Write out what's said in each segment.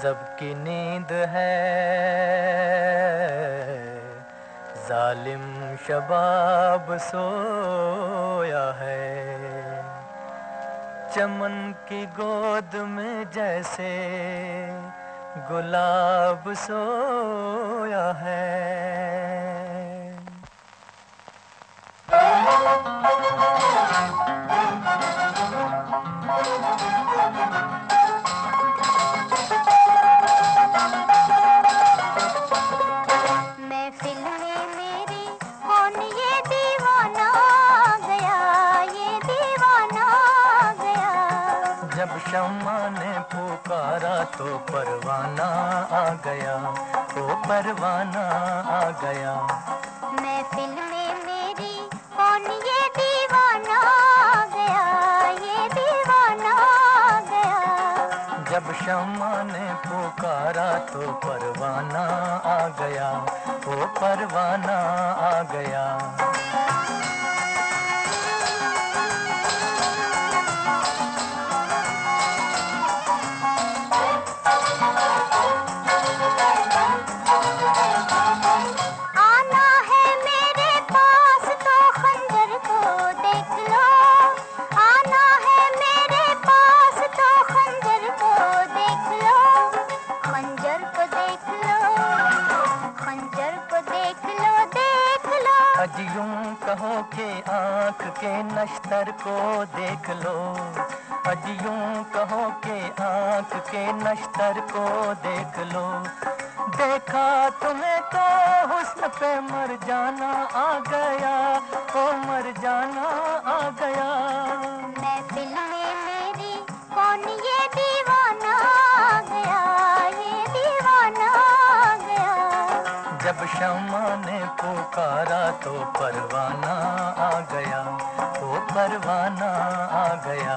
गजब की नींद है, जालिम शबाब सोया है। चमन की गोद में जैसे गुलाब सोया है। शम्मा ने पुकारा तो परवाना आ गया, ओ परवाना आ गया। महफिल में मेरी कौन ये दीवाना आ गया, ये दीवाना आ गया। जब शम्मा ने पुकारा तो परवाना आ गया, ओ परवाना आ गया। यूं कहो कि आँख के नश्तर को देख लो, अज यूं कहो कि आँख के नश्तर को देख लो। देखा तुम्हें तो हुस्न पे मर जाना आ गया, ओ मर जाना आ गया। महफिल में मेरी कौन ये दीवाना आ गया, ये दीवाना आ गया। जब शम्मा ने पुकारा तो परवाना आ गया, ओ परवाना आ गया।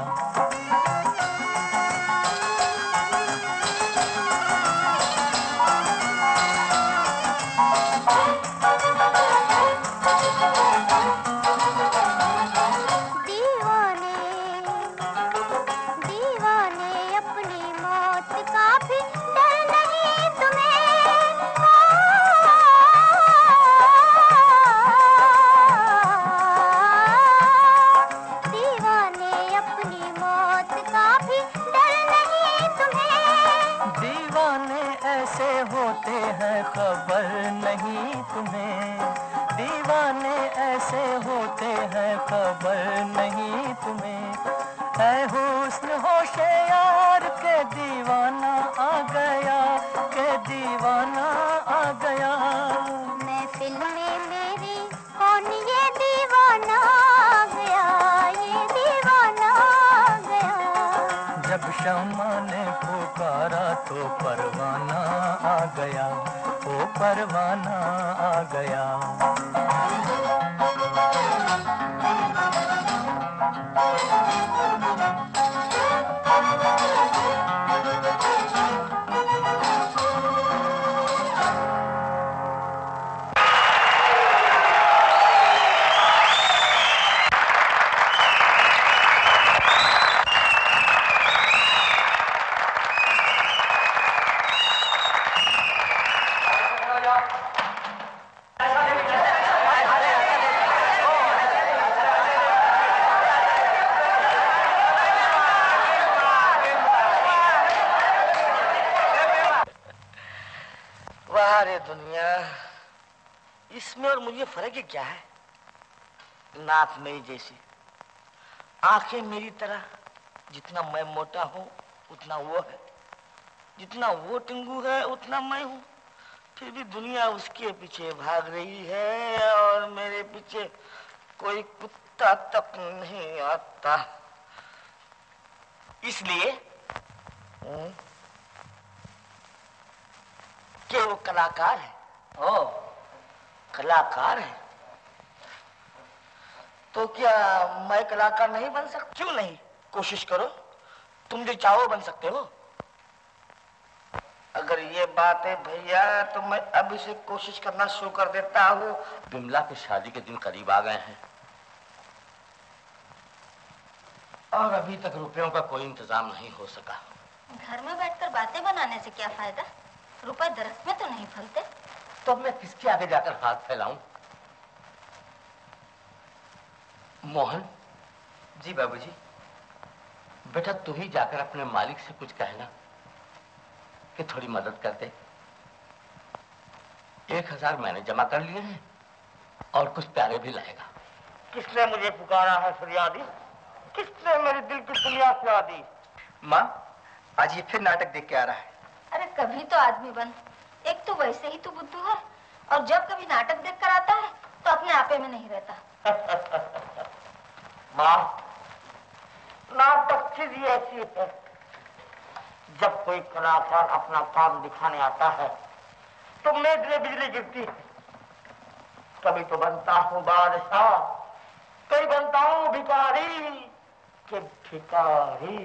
खबर नहीं तुम्हें, दीवाने ऐसे होते हैं, खबर नहीं तुम्हें। ऐ हुस्न होशे यार के दीवाना आ गया, के दीवाना आ गया। महफिल में मेरी कौन ये दीवाना आ गया, ये दीवाना आ गया। जब शम्मा ने पुकारा तो परवाना आ गया, ओ परवाना आ गया। दुनिया, इसमें और मुझे फर्क ही क्या है? नाक मेरी जैसी, आंखें मेरी तरह, जितना मैं मोटा हूँ उतना वो है, जितना वो टिंगू है उतना मैं हूँ। फिर भी दुनिया उसके पीछे भाग रही है और मेरे पीछे कोई कुत्ता तक नहीं आता। इसलिए कि वो कलाकार है। ओ, कलाकार है तो क्या मैं कलाकार नहीं बन सकता? क्यों नहीं? कोशिश करो, तुम जो चाहो बन सकते हो। अगर ये बात है भैया तो मैं अभी से कोशिश करना शुरू कर देता हूँ। विमला की शादी के दिन करीब आ गए हैं और अभी तक रुपयों का कोई इंतजाम नहीं हो सका। घर में बैठकर बातें बनाने से क्या फायदा? रुपए दरख्त में तो नहीं फलते। तो अब मैं किसके आगे जाकर हाथ फैलाऊं? मोहन। जी बाबूजी। बेटा तू ही जाकर अपने मालिक से कुछ कहना कि थोड़ी मदद कर दे। 1000 मैंने जमा कर लिए हैं और कुछ प्यारे भी लाएगा। किसने मुझे पुकारा है फरियादी? किसने मेरे दिल की दुनिया से दी? माँ, आज ये फिर नाटक देख के आ रहा है। अरे कभी तो आदमी बन। एक तो वैसे ही तू बुद्धू है और जब कभी नाटक देख कर आता है तो अपने आपे में नहीं रहता। माँ, नाटक चीज ऐसी है, जब कोई कलाकार अपना काम दिखाने आता है तो मेरे बिजली गिरती है। कभी तो बनता हूँ बादशाह, कभी बनता हूँ भिखारी के भिखारी।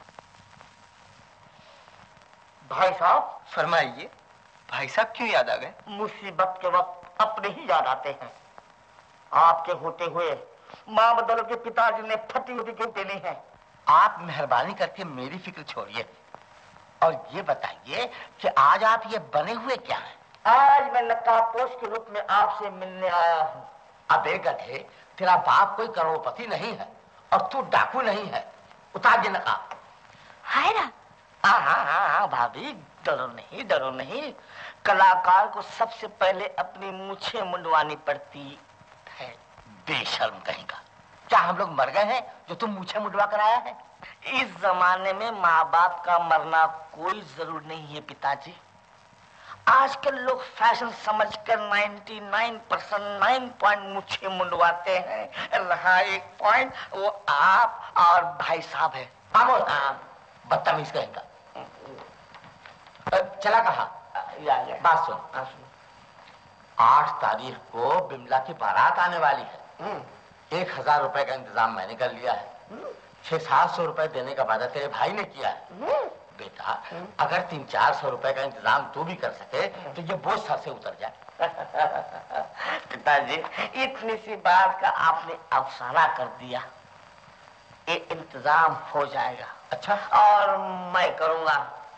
भाई साहब। फरमाइए, भाई साहब क्यों याद आ गए? मुसीबत के वक्त अपने ही याद आते हैं। आपके होते हुए माँ बदल के पिताजी ने फटी हुई क्यों देनी है? आप मेहरबानी करके मेरी फिक्र छोड़िए और ये बताइए कि आज आप ये बने हुए क्या हैं? आज मैं नकाबपोश के रूप में आपसे मिलने आया हूँ। अबे गधे, तेरा बाप कोई करोड़पति नहीं है और तू डाकू नहीं है। उतार ये नकाब। हाय रा। हाँ भाभी, डरो नहीं, डरो नहीं। कलाकार को सबसे पहले अपनी मूछें मुंडवानी पड़ती है। बेशर्म कहीं का। क्या हम लोग मर गए हैं जो तुम मूछें मुंडवा कर आया है? इस जमाने में माँ बाप का मरना कोई जरूर नहीं है पिताजी। आजकल लोग फैशन समझकर 99% 9 पॉइंट मूछें मुंडवाते हैं। रहा 1 पॉइंट, वो आप और भाई साहब है। बदतमीज कहीं का। चला कहा? बात सुन। 8 तारीख को बिमला की बारात आने वाली है। 1000 रुपए का इंतजाम मैंने कर लिया है। 600-700 रुपए देने का वादा तेरे भाई ने किया है। बेटा, अगर 300-400 रुपए का इंतजाम तू भी कर सके तो ये बोझ सर से उतर जाए। पिताजी, इतनी सी बात का आपने अफसाना कर दिया। ये इंतजाम हो जाएगा। अच्छा, और मैं करूंगा।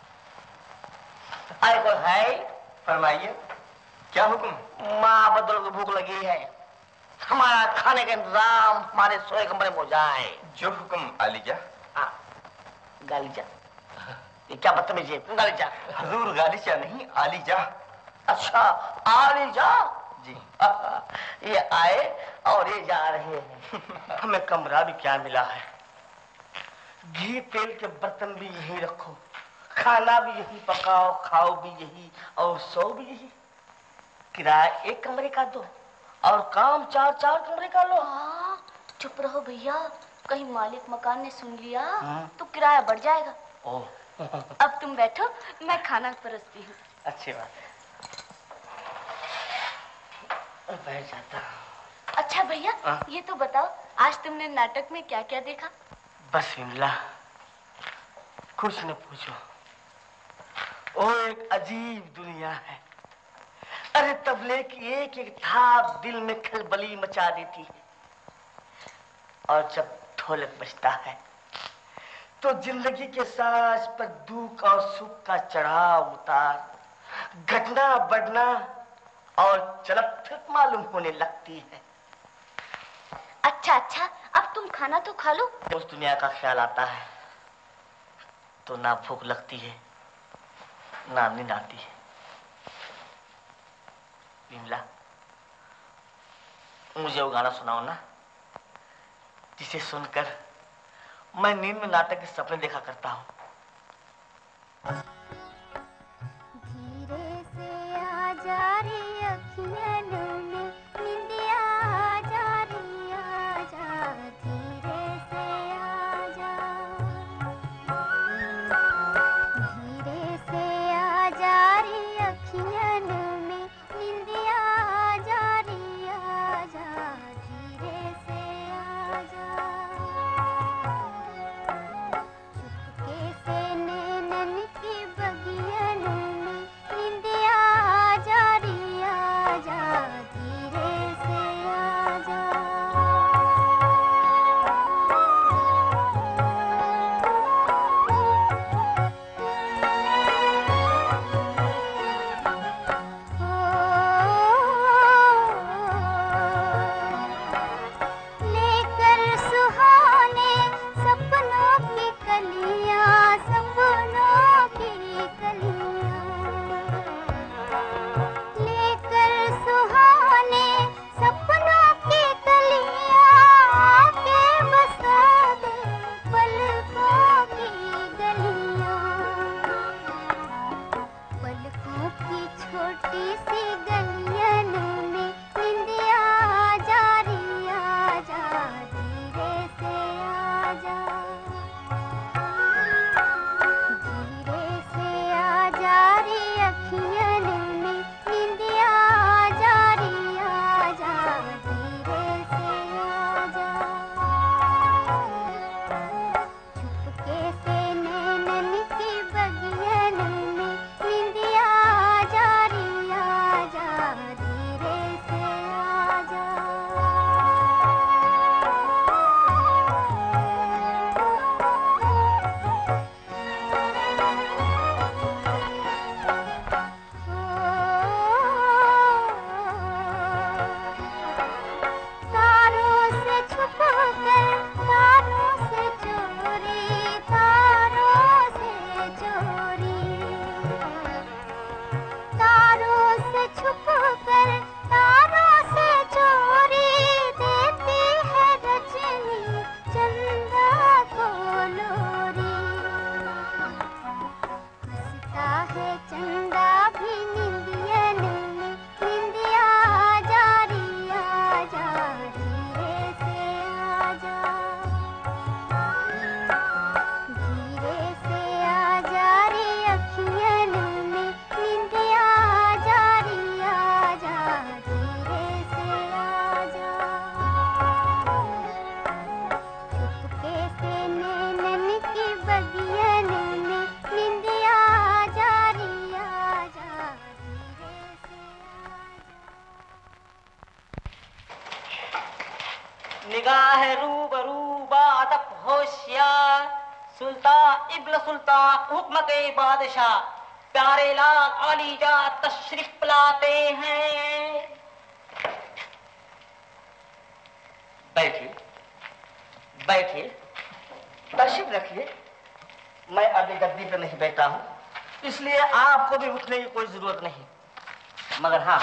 अरे कोई है? फरमाइए, क्या हुक्म? माँ बदल को भूख लगी है। हमारा खाने का इंतजाम हमारे सोए कमरे में हो जाए। जो हुक्म आलिजा। गालीजा? ये क्या बदतमीजी है? गालीजा? हजूर गालीजा नहीं, आलिजा। अच्छा, आलिजा जी। ये आए और ये जा रहे हैं। हमें कमरा भी क्या मिला है। घी तेल के बर्तन भी यही रखो, खाना भी यही पकाओ, खाओ भी यही और सो भी यही। किराया 1 कमरे का दो और काम 4-4 कमरे का लो। चुप रहो भैया, कहीं मालिक मकान ने सुन लिया तो किराया बढ़ जाएगा। अब तुम बैठो, मैं खाना परसती हूँ। अच्छी बात है, बैठ जाता। अच्छा भैया, ये तो बताओ आज तुमने नाटक में क्या क्या देखा? बस विमला, कुछ न पूछो। वो एक अजीब दुनिया है। अरे तबले की एक एक थाप दिल में खलबली मचा देती है। और जब ढोलक बजता है तो जिंदगी के साज पर दुख और सुख का चढ़ाव उतार, घटना बढ़ना और चलत फिर मालूम होने लगती है। अच्छा, अब तुम खाना तो खा लो। उस दुनिया का ख्याल आता है तो ना भूख लगती है ना नींद आती है। विमला, मुझे वो गाना सुनाओ ना जिसे सुनकर मैं नींद में नाटक के सपने देखा करता हूँ। धीरे से आ जा रे अखियन में निंदिया, आ जा रे आजा, धीरे से आ जा। धीरे से आ जा रे अखियन में निंदिया, आ जा रे आजा, धीरे से आ जा। चुपके से नैनन की छुप कर तारों से चोरी देती है रजनी चंदा को लोरी। हंसता है चंदा भी निंदियन में, निंदिया आजा रे आजा धीरे से आजा, धीरे से आजा रे अखियन में, निंदिया आजा रे आजा धीरे से आजा। चुपके से नैनन की बगियन में, निंदिया आजा रे आजा धीरे से आजा। निगाह रूबरू बादक होशियार, सुल्तान इब्न सुल्तान हुक्म के बादशाह, प्यारेलाल आलीजा तशरीफ लाते हैं। बैठिए बैठिए, तशरीफ रखिए। मैं अभी गद्दी पे नहीं बैठा हूं, इसलिए आपको भी उठने की कोई जरूरत नहीं। मगर हाँ,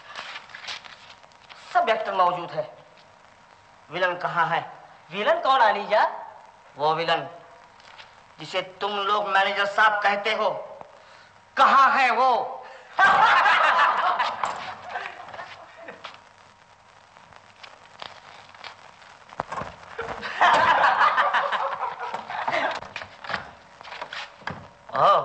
सब एक्टर मौजूद है। विलन कहाँ है? विलन कौन आलीजा? वो विलन जिसे तुम लोग मैनेजर साहब कहते हो, कहाँ है वो? ओह,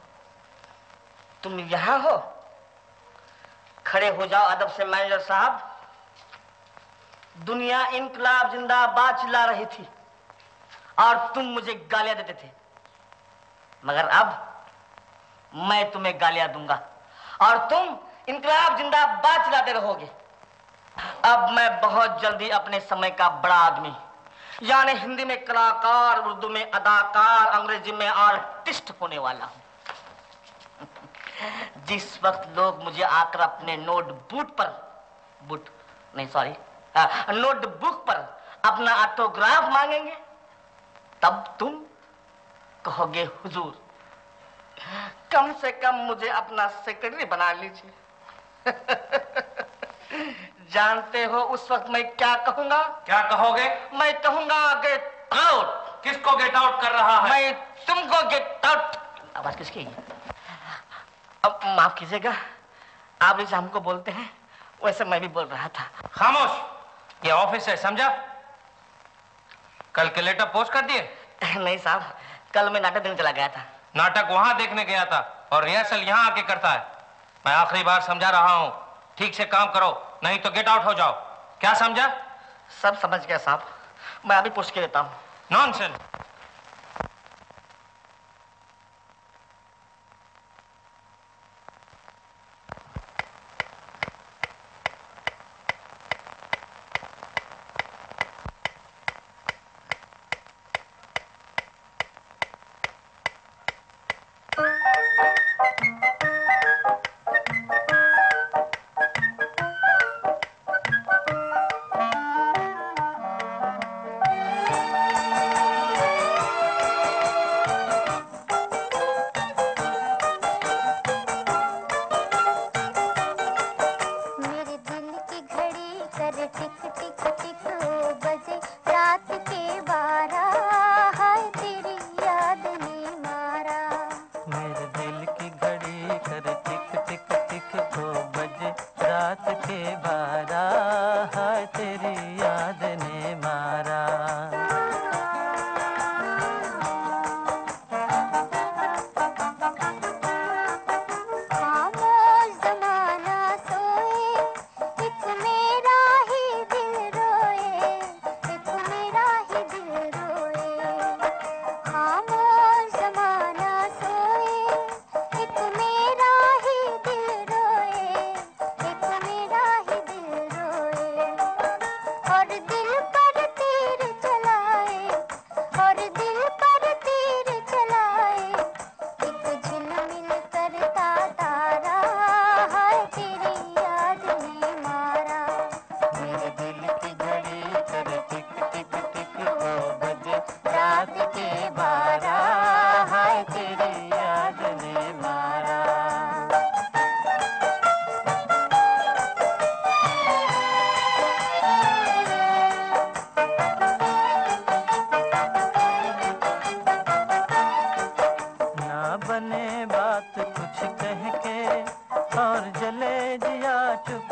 तुम यहां हो? खड़े हो जाओ अदब से मैनेजर साहब। दुनिया इनकलाब जिंदाबाद चिल्ला रही थी और तुम मुझे गालियां देते थे, मगर अब मैं तुम्हें गालियां दूंगा और तुम इनकलाब जिंदाबाद चिल्लाते रहोगे। अब मैं बहुत जल्दी अपने समय का बड़ा आदमी, यानी हिंदी में कलाकार, उर्दू में अदाकार, अंग्रेजी में आर्टिस्ट होने वाला हूं। जिस वक्त लोग मुझे आकर अपने नोटबुक पर अपना ऑटोग्राफ मांगेंगे, तब तुम कहोगे हुजूर, कम से कम मुझे अपना सेक्रेटरी बना लीजिए। जानते हो उस वक्त मैं क्या कहूंगा? क्या कहोगे? मैं कहूंगा गेट आउट। किसको गेट आउट कर रहा है? मैं तुमको गेट आउट। आवाज किसकी है? अब माफ कीजिएगा, आप जैसे हमको बोलते हैं वैसे मैं भी बोल रहा था। खामोश, ये ऑफिस है, समझा? कल के लेटर पोस्ट कर दिए? नहीं साहब, कल मैं नाटक देखने चला गया था। नाटक वहां देखने गया था और रिहर्सल यहां आके करता है। मैं आखिरी बार समझा रहा हूं, ठीक से काम करो, नहीं तो गेट आउट हो जाओ। क्या समझा? सब समझ गया साहब, मैं अभी पूछ के देता हूं। नॉनसेंस।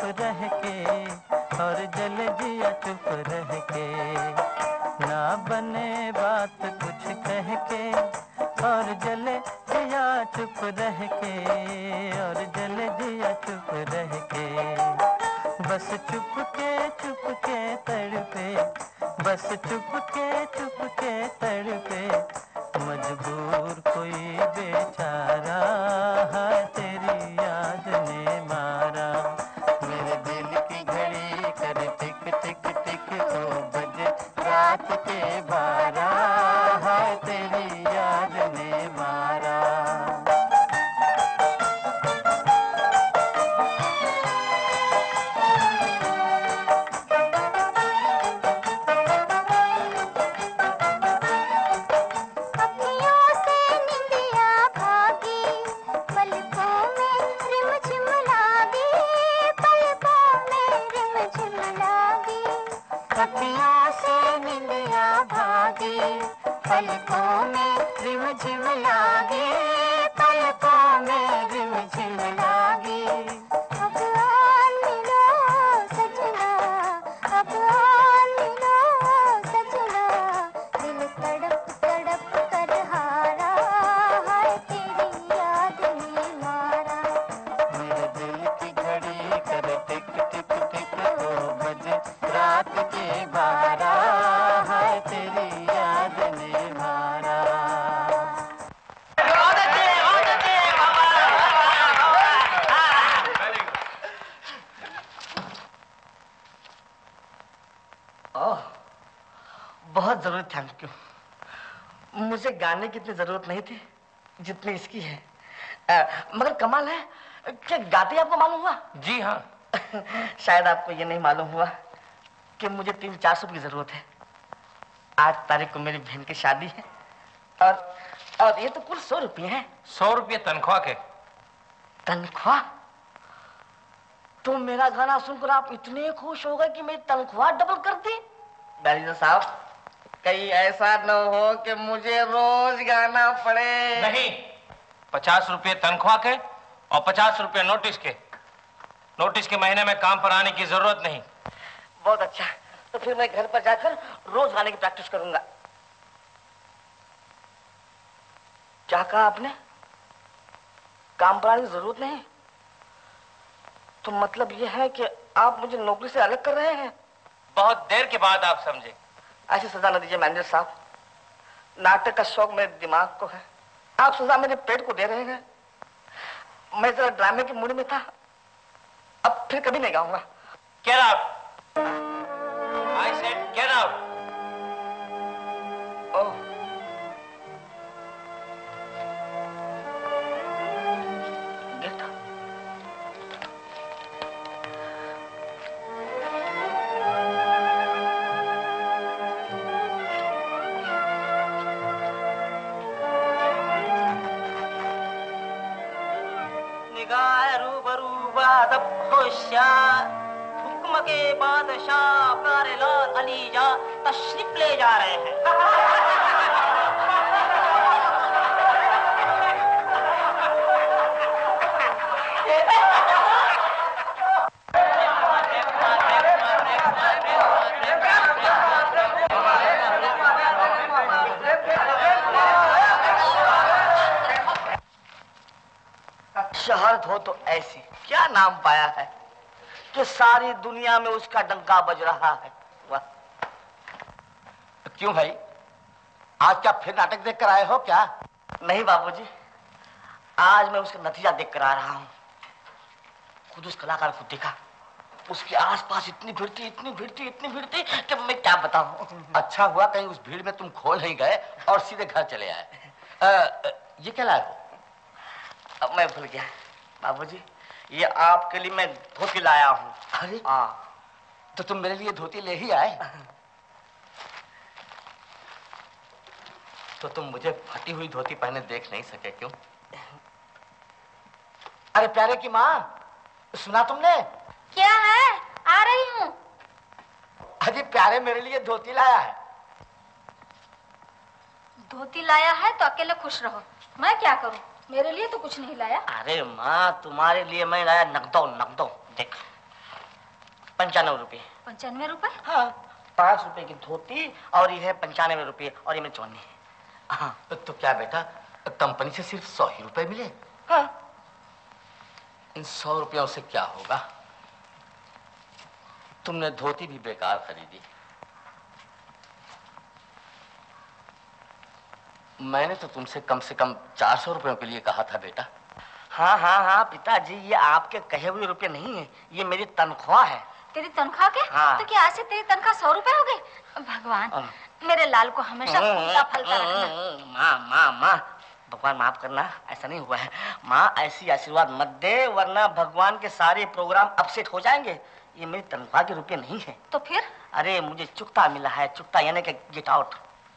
रह के, और जले जिया चुप रह के। ना बने बात कुछ कह के, और जले जिया चुप रह के, और जले जिया चुप रह के। बस चुप के तड़पे, बस चुप के तड़पे, मजबूर कोई बेचारा है, तेरी याद ने मारा। मेरे दिल की घड़ी कर टिक टिक टिक, 2 बजे रात के 12 है, तेरी याद ने मारा। पलकों में रिमझिम लागे, पलकों में रिमझिम लागे। अब आ मिलो सजना, अब आ मिलो सजना, दिल तड़प तड़प कर हारा है, तेरी याद ने मारा। मेरे दिल की घड़ी कर टिक टिक टिक, 2 बजे रात के 12 है, तेरी याद ने मारा। बहुत जरूरत, थैंक यू। मुझे गाने की इतनी जरूरत नहीं थी जितनी इसकी है। मगर कमाल है कि गाते आपको मालूम हुआ? जी हाँ। शायद आपको ये नहीं मालूम हुआ कि मुझे 300-400 की जरूरत है। 8 तारीख को मेरी बहन की शादी है, और ये तो कुल 100 रुपये हैं। 100 रुपये तनख्वाह के? तनख्वाह? तो मेरा गाना सुनकर आप इतने खुश हो गए कि मेरी तनख्वाह डबल कर दी? बैरिस्टर साहब, कहीं ऐसा न हो कि मुझे रोज गाना पड़े। नहीं, 50 रुपये तनख्वाह के और 50 रुपये नोटिस के। नोटिस के महीने में काम पर आने की जरूरत नहीं। बहुत अच्छा, तो फिर मैं घर पर जाकर रोज गाने की प्रैक्टिस करूंगा। क्या कहा आपने? काम पर आने की जरूरत नहीं? तो मतलब यह है कि आप मुझे नौकरी से अलग कर रहे हैं? बहुत देर के बाद आप समझे। ऐसी सजा न दीजिए मैनेजर साहब। नाटक का शौक मेरे दिमाग को है, आप सजा मेरे पेट को दे रहे हैं। मैं जरा ड्रामे के मूड में था, अब फिर कभी नहीं गाऊंगा। Get out! I said get out! Oh, get out. निगाह रूबरू बादब होशियार, हुक्म के बादशाह प्यारेलाल अलीजा तशरीफ ले जा रहे हैं। शहरत हो तो ऐसी, क्या नाम पाया है कि सारी दुनिया में उसका डंका बज रहा है। वाह। क्यों भाई, आज क्या फिर नाटक देख कर आए हो क्या? नहीं बाबूजी, आज मैं उसका नतीजा देख कर आ रहा हूँ। खुद उस कलाकार को देखा, उसके आसपास इतनी भीड़ थी, इतनी भीड़ थी, इतनी भीड़ थी कि मैं क्या बताऊं। अच्छा हुआ कहीं उस भीड़ में तुम खोल नहीं गए और सीधे घर चले आए। ये क्या लाए हो? अब मैं भूल गया बाबूजी, ये आपके लिए मैं धोती लाया हूँ। अरे हाँ, तो तुम मेरे लिए धोती ले ही आए? तो तुम मुझे फटी हुई धोती पहने देख नहीं सके, क्यों? अरे प्यारे की माँ, सुना तुमने? क्या है? आ रही हूँ। अजी प्यारे मेरे लिए धोती लाया है। धोती लाया है तो अकेले खुश रहो, मैं क्या करूँ? मेरे लिए तो कुछ नहीं लाया। अरे माँ, तुम्हारे लिए मैं लाया नगदो नगदो। देख 95 रुपये। 95 रुपए? हाँ, 5 रुपए की धोती और ये है 95 रुपये और ये मेरी चौनी है। हाँ। तो क्या बेटा कंपनी से सिर्फ 100 ही रुपए मिले? हाँ। इन 100 रुपयों से क्या होगा? तुमने धोती भी बेकार खरीदी। मैंने तो तुमसे कम 400 रुपयों के लिए कहा था बेटा। हाँ हाँ हाँ पिताजी, ये आपके कहे हुए रुपए नहीं है, ये मेरी तनख्वाह है। तेरी तनख्वाह के? हाँ। तो क्या आज से तेरी तनख्वाह 100 रुपए हो गई? भगवान मेरे लाल को हमेशा फूलता फलता रखना। माँ माँ माँ, भगवान माफ करना, ऐसा नहीं हुआ है। माँ ऐसी आशीर्वाद मत दे, वरना भगवान के सारे प्रोग्राम अपसेट हो जाएंगे। ये मेरी तनख्वाह के रुपए नहीं है। तो फिर? अरे मुझे चुकता मिला है, चुकता यानी कि गेट आउट।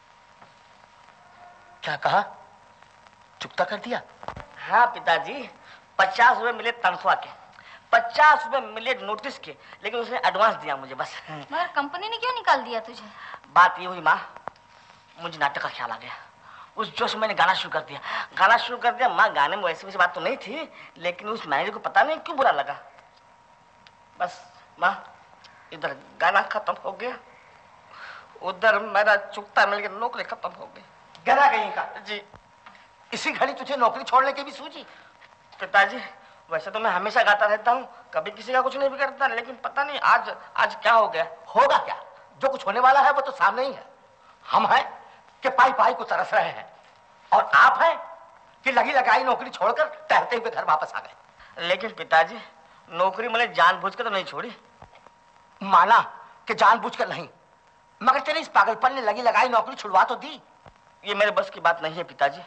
क्या कहा? चुकता कर दिया? हाँ पिताजी, 50 रुपए मिले तनख्वाह के, 50 रुपए मिले नोटिस के, लेकिन उसने एडवांस दिया मुझे बस। मगर कंपनी ने क्यों निकाल दिया तुझे? बात ये हुई माँ, मुझे नाटक का ख्याल आ गया। उस जोश में मैंने गाना शुरू कर दिया, गाना शुरू कर दिया। माँ गाने में वैसी बात तो नहीं थी, लेकिन उस मैनेजर को पता नहीं क्यों बुरा लगा। बस माँ, इधर गाना खत्म हो गया, उधर मेरा चुकता मिल गया, नौकरी खत्म हो गई। गधा कहीं का। जी। इसी घड़ी तुझे नौकरी छोड़ने की भी सूझी? पिताजी वैसे तो मैं हमेशा गाता रहता हूँ, कभी किसी का कुछ नहीं बिगड़ता, लेकिन पता नहीं आज क्या हो गया। होगा क्या? जो कुछ होने वाला है वो तो सामने ही है। हम हैं कि पाई पाई को तरस रहे हैं, और आप हैं कि लगी लगाई नौकरी छोड़कर टहलते हुए घर वापस आ गए। लेकिन पिताजी नौकरी मैंने जानबूझकर तो नहीं छोड़ी। माना कि जानबूझकर नहीं, मगर तेरे इस पागलपन ने लगी लगाई नौकरी छुड़वा तो दी। ये मेरे बस की बात नहीं है पिताजी,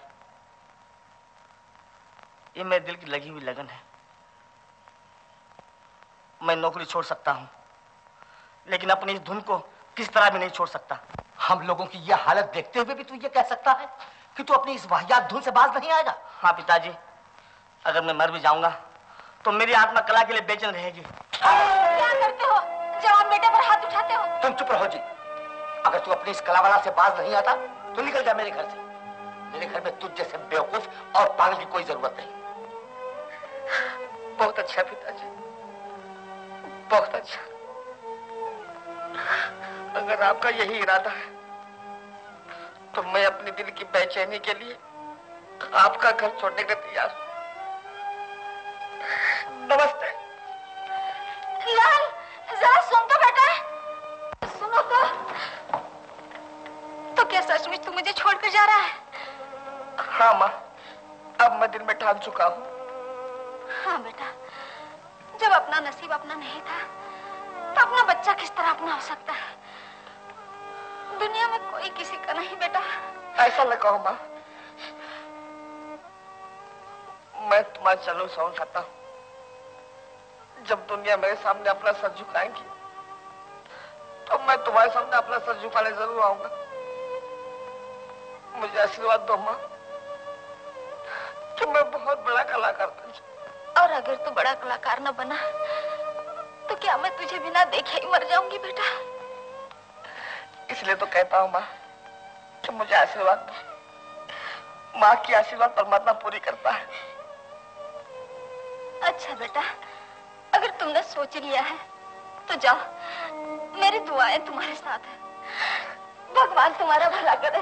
ये मेरे दिल की लगी हुई लगन है। मैं नौकरी छोड़ सकता हूँ, लेकिन अपनी इस धुन को किस तरह भी नहीं छोड़ सकता। हम लोगों की यह हालत देखते हुए भी तू ये कह सकता है कि तू अपनी इस वाहियात धुन से बाज नहीं आएगा? हाँ पिताजी, अगर मैं मर भी जाऊंगा तो मेरी आत्मा कला के लिए बेचैन रहेगी। क्या करते हो? जवान बेटे पर हाथ उठाते हो? तुम चुप रहो जी। अगर तू अपनी इस कलावाला से बाज नहीं आता तो निकल जा मेरे घर से। मेरे घर में तुझ जैसे बेवकूफ और पागल की कोई जरूरत नहीं। बहुत अच्छा पिताजी, बहुत अच्छा। अगर आपका यही इरादा है तो मैं अपने दिल की बेचैनी के लिए आपका घर छोड़ने के लिए तैयार हूं। नमस्ते। लाल, जरा सुन तो बेटा, सुनो तो क्या सचमुच तू मुझे छोड़कर जा रहा है? हाँ माँ, अब मैं दिल में ठान चुका हूँ। हाँ बेटा, जब अपना नसीब अपना नहीं था तो अपना बच्चा किस तरह अपना हो सकता है? दुनिया में कोई किसी का नहीं बेटा। ऐसा न कहो माँ, मैं तुम्हारे चरणों में सौंप खाता हूँ। जब दुनिया मेरे सामने अपना सर झुकाएंगी तो मैं तुम्हारे सामने अपना सर झुकाने जरूर आऊंगा। मुझे आशीर्वाद दो माँ कि मैं बहुत बड़ा कलाकार बन जाऊं। और अगर तू बड़ा कलाकार न बना तो क्या मैं तुझे बिना देखे ही मर जाऊंगी बेटा? इसलिए तो कहता हूँ माँ कि मुझे आशीर्वाद दो। माँ की आशीर्वाद परमात्मा पूरी करता है। अच्छा बेटा, अगर तुमने सोच लिया है तो जाओ, मेरी दुआएं तुम्हारे साथ है। भगवान तुम्हारा भला करे।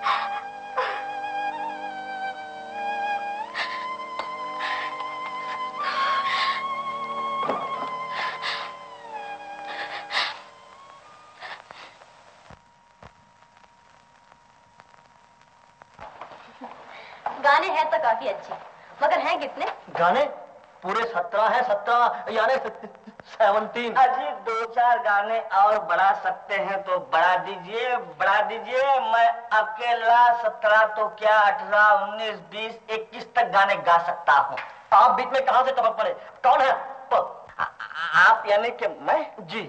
गाने हैं तो काफी अच्छे, मगर हैं कितने? गाने पूरे 17 हैं, 17 यानी 17। अजी 2-4 गाने और बढ़ा सकते हैं तो बढ़ा दीजिए, बढ़ा दीजिए। मैं अकेला 17 तो क्या 18, 19, 20, 21 तक गाने गा सकता हूँ। आप बीच में कहाँ से टपक पड़े? कौन है? आप यानी कि मैं? जी।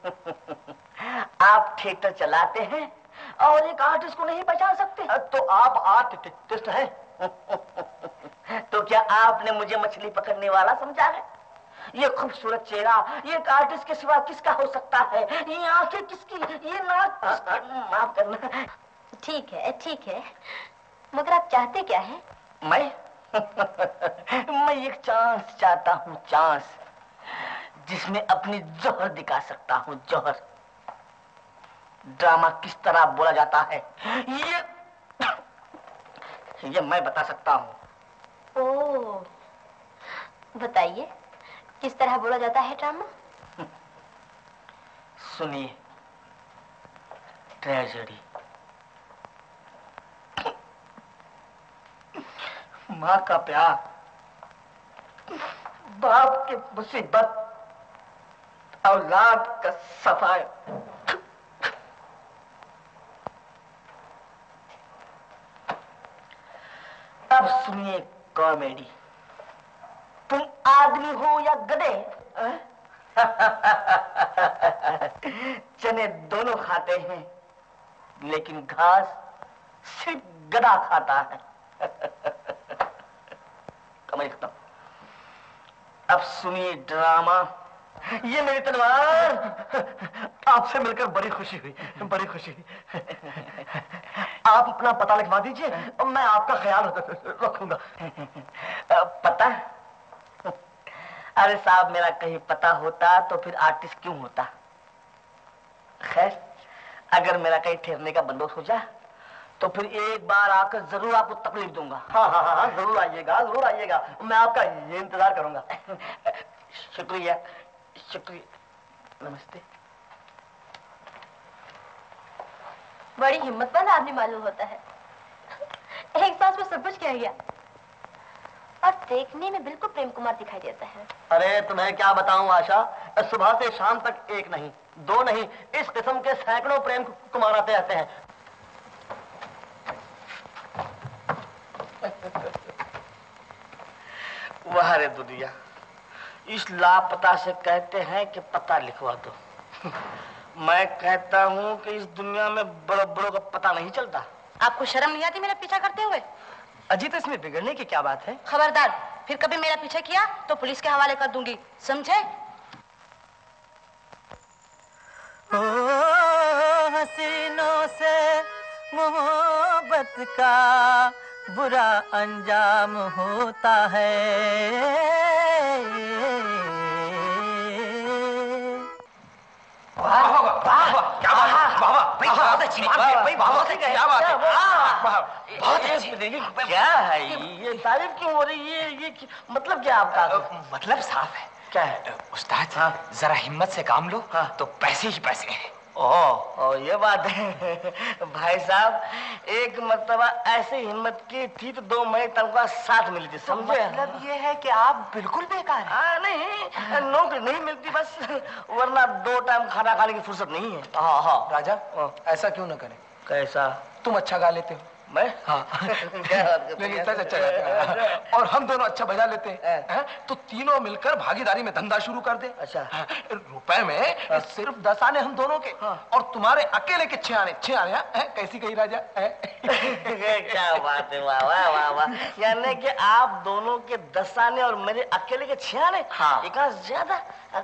आप थिएटर चलाते हैं और एक आर्टिस्ट को नहीं पहचान सकते? तो आप आर्टिस्ट हैं। तो क्या आपने मुझे मछली पकड़ने वाला समझा है? ये खूबसूरत चेहरा ये एक आर्टिस्ट के सिवा किसका हो सकता है? ये आंखें किसकी, ये नाक किसकी? माफ करना। ठीक है, मगर आप चाहते क्या है? मैं मैं एक चांस चाहता हूँ, चांस। जिसमें अपनी जौहर दिखा सकता हूँ, जौहर। ड्रामा किस तरह बोला जाता है ये मैं बता सकता हूँ। ओह, बताइए किस तरह बोला जाता है ड्रामा? सुनिए, ट्रेजेडी। माँ का प्यार, बाप की मुसीबत, औलाद का सफाया। अब सुनिए कॉमेडी। तुम आदमी हो या गधे? चने दोनों खाते हैं, लेकिन घास सिर्फ गधा खाता है। कमाई खत्म। अब सुनिए ड्रामा। ये मेरी तलवार। आपसे मिलकर बड़ी खुशी हुई, बड़ी खुशी हुई। आप अपना पता लिखवा दीजिए और मैं आपका ख्याल रखूंगा। पता? अरे साहब, मेरा कहीं पता होता तो फिर आर्टिस्ट क्यों होता। खैर, अगर मेरा कहीं ठहरने का बंदोबस्त हो जाए तो फिर एक बार आकर जरूर आपको तकलीफ दूंगा। हाँ हाँ हाँ, जरूर आइएगा, जरूर आइएगा। मैं आपका ये इंतजार करूंगा। शुक्रिया, शुक्रिया। नमस्ते। बड़ी हिम्मतवान आदमी मालूम होता है। एक सांस में सब कुछ कह गया और देखने में बिल्कुल प्रेम कुमार दिखाई देता है। अरे तुम्हें क्या बताऊं आशा, सुबह से शाम तक एक नहीं, दो नहीं, इस किस्म के सैकड़ों प्रेम कुमार आते रहते हैं। वाह रे दुनिया, इस लापता से कहते हैं कि पता लिखवा दो। मैं कहता हूँ कि इस दुनिया में बड़ों बड़ों का पता नहीं चलता। आपको शर्म नहीं आती मेरा पीछा करते हुए? अजी, तो इसमें बिगड़ने की क्या बात है? खबरदार, फिर कभी मेरा पीछा किया तो पुलिस के हवाले कर दूंगी, समझे? ओ हसीनों से मोहब्बत का बुरा अंजाम होता है। वाह वाह वाह वाह, क्या बात है, वाह वाह भाई, बहुत अच्छी बात है भाई, बहुत अच्छी, क्या बात है, बहुत अच्छी। क्या है ये तारीफ क्यों हो रही है? ये मतलब क्या आपका? मतलब साफ है। क्या है? उस्ताद, जरा हिम्मत से काम लो तो पैसे ही पैसे हैं। ओह, ये बात है। भाई साहब, एक मर्तबा ऐसे हिम्मत की थी तो 2 महीने तनख्वाह साथ मिली थी, समझे? मतलब ये है कि आप बिल्कुल बेकार हैं। नहीं, नौकरी नहीं मिलती बस, वरना 2 टाइम खाना खाने की फुर्सत नहीं है। हाँ हाँ राजा, ऐसा क्यों ना करें? कैसा? तुम अच्छा गा लेते हो। मैं? हाँ। लेकिन सच अच्छा गाते हैं और हम दोनों अच्छा बजा लेते हैं, तो तीनों मिलकर भागीदारी में धंधा शुरू कर दे। अच्छा। रुपए में सिर्फ 10 आने हम दोनों के, और तुम्हारे अकेले के 6 आने। 6 आने कैसी कही राजा? क्या बात है, वाह वाह वाह वाह। यानी कि आप दोनों के 10 आने और मेरे अकेले के 6 आने। हाँ। एक ज्यादा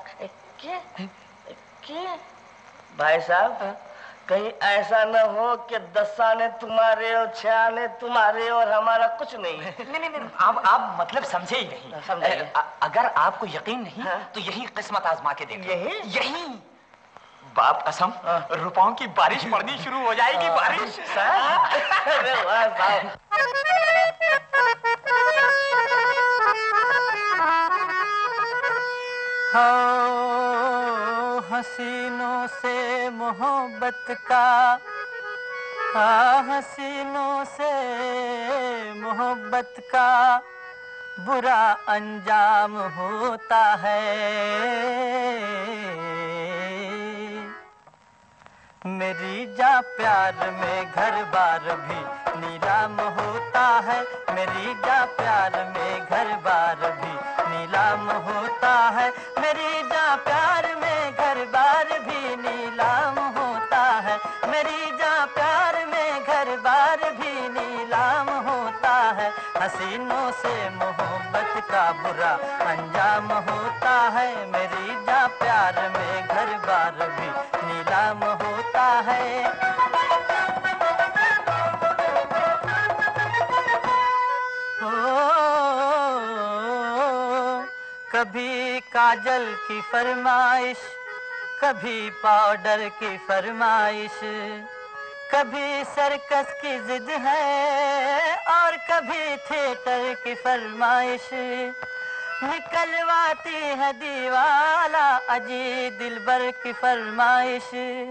क्या भाई साहब, कहीं ऐसा न हो कि 10 आने तुम्हारे और 6 आने तुम्हारे और हमारा कुछ नहीं। नहीं, आप मतलब समझे ही नहीं। समझे। अगर आपको यकीन नहीं तो यही किस्मत आजमा के देखो। यही बाप कसम, रुपयों की बारिश पड़नी शुरू हो जाएगी। बारिश। अरे वाह साहब। हसीनों से मोहब्बत का, हसीनों से मोहब्बत का बुरा अंजाम होता है। मेरी जा प्यार में घर बार भी नीलाम होता है। मेरी जा प्यार में घर बार भी नीलाम होता है। मेरी जा प्यार में घर बार भी नीलाम होता है। मेरी जा प्यार में घर बार भी नीलाम होता है। हसीनों से मोहब्बत का बुरा अंजाम होता है। मेरी जा प्यार में घर बार भी नीलाम होता है। कभी काजल की फरमाइश, कभी पाउडर की फरमाइश, कभी सर्कस की जिद है और कभी थिएटर की फरमाइश। निकलवाती है दीवाला अजी दिलबर की फरमाइश।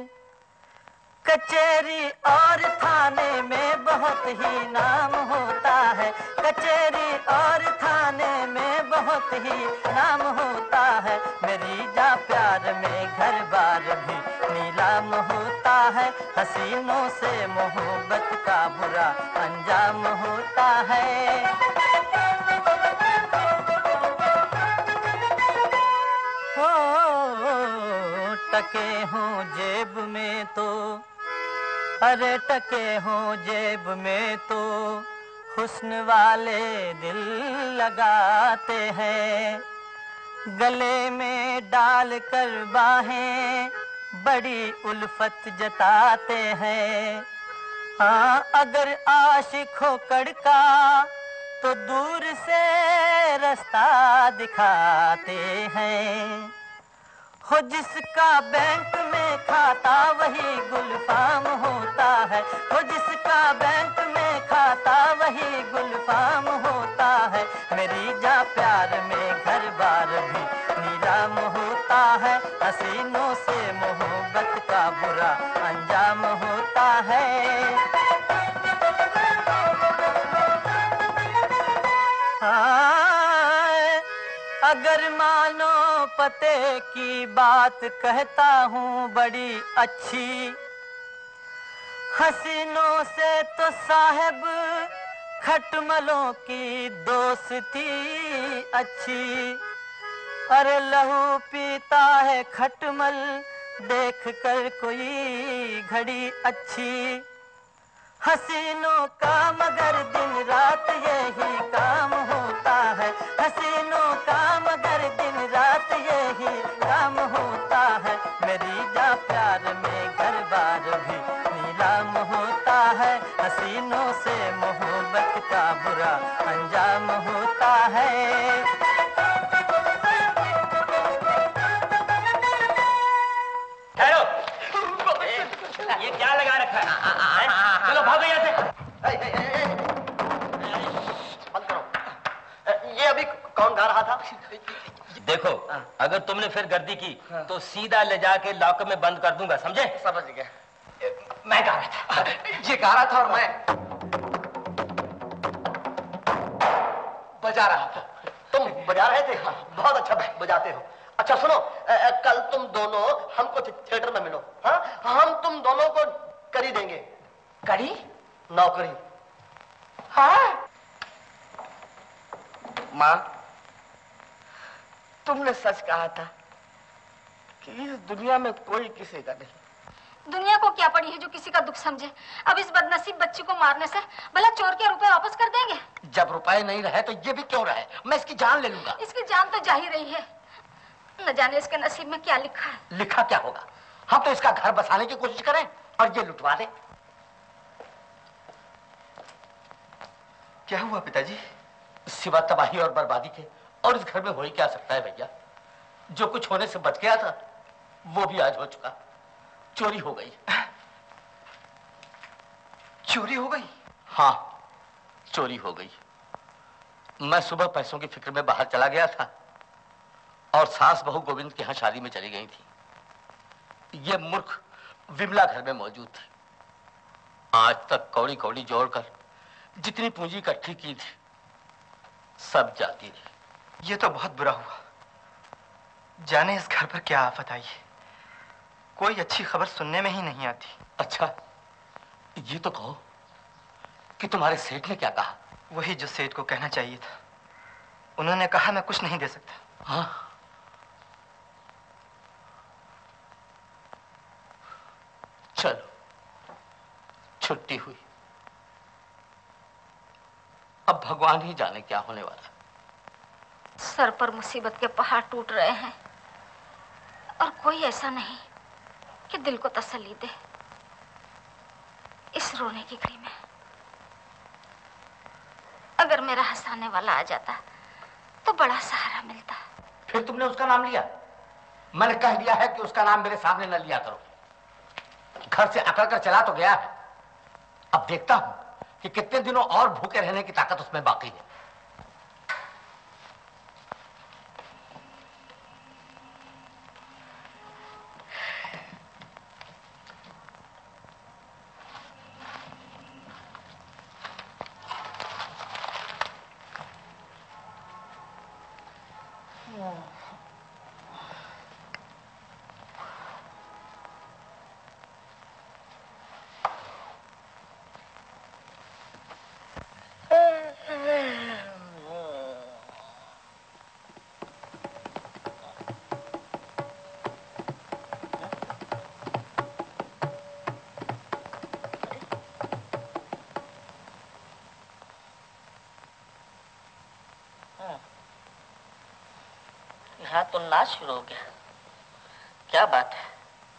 कचहरी और थाने में बहुत ही नाम होता है, कचहरी और थाने में बहुत ही नाम होता है। मेरी जा प्यार में घर बार भी नीलाम होता है, हसीनों से मोहब्बत का बुरा अंजाम होता है। हो टके हों जेब में तो, अरे टके हों जेब में तो हुस्न वाले दिल लगाते हैं। गले में डाल कर बाहें बड़ी उल्फत जताते हैं। हाँ अगर आशिक हो कड़का तो दूर से रास्ता दिखाते हैं। हो जिसका बैंक में खाता वही गुलफाम होता है, हो जिसका बैंक में खाता वही गुलफाम होता है। मेरी जा प्यार में घर बार भी नीलाम होता है, हसीनों से मोहब्बत का बुरा अंजाम होता है। हाँ, अगर मानो पते की बात कहता हूँ बड़ी अच्छी, हसीनों से तो साहब खटमलों की दोस्ती अच्छी। अरे लहू पीता है खटमल देख कर कोई घड़ी अच्छी। हसीनों का मगर दिन रात यही काम होता है, हसीनों का मगर दिन रात यही काम होता है। मेरी जा प्यार में घर बार भी नीलाम होता है, हसीनों से मोहब्बत का बुरा अंजाम होता है। ठहरो, ये क्या लगा रखा है? चलो भागो यहाँ से। बंद करो। ये अभी कौन गा रहा था? देखो अगर तुमने फिर गर्दी की तो सीधा ले जाके लॉकर में बंद कर दूंगा, समझे? समझ गया। मैं गा रहा था, ये गा रहा था और मैं बजा रहा था। तुम बजा रहे थे? बहुत अच्छा बजाते हो। अच्छा सुनो, कल तुम दोनों हमको थिएटर में मिलो। हाँ, हम तुम दोनों को करी देंगे। कड़ी? नौकरी। हाँ? माँ, तुमने सच कहा था कि इस दुनिया में कोई किसी का नहीं। दुनिया को क्या पड़ी है जो किसी का दुख समझे? अब इस बदनसीब बच्ची को मारने से भला चोर के रुपए वापस कर देंगे? जब रुपए नहीं रहे तो ये भी क्यों रहे? मैं इसकी जान ले लूंगा। इसकी जान तो जा ही रही है, न जाने इसके नसीब में क्या लिखा है। लिखा क्या होगा? हम तो इसका घर बसाने की कोशिश करें और ये लुटवा दे। क्या हुआ पिताजी? सिवा तबाही और बर्बादी के और इस घर में हो ही क्या सकता है भैया? जो कुछ होने से बच गया था वो भी आज हो चुका। चोरी हो गई। चोरी हो गई? हाँ, चोरी हो गई। मैं सुबह पैसों की फिक्र में बाहर चला गया था और सास बहू गोविंद के यहाँ शादी में चली गई थी। ये मूर्ख विमला घर में मौजूद थी। आज तक कौड़ी कौड़ी जोड़कर जितनी पूंजी इकट्ठी की थी सब जाती रही। ये तो बहुत बुरा हुआ। जाने इस घर पर क्या आफत आई है। कोई अच्छी खबर सुनने में ही नहीं आती। अच्छा, ये तो कहो कि तुम्हारे सेठ ने क्या कहा? वही जो सेठ को कहना चाहिए था। उन्होंने कहा मैं कुछ नहीं दे सकता। हाँ? चलो, छुट्टी हुई। अब भगवान ही जाने क्या होने वाला। सर पर मुसीबत के पहाड़ टूट रहे हैं और कोई ऐसा नहीं कि दिल को तसल्ली दे इस रोने की घड़ी में। अगर मेरा हंसाने वाला आ जाता तो बड़ा सहारा मिलता। फिर तुमने उसका नाम लिया? मैंने कह दिया है कि उसका नाम मेरे सामने न लिया करो। घर से अकड़ कर चला तो गया है, अब देखता हूं कि कितने दिनों और भूखे रहने की ताकत उसमें बाकी है। यहाँ तो नाच शुरू हो गया, क्या बात है?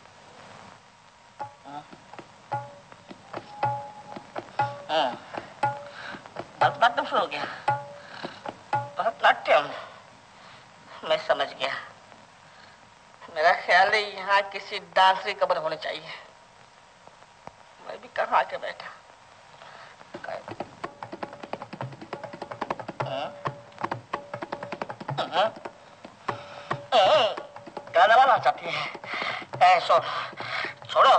भरतनाट्यम शुरू हो गया। भरतनाट्यम, मैं समझ गया। मेरा ख्याल है यहाँ किसी डांसर की कब्र होनी चाहिए। मैं भी कहाँ आके बैठा। गाना वाला चाहती है, छोड़ो।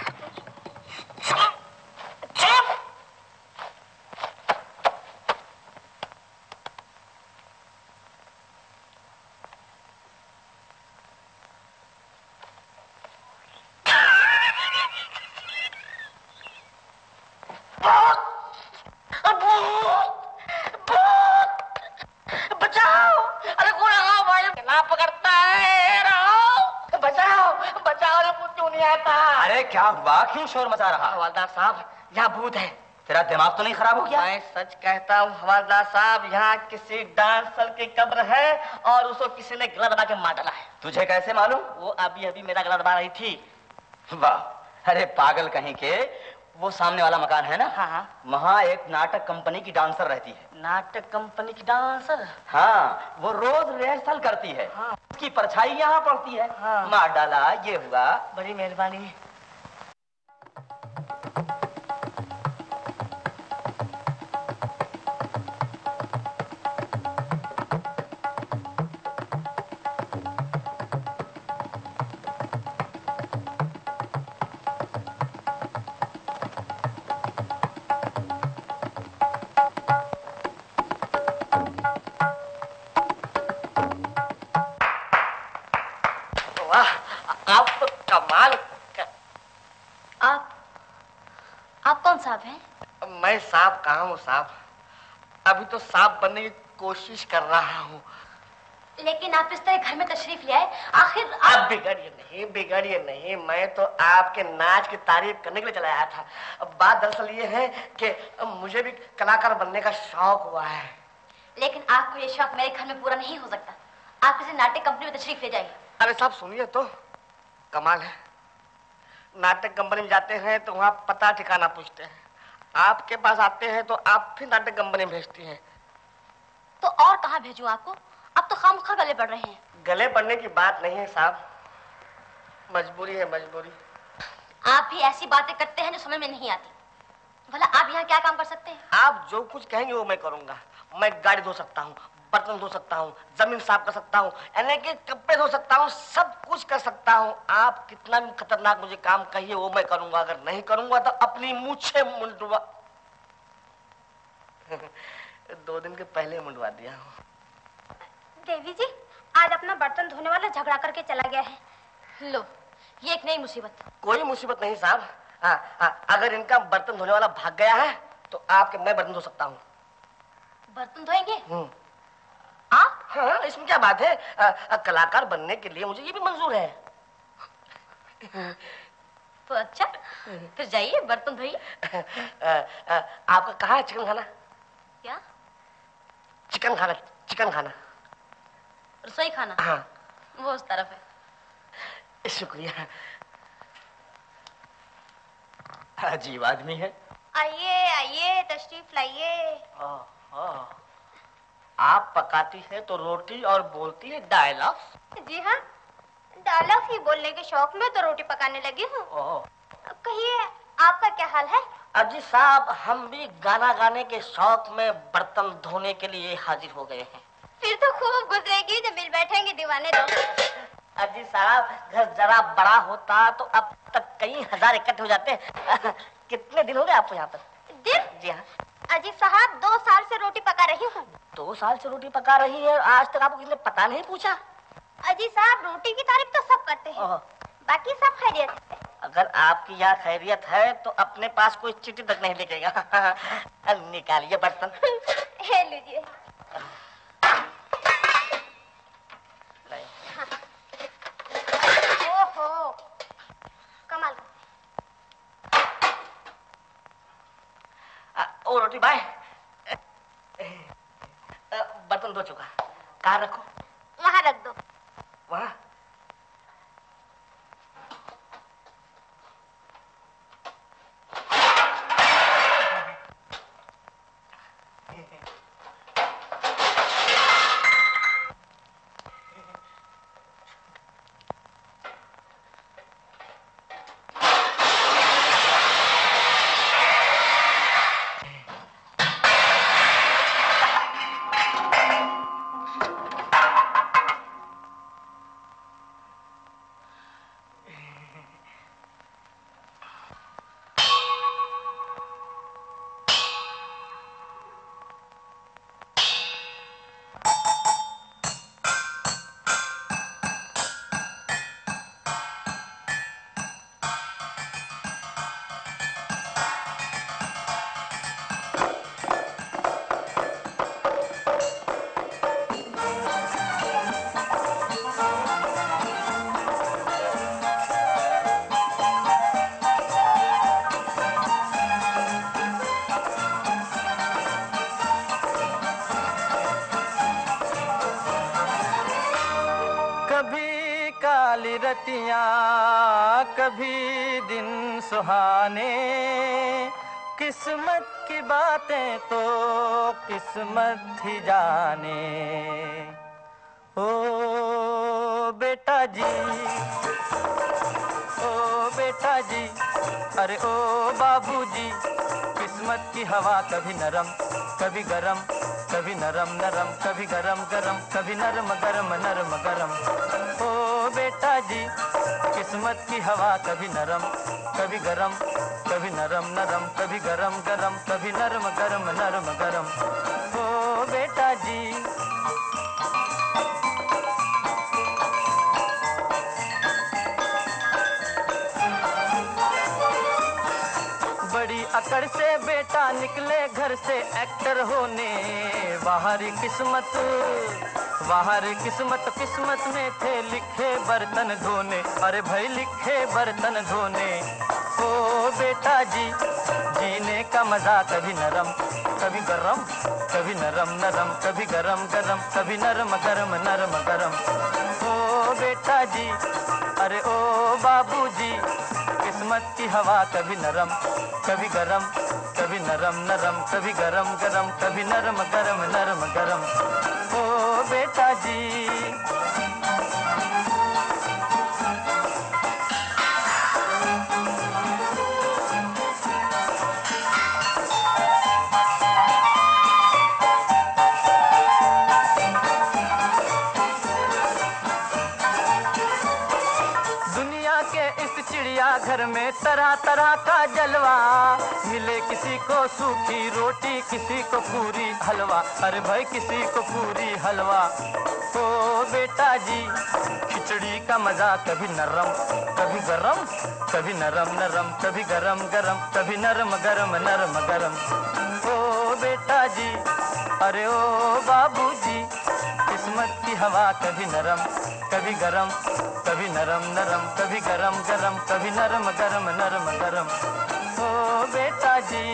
क्या हुआ? क्यों शोर मचा रहा? हवलदार साहब, यहाँ भूत है। तेरा दिमाग तो नहीं खराब हो गया? मैं सच कहता हूँ हवलदार साहब, यहाँ किसी डांसर की कब्र है और उसको किसी ने गला दबा के मार डाला है। तुझे कैसे मालूम? वो अभी अभी मेरा गला दबा रही थी। वाह, अरे पागल कहीं के, वो सामने वाला मकान है ना? हाँ। वहाँ एक नाटक कंपनी की डांसर रहती है। नाटक कंपनी की डांसर? हाँ, वो रोज रिहर्सल करती है। हाँ। उसकी परछाई यहाँ पड़ती है। हाँ। मार डाला, ये हुआ। बड़ी मेहरबानी। आप तो कमाल। आप कौन साहब हैं? मैं साहब कहाँ हूँ साहब, अभी तो साहब बनने की कोशिश कर रहा हूँ। लेकिन आप इस तरह घर में तशरीफ ले आए, आखिर आप बिगड़िए नहीं, मैं तो आपके नाच की तारीफ करने के लिए चला आया था। अब बात दरअसल ये है कि मुझे भी कलाकार बनने का शौक हुआ है। लेकिन आपको ये शौक मेरे घर में पूरा नहीं हो सकता। आप किसी नाटक कंपनी में तशरीफ ले जाइए। अरे साहब सुनिए तो, कमाल है, नाटक कंपनी में जाते हैं तो वहाँ पता ठिकाना पूछते हैं, आपके पास आते हैं तो आप फिर नाटक कंपनी में भेजती हैं। तो और कहाँ भेजूं आपको? अब तो खामखा गले पड़ रहे हैं। गले पड़ने की बात नहीं है साहब, मजबूरी है मजबूरी। आप भी ऐसी बातें करते हैं जो समझ में नहीं आती। भला आप यहाँ क्या काम कर सकते हैं? आप जो कुछ कहेंगे वो मैं करूंगा। मैं गाड़ी धो सकता हूँ, बर्तन धो सकता हूँ, जमीन साफ कर सकता हूँ, यानी कि कपड़े धो सकता हूँ, सब कुछ कर सकता हूँ। आप कितना भी खतरनाक मुझे काम कहिए वो मैं करूंगा। अगर नहीं करूंगा तो अपनी मूछें मुंडवा 2 दिन के पहले मुंडवा दिया हूँ। देवी जी, आज अपना बर्तन धोने वाला झगड़ा करके चला गया है। लो, ये एक नई मुसीबत। कोई मुसीबत नहीं साहब। अगर इनका बर्तन धोने वाला भाग गया है तो आपके मैं बर्तन धो सकता हूँ। बर्तन धोएंगे आप? हाँ, इसमें क्या बात है। कलाकार बनने के लिए मुझे ये भी मंजूर है। तो अच्छा, फिर जाइए बर्तन धोइए। आपका कहाँ है चिकन खाना? क्या? चिकन खाना। रसोई खाना? हाँ, वो उस तरफ है। शुक्रिया। अजीब आदमी है। आइए आइए, तशरीफ लाइए। आप पकाती है तो रोटी और बोलती है डायलॉग। जी हाँ, डायलॉग ही बोलने के शौक में तो रोटी पकाने लगी हूँ। कहिए आपका क्या हाल है? अजी साहब, हम भी गाना गाने के शौक में बर्तन धोने के लिए हाजिर हो गए हैं। फिर तो खूब गुजरेगी जब मिल बैठेंगे दीवाने लोग। अजी साहब, घर जरा बड़ा होता तो अब तक कई हजार इकट्ठे हो जाते। कितने दिन हो गए आपको यहाँ पर? दिन? जी हाँ। अजी साहब, 2 साल से रोटी पका रही हूँ। 2 साल से रोटी पका रही है, आज तक आपको किसी ने पता नहीं पूछा? अजी साहब, रोटी की तारीफ तो सब करते हैं, बाकी सब खैरियत है। अगर आपकी यहाँ खैरियत है तो अपने पास कोई चिट्ठी तक नहीं लिखेगा। निकालिए बर्तन। ये लीजिए। ओहो, कमाल। ओ रोटी भाई, बर्तन धो चुका, कहाँ रखो? वहाँ रख दो। वहाँ? रतियाँ कभी दिन सुहाने, किस्मत की बातें तो किस्मत ही जाने। ओ बेटा जी, ओ बेटा जी, अरे ओ बाबूजी, किस्मत की हवा कभी नरम कभी गरम, कभी नरम नरम कभी गरम गरम, कभी नरम गरम नरम गरम। ओ बेटा जी, किस्मत की हवा कभी नरम कभी गरम, कभी नरम नरम कभी गरम गरम, कभी नरम गरम नरम गरम। ओ बेटा जी। बड़ी अकड़ से बेटा निकले घर से एक्टर होने, बाहरी किस्मत किस्मत में थे लिखे बर्तन धोने, अरे भाई लिखे बर्तन धोने। ओ बेटा जी, जीने का मजा कभी नरम कभी गरम, कभी नरम नरम कभी गरम गरम, कभी नरम गरम नरम गरम। ओ बेटा जी, अरे ओ बाबूजी, किस्मत की हवा कभी नरम कभी गरम, कभी नरम नरम कभी गरम गरम, कभी नरम गरम नरम गरम। ओ बेटा जी। घर में तरह तरह का जलवा, मिले किसी को सूखी रोटी किसी को पूरी हलवा, अरे भाई किसी को पूरी हलवा। ओ बेटा जी, खिचड़ी का मजा कभी नरम कभी गरम, कभी नरम नरम कभी गरम गरम, कभी नरम गरम नरम गरम। ओ बेटा जी, अरे ओ बाबूजी, किस्मत की हवा कभी नरम कभी गरम, कभी नरम नरम कभी गरम गरम, कभी नरम गरम नरम गरम। ओ बेटा जी।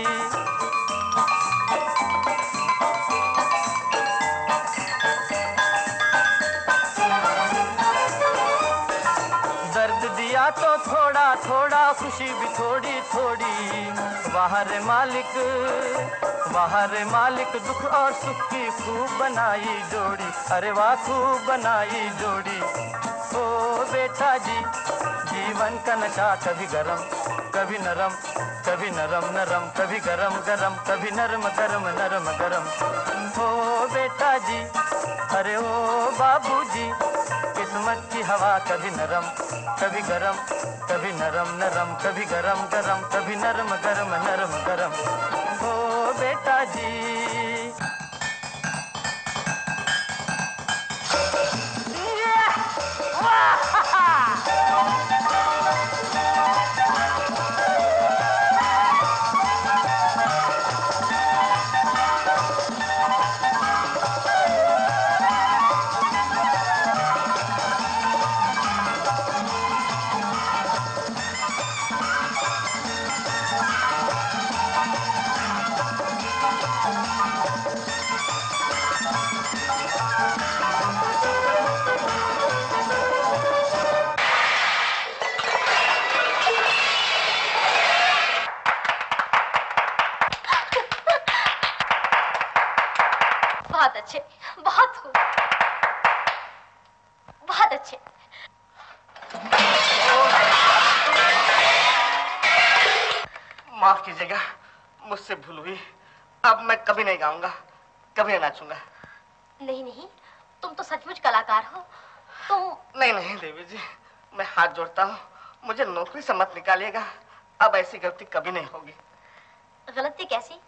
दर्द दिया तो थोड़ा थोड़ा, खुशी भी थोड़ी थोड़ी। वाह रे मालिक, वाह रे मालिक, दुख और सुख की खूब बनाई जोड़ी। अरे वाह खूब बनाई जोड़ी। ओ बेटा जी, जीवन का नशा कभी गरम कभी नरम, कभी नरम नरम, कभी गरम गरम, कभी नरम गरम नरम गरम। ओ बेटा जी, अरे ओ बाबूजी, किस्मत की हवा कभी नरम कभी गरम, कभी नरम नरम, कभी गरम गरम, कभी नरम गरम नरम गरम। ओ बेटा जी। माफ कीजिएगा, मुझसे भूल हुई। अब मैं कभी नहीं गाऊंगा, कभी नहीं नाचूंगा। नहीं नहीं, तुम तो सचमुच कलाकार हो। तुम नहीं नहीं देवी जी, मैं हाथ जोड़ता हूँ, मुझे नौकरी से मत निकालिएगा। अब ऐसी गलती कभी नहीं होगी। गलती कैसी?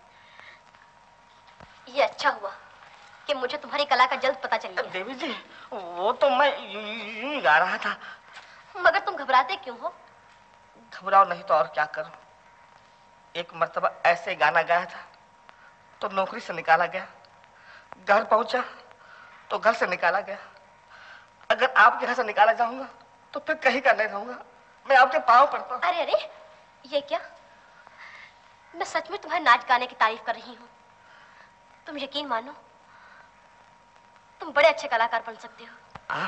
ये अच्छा हुआ कि मुझे तुम्हारी कला का जल्द पता चल गया। देवी जी, वो तो मैं यूं ही गा रहा था। मगर तुम घबराते क्यों हो? घबराओ नहीं तो और क्या करूं। एक मर्तबा ऐसे गाना गाया था तो नौकरी से निकाला गया, घर पहुंचा तो घर से निकाला गया। अगर आपके घर से निकाला जाऊंगा तो फिर कहीं का नहीं रहूंगा। मैं आपके पाँव पड़ता हूं। अरे अरे, ये क्या? मैं सच में तुम्हारे नाच गाने की तारीफ कर रही हूँ। तुम यकीन मानो, तुम बड़े अच्छे कलाकार बन सकते हो।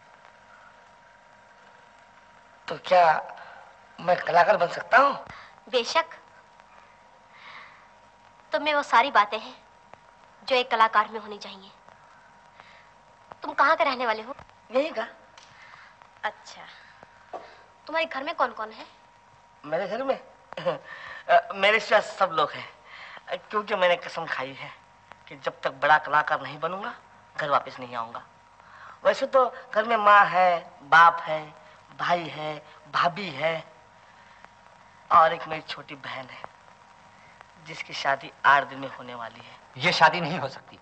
तो क्या मैं कलाकार बन सकता हूँ? बेशक। तुम्हें वो सारी बातें हैं जो एक कलाकार में होनी चाहिए। तुम कहाँ के रहने वाले हो? यही का। अच्छा, तुम्हारे घर में कौन कौन है? मेरे घर में मेरे सिवा सब लोग हैं, क्योंकि मैंने कसम खाई है कि जब तक बड़ा कलाकार नहीं बनूंगा घर वापस नहीं आऊंगा। वैसे तो घर में माँ है, बाप है, भाई है, भाभी है और एक मेरी छोटी बहन है जिसकी शादी 8 दिन में होने वाली है। ये शादी नहीं हो सकती।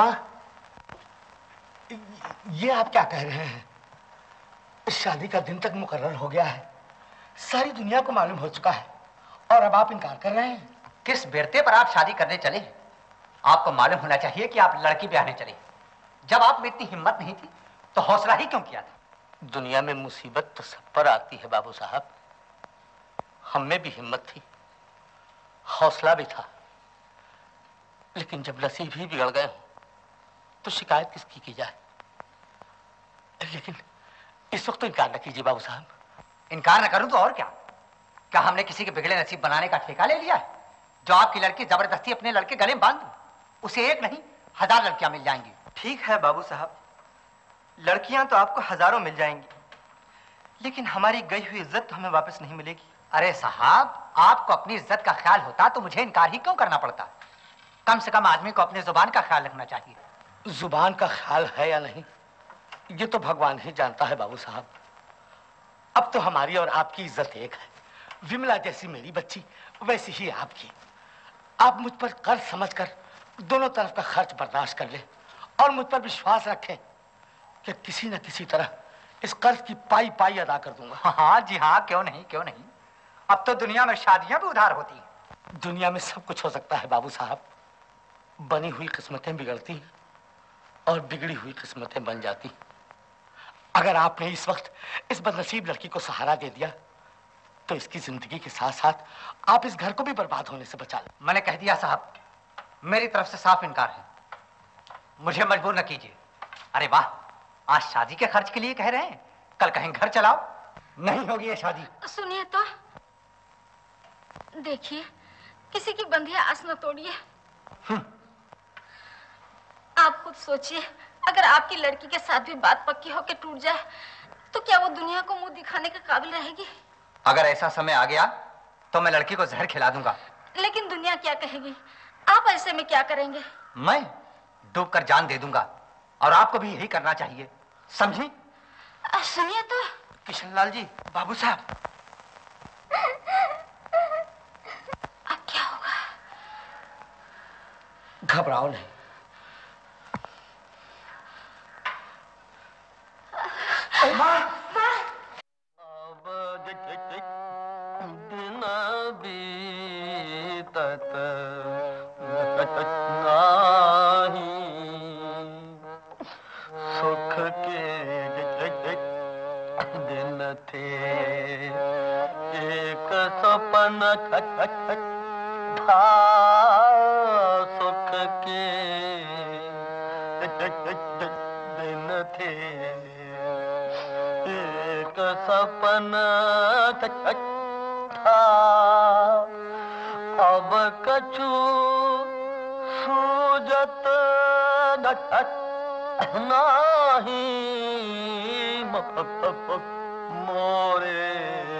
ये आप क्या कह रहे हैं? इस शादी का दिन तक मुकर्रर हो गया है, सारी दुनिया को मालूम हो चुका है और अब आप इनकार कर रहे हैं। किस बेरते पर आप शादी करने चले? आपको मालूम होना चाहिए कि आप लड़की ब्याहने चले। जब आप में इतनी हिम्मत नहीं थी तो हौसला ही क्यों किया था? दुनिया में मुसीबत तो सब पर आती है बाबू साहब। हम में भी हिम्मत थी, हौसला भी था, लेकिन जब नसीब ही बिगड़ गए तो शिकायत किसकी की जाए। लेकिन इस वक्त तो इनकार न कीजिए बाबू साहब। इनकार न करूं तो और क्या? क्या हमने किसी के बिगड़े नसीब बनाने का ठेका ले लिया है? जो आपकी लड़की जबरदस्ती अपने लड़के गले में बांध दूं, उसे एक नहीं 1000 लड़कियां मिल जाएंगी। ठीक है बाबू साहब, लड़कियां तो आपको हजारों मिल जाएंगी, लेकिन हमारी गई हुई इज्जत तो हमें वापस नहीं मिलेगी। अरे साहब, आपको अपनी इज्जत का ख्याल होता तो मुझे इनकार ही क्यों करना पड़ता? कम से कम आदमी को अपनी जुबान का ख्याल रखना चाहिए। जुबान का ख्याल है या नहीं ये तो भगवान ही जानता है बाबू साहब। अब तो हमारी और आपकी इज्जत एक है। विमला जैसी मेरी बच्ची वैसी ही आपकी। आप मुझ पर कर्ज समझकर दोनों तरफ का खर्च बर्दाश्त कर ले और मुझ पर विश्वास रखें कि किसी न किसी तरह इस कर्ज की पाई पाई अदा कर दूंगा। हाँ जी हाँ, क्यों नहीं क्यों नहीं। अब तो दुनिया में शादियां भी उधार होती हैं। दुनिया में सब कुछ हो सकता है बाबू साहब। बनी हुई किस्मतें बिगड़ती और बिगड़ी हुई किस्मतें बन जाती। अगर आपने इस वक्त इस बदनसीब लड़की को सहारा दे दिया तो इसकी जिंदगी के साथ साथ आप इस घर को भी बर्बाद होने से बचा लें। मैंने कह दिया साहब, मेरी तरफ से साफ इनकार है। मुझे मजबूर न कीजिए। अरे वाह, आज शादी के खर्च के लिए कह रहे हैं, कल कहीं घर चलाओ। नहीं होगी ये शादी। सुनिए तो, देखिए किसी की बंधी आस न तोड़िए। आप खुद सोचिए, अगर आपकी लड़की के साथ भी बात पक्की होकर टूट जाए तो क्या वो दुनिया को मुंह दिखाने के काबिल रहेगी? अगर ऐसा समय आ गया तो मैं लड़की को जहर खिला दूंगा। लेकिन दुनिया क्या कहेगी? आप ऐसे में क्या करेंगे? मैं डूबकर जान दे दूंगा और आपको भी यही करना चाहिए, समझी? सुनिए तो। किशनलाल जी, बाबू साहब। अब क्या होगा? घबराओ नहीं। माँ, अब दिन बीतत नाही, सुख के दिन थे, एक सपन था सुख के दिन थे, एक सपन था, अब कछु सूझत नाही मोरे,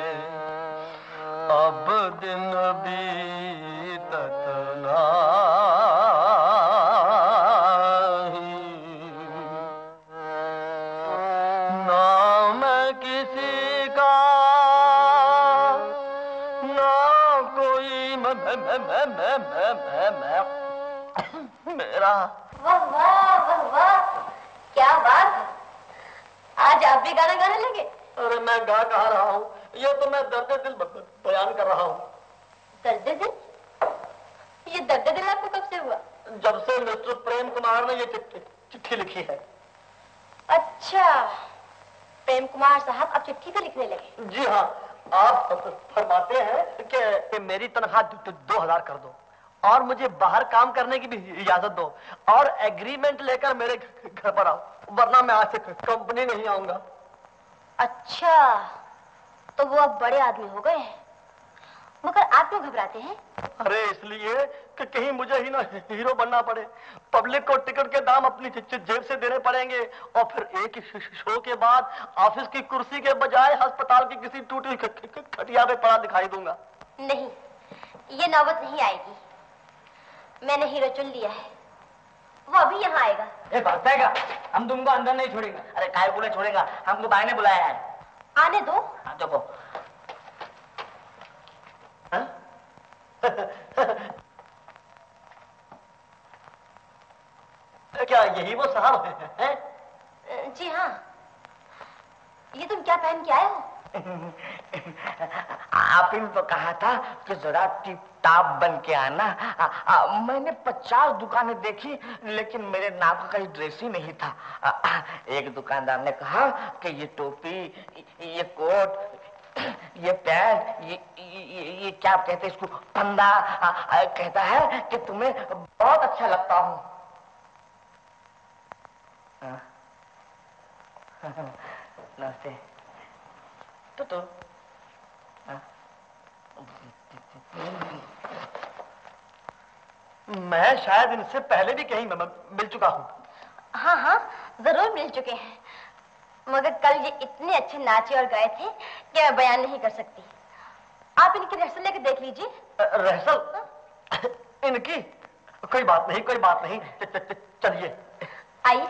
अब दिन बीतत नाही, ना मैं किसी का, ना कोई मेरा। वाह वाह वाह वाह, क्या बात है, आज आप भी गाना गाने लगे? अरे मैं गा रहा हूँ, ये तो मैं दर्द दिल बयान कर रहा हूँ। दर्द दिल? ये दर्द दिल आपको कब से हुआ? जब से मिस्टर प्रेम कुमार ने ये चिट्ठी लिखी है। अच्छा, प्रेम कुमार साहब अब चिट्ठी भी लिखने लगे? जी हाँ, आप फरमाते हैं कि मेरी तनख्वाह 2000 कर दो और मुझे बाहर काम करने की भी इजाजत दो और एग्रीमेंट लेकर मेरे घर पर आओ, वरना मैं आज से कंपनी नहीं आऊंगा। अच्छा, तो वो अब बड़े आदमी हो गए हैं, मगर आप क्यों घबराते हैं? अरे इसलिए कि कहीं मुझे ही ना हीरो बनना पड़े, पब्लिक को टिकट के दाम अपनी जेब से देने पड़ेंगे और फिर एक ही शो के बाद ऑफिस की कुर्सी के बजाय अस्पताल की किसी टूटी खटिया पे पड़ा दिखाई दूंगा। नहीं, ये नौबत नहीं आएगी, मैंने हीरो चुन लिया है, वो अभी यहाँ आएगा। भागता हम तुमको अंदर नहीं छोड़ेंगे। अरे काय बोले छोड़ेगा, हमको भाई ने बुलाया है। आने दो। हाँ देखो। क्या यही वो साहब है? जी हाँ, ये तुम क्या पहन के आए हो? आप ही ने तो कहा था कि जरा टिप टाप बन के आना। मैंने 50 दुकानें देखी लेकिन मेरे नाप का कहीं ड्रेस ही नहीं था। एक दुकानदार ने कहा कि ये टोपी, ये कोट, ये पैंट, ये क्या कहते हैं इसको, फंदा, कहता है कि तुम्हें बहुत अच्छा लगता हूँ। नमस्ते। तो मैं शायद इनसे पहले भी कहीं मिल चुका हूँ। हाँ हाँ, जरूर मिल चुके हैं, मगर कल ये इतने अच्छे नाचे और गाए थे कि मैं बयान नहीं कर सकती। आप इनकी रिहर्सल लेकर देख लीजिए। रिहर्सल? इनकी? कोई बात नहीं, कोई बात नहीं, चलिए। आइए।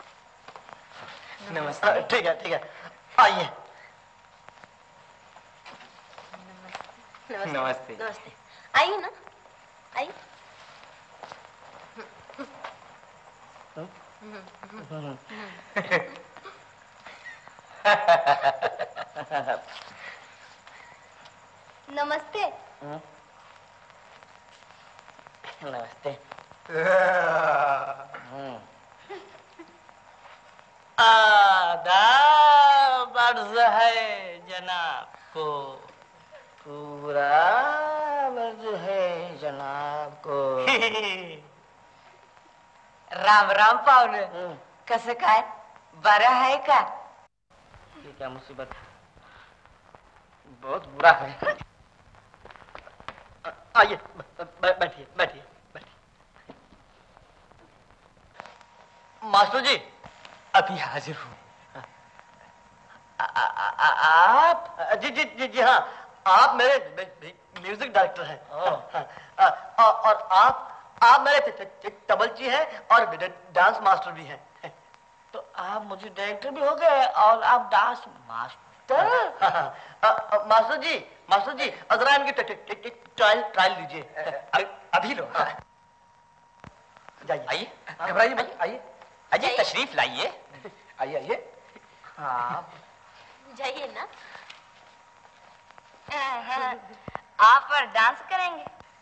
नमस्ते। ठीक है, आइए। नमस्ते। नमस्ते, आइए ना, आइए। नमस्ते। नमस्ते। आदाब अर्ज है जनाब को, पूरा अर्ज है जनाब को। राम राम पाहुणे, कसं काय, बरं आहे का? ये क्या मुसीबत है? बहुत बुरा है। आइए बैठिए बैठिए बैठिए। मास्टर जी अभी हाजिर हूँ। आप जी जी जी जी हाँ, आप मेरे म्यूजिक डायरेक्टर हैं। और आप मेरे तबलची हैं और डांस मास्टर भी हैं। तो आप मुझे डायरेक्टर भी हो गए और आप डांस मास्टर। मास्टर जी अजरा इनकी ट्रायल लीजिए। अभी लो। जाइए। आइए, घबराइए मत, आइए। अजय तशरीफ लाइए। आइए आइए। हाँ जाइए ना। आप पर डांस करेंगे?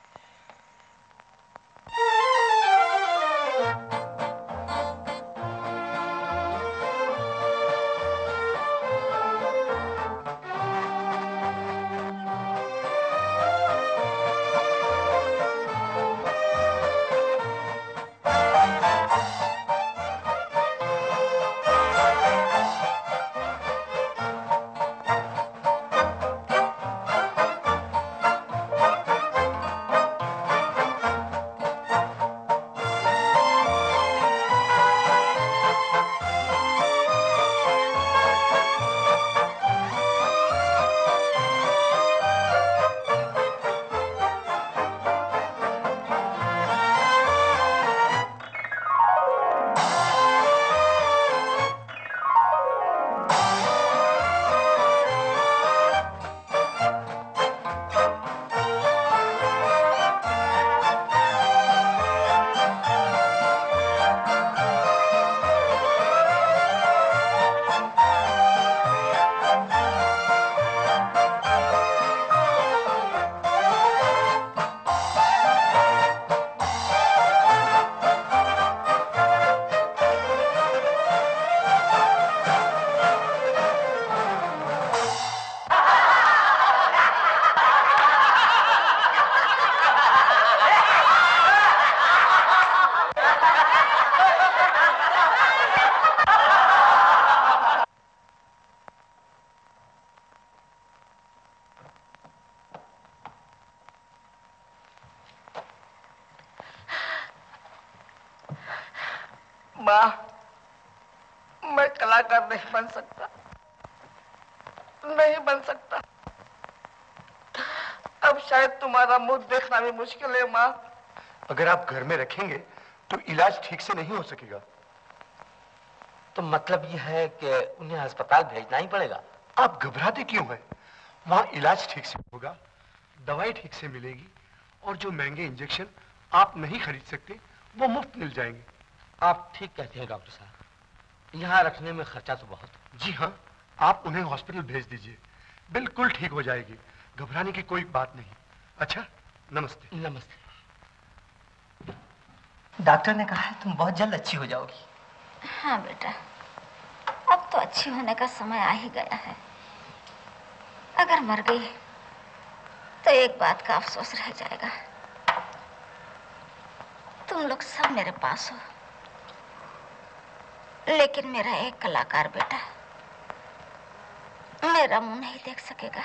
माँ, मैं कलाकार नहीं बन सकता, नहीं बन सकता। अब शायद तुम्हारा मुंह देखना भी मुश्किल है माँ। अगर आप घर में रखेंगे तो इलाज ठीक से नहीं हो सकेगा। तो मतलब ये है कि उन्हें अस्पताल भेजना ही पड़ेगा। आप घबराते क्यों हैं? वहां इलाज ठीक से होगा, दवाई ठीक से मिलेगी और जो महंगे इंजेक्शन आप नहीं खरीद सकते वो मुफ्त मिल जाएंगे। आप ठीक कहते हैं डॉक्टर साहब, यहाँ रखने में खर्चा तो बहुत है। जी हाँ, आप उन्हें हॉस्पिटल भेज दीजिए, बिल्कुल ठीक हो जाएगी, घबराने की कोई बात नहीं। अच्छा, नमस्ते। नमस्ते। डॉक्टर ने कहा है तुम बहुत जल्द अच्छी हो जाओगी। हाँ बेटा, अब तो अच्छी होने का समय आ ही गया है। अगर मर गई तो एक बात का अफसोस रह जाएगा, तुम लोग सब मेरे पास हो, लेकिन मेरा एक कलाकार बेटा मेरा मुंह नहीं देख सकेगा।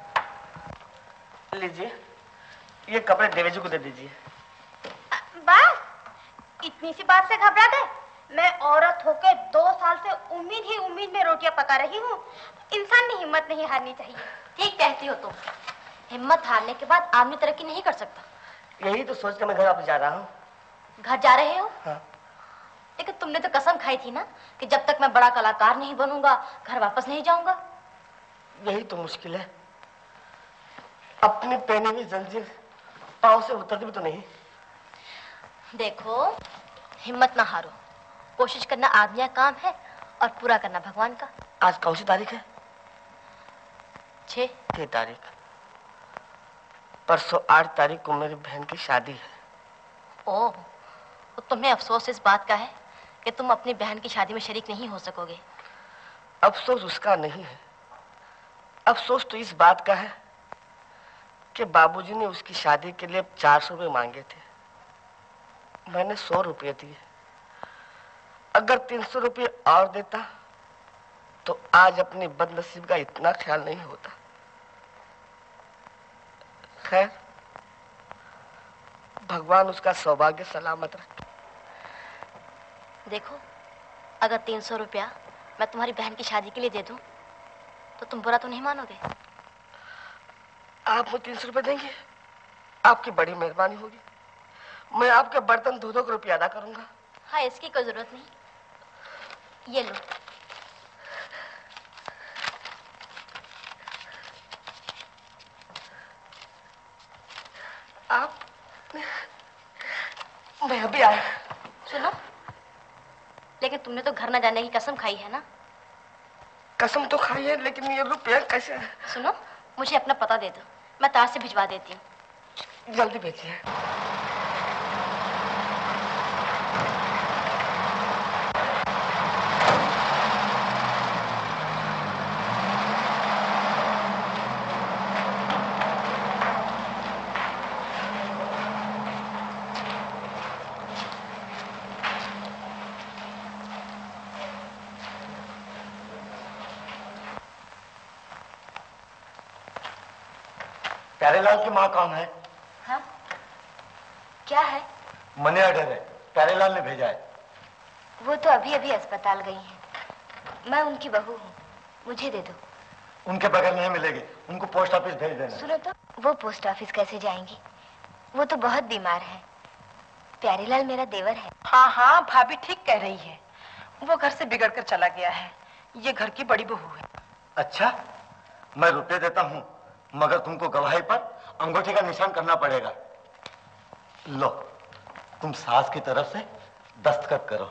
लीजिए, ये कपड़े देवेजी को दे दीजिए। बस इतनी सी बात से घबरा गए? मैं औरत होके 2 साल से उम्मीद ही उम्मीद में रोटियां पका रही हूँ। इंसान की हिम्मत नहीं हारनी चाहिए। ठीक कहती हो तुम, हिम्मत हारने के बाद आदमी तरक्की नहीं कर सकता। यही तो सोच कर मैं घर वापस जा रहा हूँ। घर जा रहे हो? हाँ। लेकिन तुमने तो कसम खाई थी ना कि जब तक मैं बड़ा कलाकार नहीं बनूंगा घर वापस नहीं जाऊंगा। यही तो मुश्किल है, अपनी पहनी हुई जंजीर पाँव से उतरती भी तो नहीं। देखो, हिम्मत ना हारो, कोशिश करना आदमी का काम है और पूरा करना भगवान का। आज कौन सी तारीख है? 6 तारीख। परसों 8 तारीख को मेरी बहन की शादी है। ओह, तो तुम्हें अफसोस इस बात का है कि तुम अपनी बहन की शादी में शरीक नहीं हो सकोगे। अफसोस उसका नहीं है, अफसोस तो इस बात का है कि बाबूजी ने उसकी शादी के लिए 400 रुपये मांगे थे, मैंने 100 रुपये दिए। अगर 300 रुपये और देता तो आज अपनी बदनसीब का इतना ख्याल नहीं होता। खैर, भगवान उसका सौभाग्य सलामत रखे। देखो, अगर 300 रुपया मैं तुम्हारी बहन की शादी के लिए दे दूं, तो तुम बुरा तो नहीं मानोगे? आप मुझे 300 रुपए देंगे? आपकी बड़ी मेहरबानी होगी। मैं आपके बर्तन धो के रुपया अदा करूंगा। हाँ, इसकी कोई जरूरत नहीं। ये लो। आप, मैं अभी आया। सुनो, लेकिन तुमने तो घर न जाने की कसम खाई है ना? कसम तो खाई है, लेकिन ये रुपया कैसे? सुनो, मुझे अपना पता दे दो, मैं तार से भिजवा देती हूँ। जल्दी भेजिए। प्यारेलाल की माँ कौन है? हाँ? क्या है? मनी ऑर्डर है, प्यारेलाल ने भेजा है। वो तो अभी अभी अस्पताल गई हैं। मैं उनकी बहू हूँ, मुझे दे दो। उनके बगैर नहीं मिलेगी, उनको पोस्ट ऑफिस भेज देना। सुनो तो, वो पोस्ट ऑफिस कैसे जाएंगी? वो तो बहुत बीमार है। प्यारेलाल मेरा देवर है। हाँ हाँ, भाभी ठीक कह रही है। वो घर से बिगड़ कर चला गया है। ये घर की बड़ी बहू है। अच्छा, मैं रुपए देता हूँ, मगर तुमको गवाही पर अंगूठे का निशान करना पड़ेगा। लो, तुम सास की तरफ से दस्तखत करो।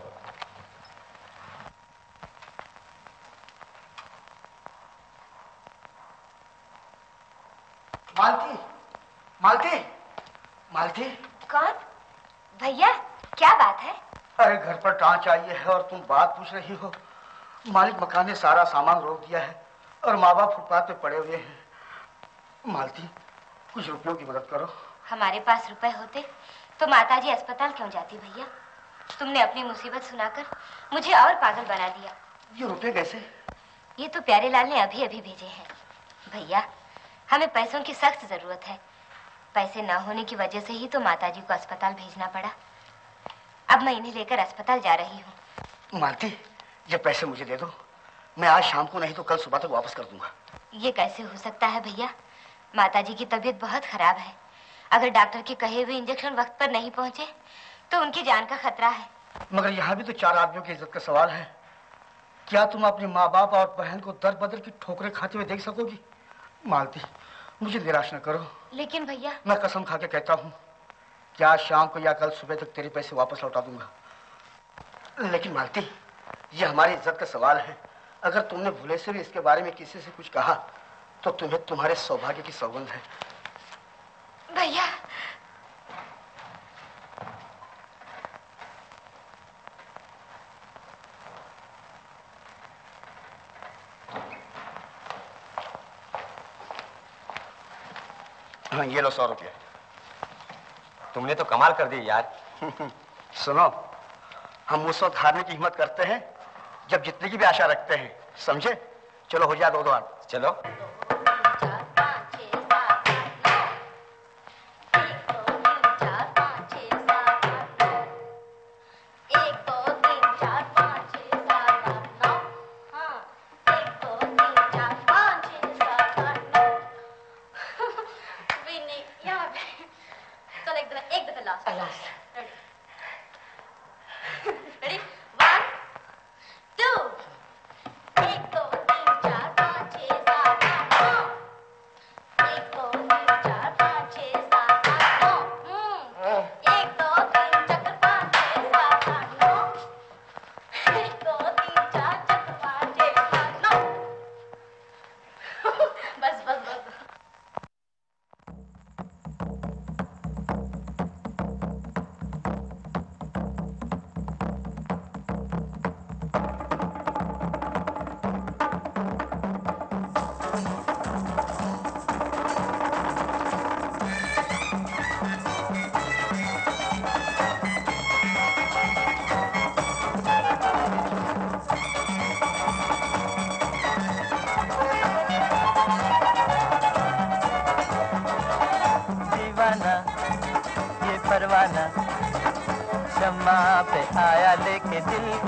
मालती, मालती, मालती। कौन? भैया, क्या बात है? अरे घर पर टांच आई है और तुम बात पूछ रही हो। मालिक मकान ने सारा सामान रोक दिया है और माँ बाप फुटपाथ पे पड़े हुए हैं। मालती, कुछ रुपयों की मदद करो। हमारे पास रुपए होते तो माताजी अस्पताल क्यों जाती भैया? तुमने अपनी मुसीबत सुनाकर मुझे और पागल बना दिया। ये रुपए कैसे? ये तो प्यारेलाल ने अभी अभी भेजे हैं। भैया, हमें पैसों की सख्त जरूरत है। पैसे न होने की वजह से ही तो माताजी को अस्पताल भेजना पड़ा। अब मैं इन्हें लेकर अस्पताल जा रही हूँ। मालती, ये पैसे मुझे दे दो। मैं आज शाम को नहीं तो कल सुबह तक वापस कर दूंगा। ये कैसे हो सकता है भैया? माताजी की तबीयत बहुत खराब है। अगर डॉक्टर के कहे हुए इंजेक्शन वक्त पर नहीं पहुंचे तो उनकी जान का खतरा है। मगर यहाँ भी तो 4 आदमियों की इज्जत का सवाल है। क्या तुम अपने माँ बाप और बहन को दर बदर की ठोकरें खाते हुए देख सकोगी? मालती, मुझे निराश न करो। लेकिन भैया, मैं कसम खा के कहता हूँ कि आज शाम को या कल सुबह तक तेरे पैसे वापस लौटा दूंगा। लेकिन मालती, ये हमारी इज्जत का सवाल है। अगर तुमने भूले से भी इसके बारे में किसी से कुछ कहा तो तुम्हें तुम्हारे सौभाग्य की सौगंध है। भैया, हाँ, ये लो 100 रुपया। तुमने तो कमाल कर दी यार। सुनो, हम उस वक्त हारने की हिम्मत करते हैं जब जीतने की भी आशा रखते हैं, समझे? चलो हो जाए 2-2 हाथ। चलो।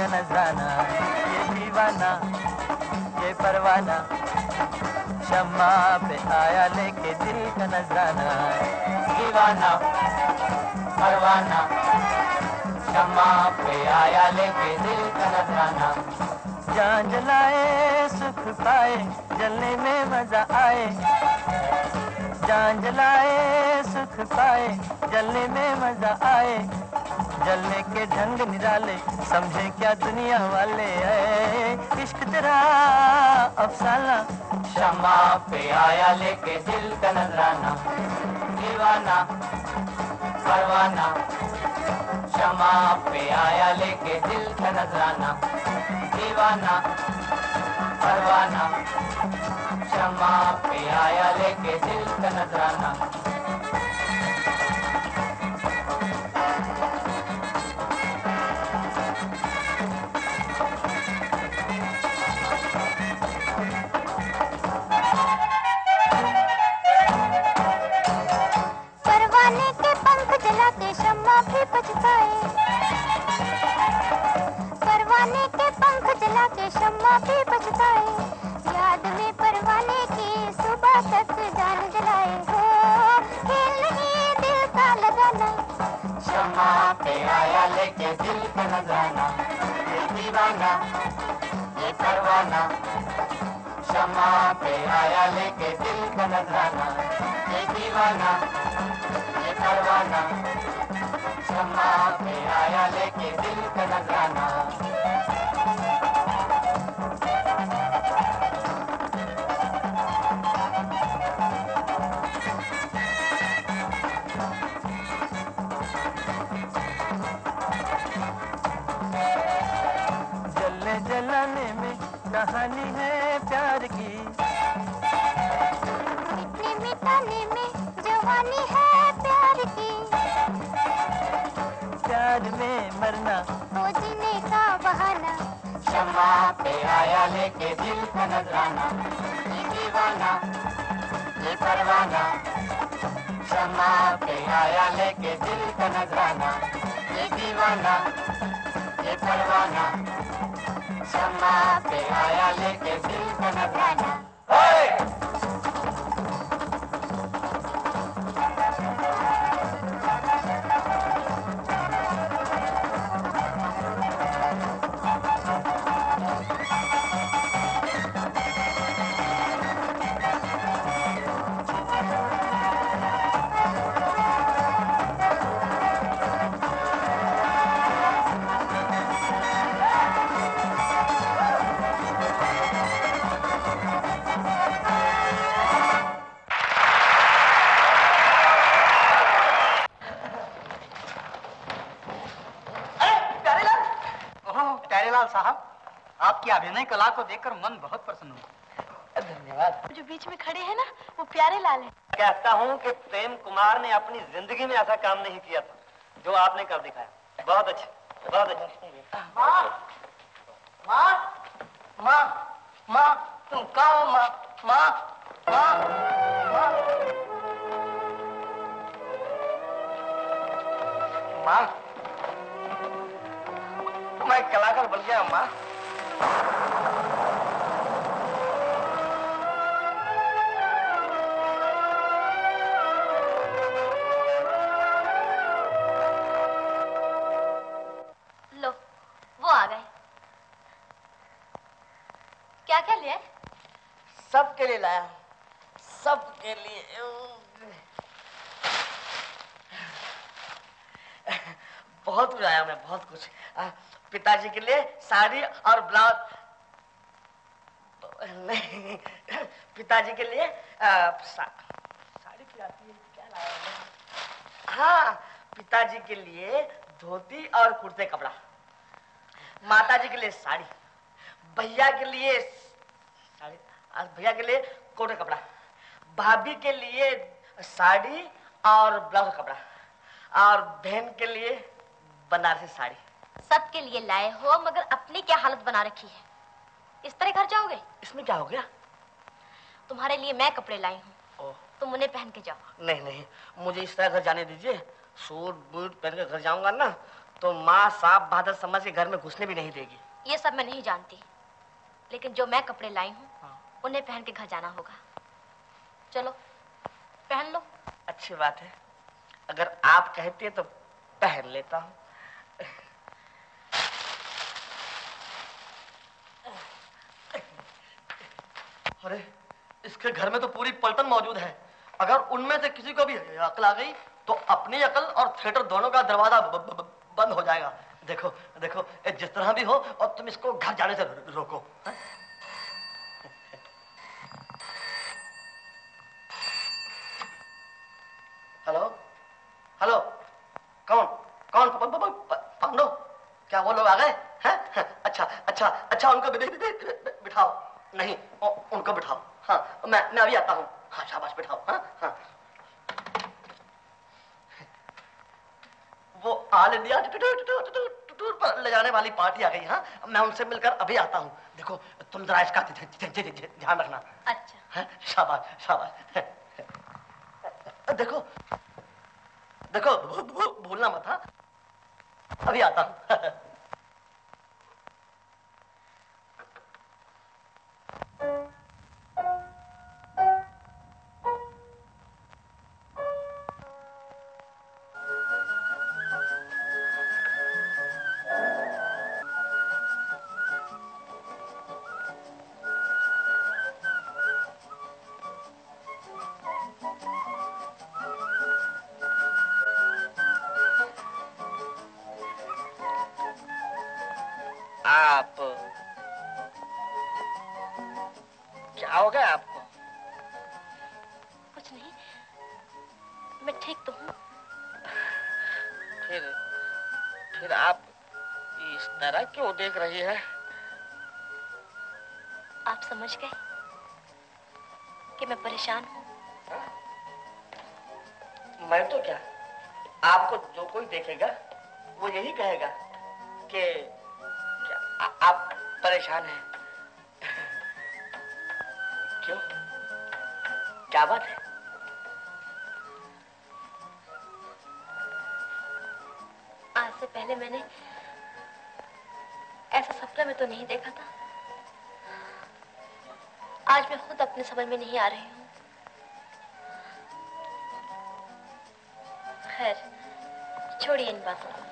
का नजराना, ये दीवाना ये परवाना, शम्मा पे आया लेके दिल का नजराना। दीवाना परवाना, शम्मा पे आया लेके दिल का नजराना। जान जलाए सुख पाए, जलने में मजा आए। जान जलाए सुख पाए, जलने में मजा आए। जलने के ढंग निराले, समझे क्या दुनिया वाले। इश्क तेरा अफसाना, शम्मा पे आया लेके दिल का नजराना। दीवाना परवाना, शम्मा पे आया लेके दिल का नजराना। दीवाना परवाना, शम्मा पे आया लेके दिल का नजराना। परवाने के पंख जला के शम्मा भी पछताए। परवाने के पंख जला के शम्मा भी पछताए। याद में परवाने की सुबह तक जान जलाए। हो खेल नहीं दिल का लगाना, शम्मा पे आया लेके दिल का नजराना। ये दीवाना ये परवाना, शम्मा पे आया लेके दिल का नजराना। ये दीवाना ये परवाना, शम्मा पे आया लेके दिल का नजराना। जलने जलाने में कहानी है प्यार की। मिटने मिटाने में जवानी है प्यार की। प्यार में मरना वो जीने का बहाना, शम्मा पे आया लेके दिल का नजराना। ये दीवाना ये परवाना, शम्मा पे आया लेके दिल का नजराना। ये दीवाना ये परवाना, शम्मा पे आया लेके दिल का नजराना। प्यारेलाल साहब, आपकी अभिनय कला को देखकर मन बहुत प्रसन्न हुआ। धन्यवाद। जो बीच में खड़े हैं ना, वो प्यारेलाल है। कहता हूँ कि प्रेम कुमार ने अपनी जिंदगी में ऐसा काम नहीं किया था जो आपने कर दिखाया। बहुत अच्छा बहुत अच्छा। माँ माँ माँ माँ तुम कहाँ हो माँ? माँ माँ माँ मैं कलाकार बन गया माँ। लो, वो आ गए। क्या क्या लिया? सबके लिए लाया, सबके लिए। बहुत कुछ लाया मैं, बहुत कुछ। पिताजी के लिए साड़ी और ब्लाउज, नहीं पिताजी के लिए साड़ी क्या आती है, क्या लाया मैं? हाँ, पिताजी के लिए धोती और कुर्ते कपड़ा, माताजी के लिए साड़ी, भैया के लिए साड़ी और भैया के लिए कोटा कपड़ा, भाभी के लिए साड़ी और ब्लाउज कपड़ा, और बहन के लिए बनारसी साड़ी। सबके लिए लाए हो, मगर अपनी क्या हालत बना रखी है? इस तरह घर जाओगे? इसमें क्या हो गया? तुम्हारे लिए मैं कपड़े लाई हूँ, तुम उन्हें पहन के जाओ। नहीं नहीं, मुझे इस तरह घर जाने दीजिए। सूट बूट पहन के घर जाऊंगा ना तो माँ साफ बहादुर समझ के घर में घुसने भी नहीं देगी। ये सब मैं नहीं जानती, लेकिन जो मैं कपड़े लाई हूँ उन्हें पहन के घर जाना होगा। चलो पहन लो। अच्छी बात है, अगर आप कहती है तो पहन लेता हूँ। अरे इसके घर में तो पूरी पलटन मौजूद है। अगर उनमें से किसी को भी अकल आ गई तो अपनी अकल और थिएटर दोनों का दरवाजा बंद हो जाएगा। देखो देखो, जिस तरह भी हो और तुम इसको घर जाने से रोको। हेलो हेलो, कौन कौन? पांडो, क्या वो लोग आ गए हैं? अच्छा अच्छा अच्छा, उनको बिठाओ। नहीं, उनको बिठाओ। हाँ, मैं अभी आता हूँ। हाँ शाबाश, बिठाओ। हाँ हाँ, वो ऑल इंडिया टूर पर ले जाने वाली पार्टी आ गई। हाँ, मैं उनसे मिलकर अभी आता हूँ। देखो तुम जरा इसका ध्यान रखना। अच्छा। हाँ, शाबाश शाबाश। देखो देखो, भूलना मत। हाँ, अभी आता हूँ। आप क्या हो गया आपको? कुछ नहीं, मैं ठीक तो हूँ। फिर आप इस तरह क्यों देख रही है? आप समझ गए कि मैं परेशान हूँ। मैं तो क्या, आपको जो कोई देखेगा वो यही कहेगा कि आप परेशान हैं। क्यों, क्या बात है? आज से पहले मैंने ऐसा सपना में तो नहीं देखा था। आज मैं खुद अपने समझ में नहीं आ रही हूँ। खैर, छोड़िए इन बातों को।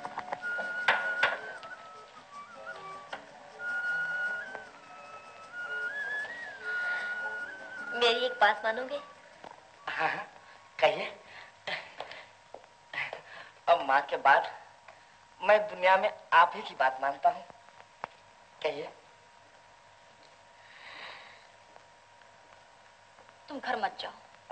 मेरी एक बात मानोगे? हाँ हाँ, कहिए। अब माँ के बाद मैं दुनिया में आप ही की बात मानता हूँ। कहिए। तुम घर मत जाओ।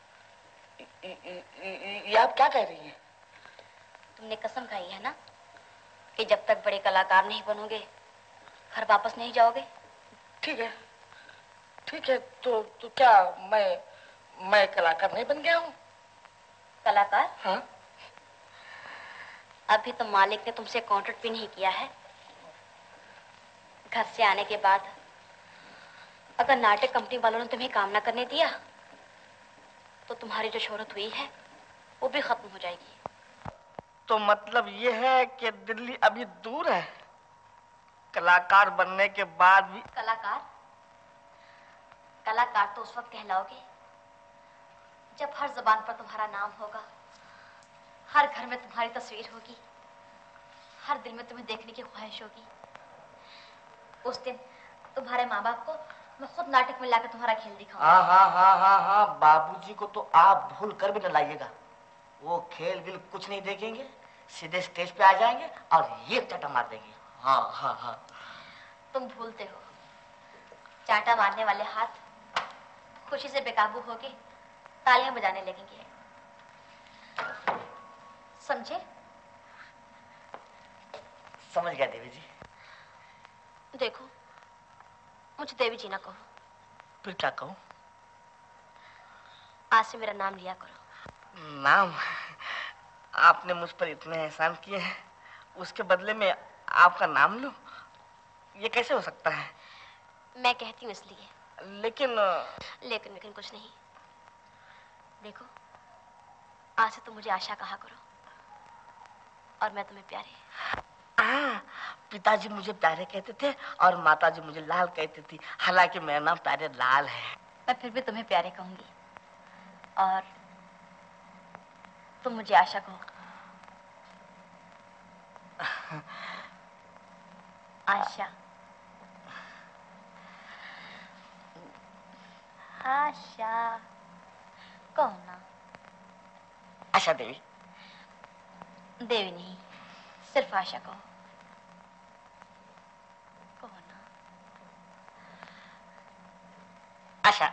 ये आप क्या कह रही हैं? तुमने कसम खाई है ना कि जब तक बड़े कलाकार नहीं बनोगे घर वापस नहीं जाओगे। ठीक है ठीक है, तो क्या मैं कलाकार नहीं बन गया हूँ? कलाकार? हाँ। अभी तो मालिक ने तुमसे कॉन्ट्रैक्ट भी नहीं किया है। घर से आने के बाद अगर नाटक कंपनी वालों ने तुम्हें काम ना करने दिया तो तुम्हारी जो शोहरत हुई है वो भी खत्म हो जाएगी। तो मतलब ये है कि दिल्ली अभी दूर है? कलाकार बनने के बाद भी? कलाकार? कलाकार तो उस वक्त कहलाओगे जब हर जुबान पर तुम्हारा नाम होगा, हर घर में तुम्हारी तस्वीर होगी, हर दिल में तुम्हें देखने की ख्वाहिश होगी। उस दिन तुम्हारे माँ बाप को मैं खुद नाटक में लाकर तुम्हारा खेल दिखाऊंगा। हाँ हाँ हाँ हाँ हाँ, बाबूजी को तो आप भूल कर भी न लाइएगा। वो खेल बिल कुछ नहीं देखेंगे, सीधे स्टेज पे आ जाएंगे और ये चाटा मार देंगे। हाँ हाँ हाँ। तुम भूलते हो, चाटा मारने वाले हाथ खुशी से बेकाबू होके तालियां बजाने लगेंगे। समझे? समझ गया देवी जी। देखो, मुझे देवी जी ना कहो। फिर क्या कहूँ? आज से मेरा नाम लिया करो। नाम? आपने मुझ पर इतने एहसान किए हैं, उसके बदले में आपका नाम लूं? ये कैसे हो सकता है? मैं कहती हूँ इसलिए। लेकिन कुछ नहीं। देखो, आज से तुम मुझे आशा कहा करो और मैं तुम्हें प्यारी। पिताजी मुझे प्यारे कहते थे और माताजी मुझे लाल कहती थी, हालांकि मेरा नाम प्यारेलाल है। मैं फिर भी तुम्हें प्यारे कहूंगी और तुम मुझे आशा कहो। आशा, आशा कहो ना। आशा देवी। देवी नहीं, सिर्फ आशा कहो। कहो ना। आशा।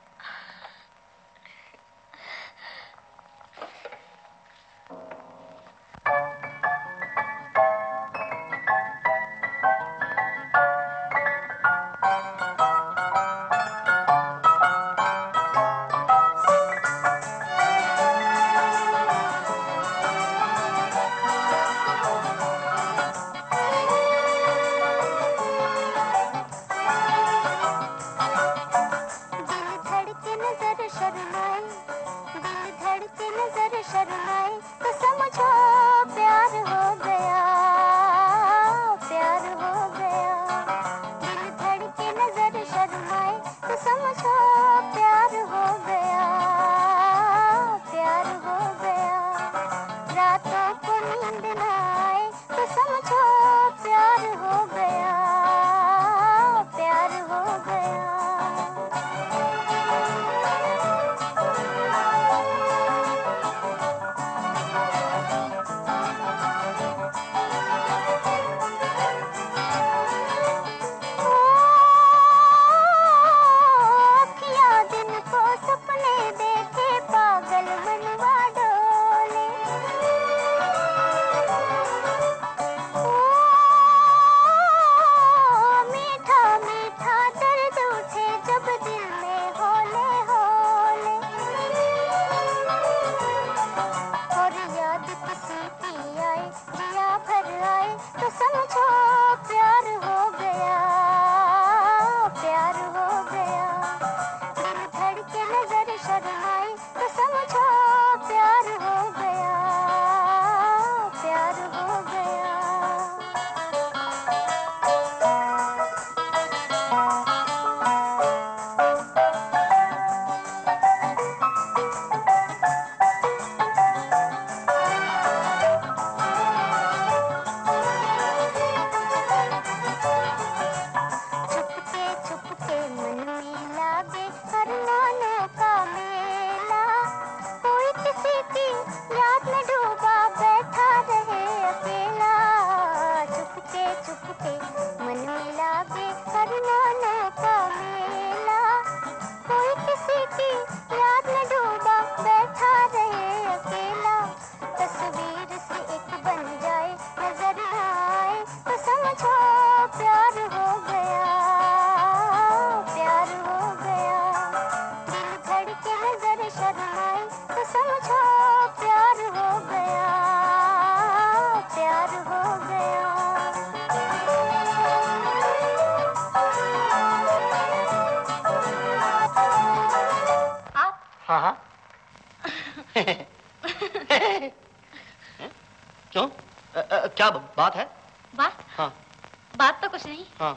क्यों? क्या बात है? बात? हाँ। बात तो कुछ नहीं। हाँ।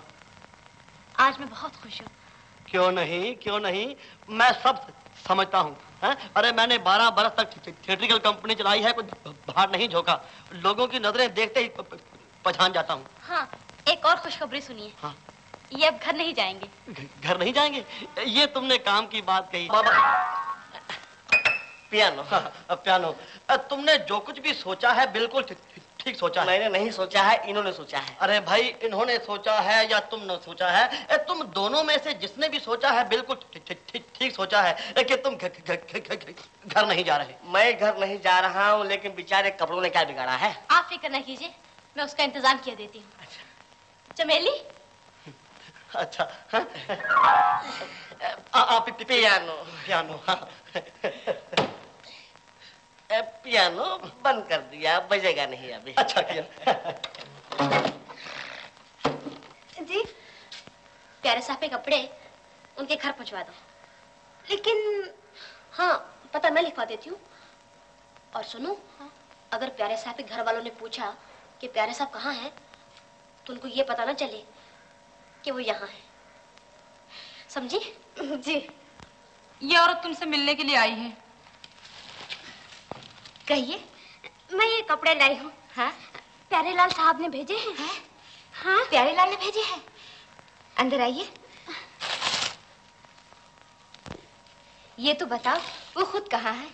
आज मैं बहुत खुश हूँ। क्यों नहीं, क्यों नहीं, मैं सब समझता हूँ। अरे मैंने 12 बरस तक थिएट्रिकल कंपनी चलाई है, कुछ बाहर नहीं झोंका। लोगों की नजरें देखते ही पहचान जाता हूँ। हाँ, एक और खुशखबरी सुनिए। हाँ। ये अब घर नहीं जाएंगे। घर नहीं जाएंगे? ये तुमने काम की बात कही। पियानो। पियानो। तुमने जो कुछ भी सोचा है बिल्कुल ठीक सोचा है। मैंने नहीं सोचा है, इन्होंने सोचा है। अरे भाई, इन्होंने सोचा है या तुमने सोचा है, तुम दोनों में से जिसने भी सोचा है बिल्कुल ठीक सोचा है कि तुम घर नहीं जा रहे। मैं घर नहीं जा रहा हूँ, लेकिन बेचारे कपड़ों ने क्या बिगाड़ा है। आप फिक्र न कीजिए, मैं उसका इंतजाम किया देती हूँ। अच्छा। चमेली। अच्छा। आप पियानो। पियानो। पियानो बंद कर दिया, बजेगा नहीं अभी। अच्छा किया। जी, प्यारे साहब के कपड़े उनके घर पहुंचवा दो। लेकिन हाँ, पता मैं लिखवा देती हूँ। और सुनो, हाँ? अगर प्यारे साहब के घर वालों ने पूछा कि प्यारे साहब कहाँ हैं, तो उनको ये पता ना चले कि वो यहाँ है। समझी? जी। ये औरत तुमसे मिलने के लिए आई है। कहिए। मैं ये कपड़े लाई हूँ। हाँ? प्यारेलाल साहब ने भेजे हैं। है? हाँ, प्यारेलाल ने भेजे हैं। अंदर आइए। ये तो बताओ, वो खुद कहाँ है?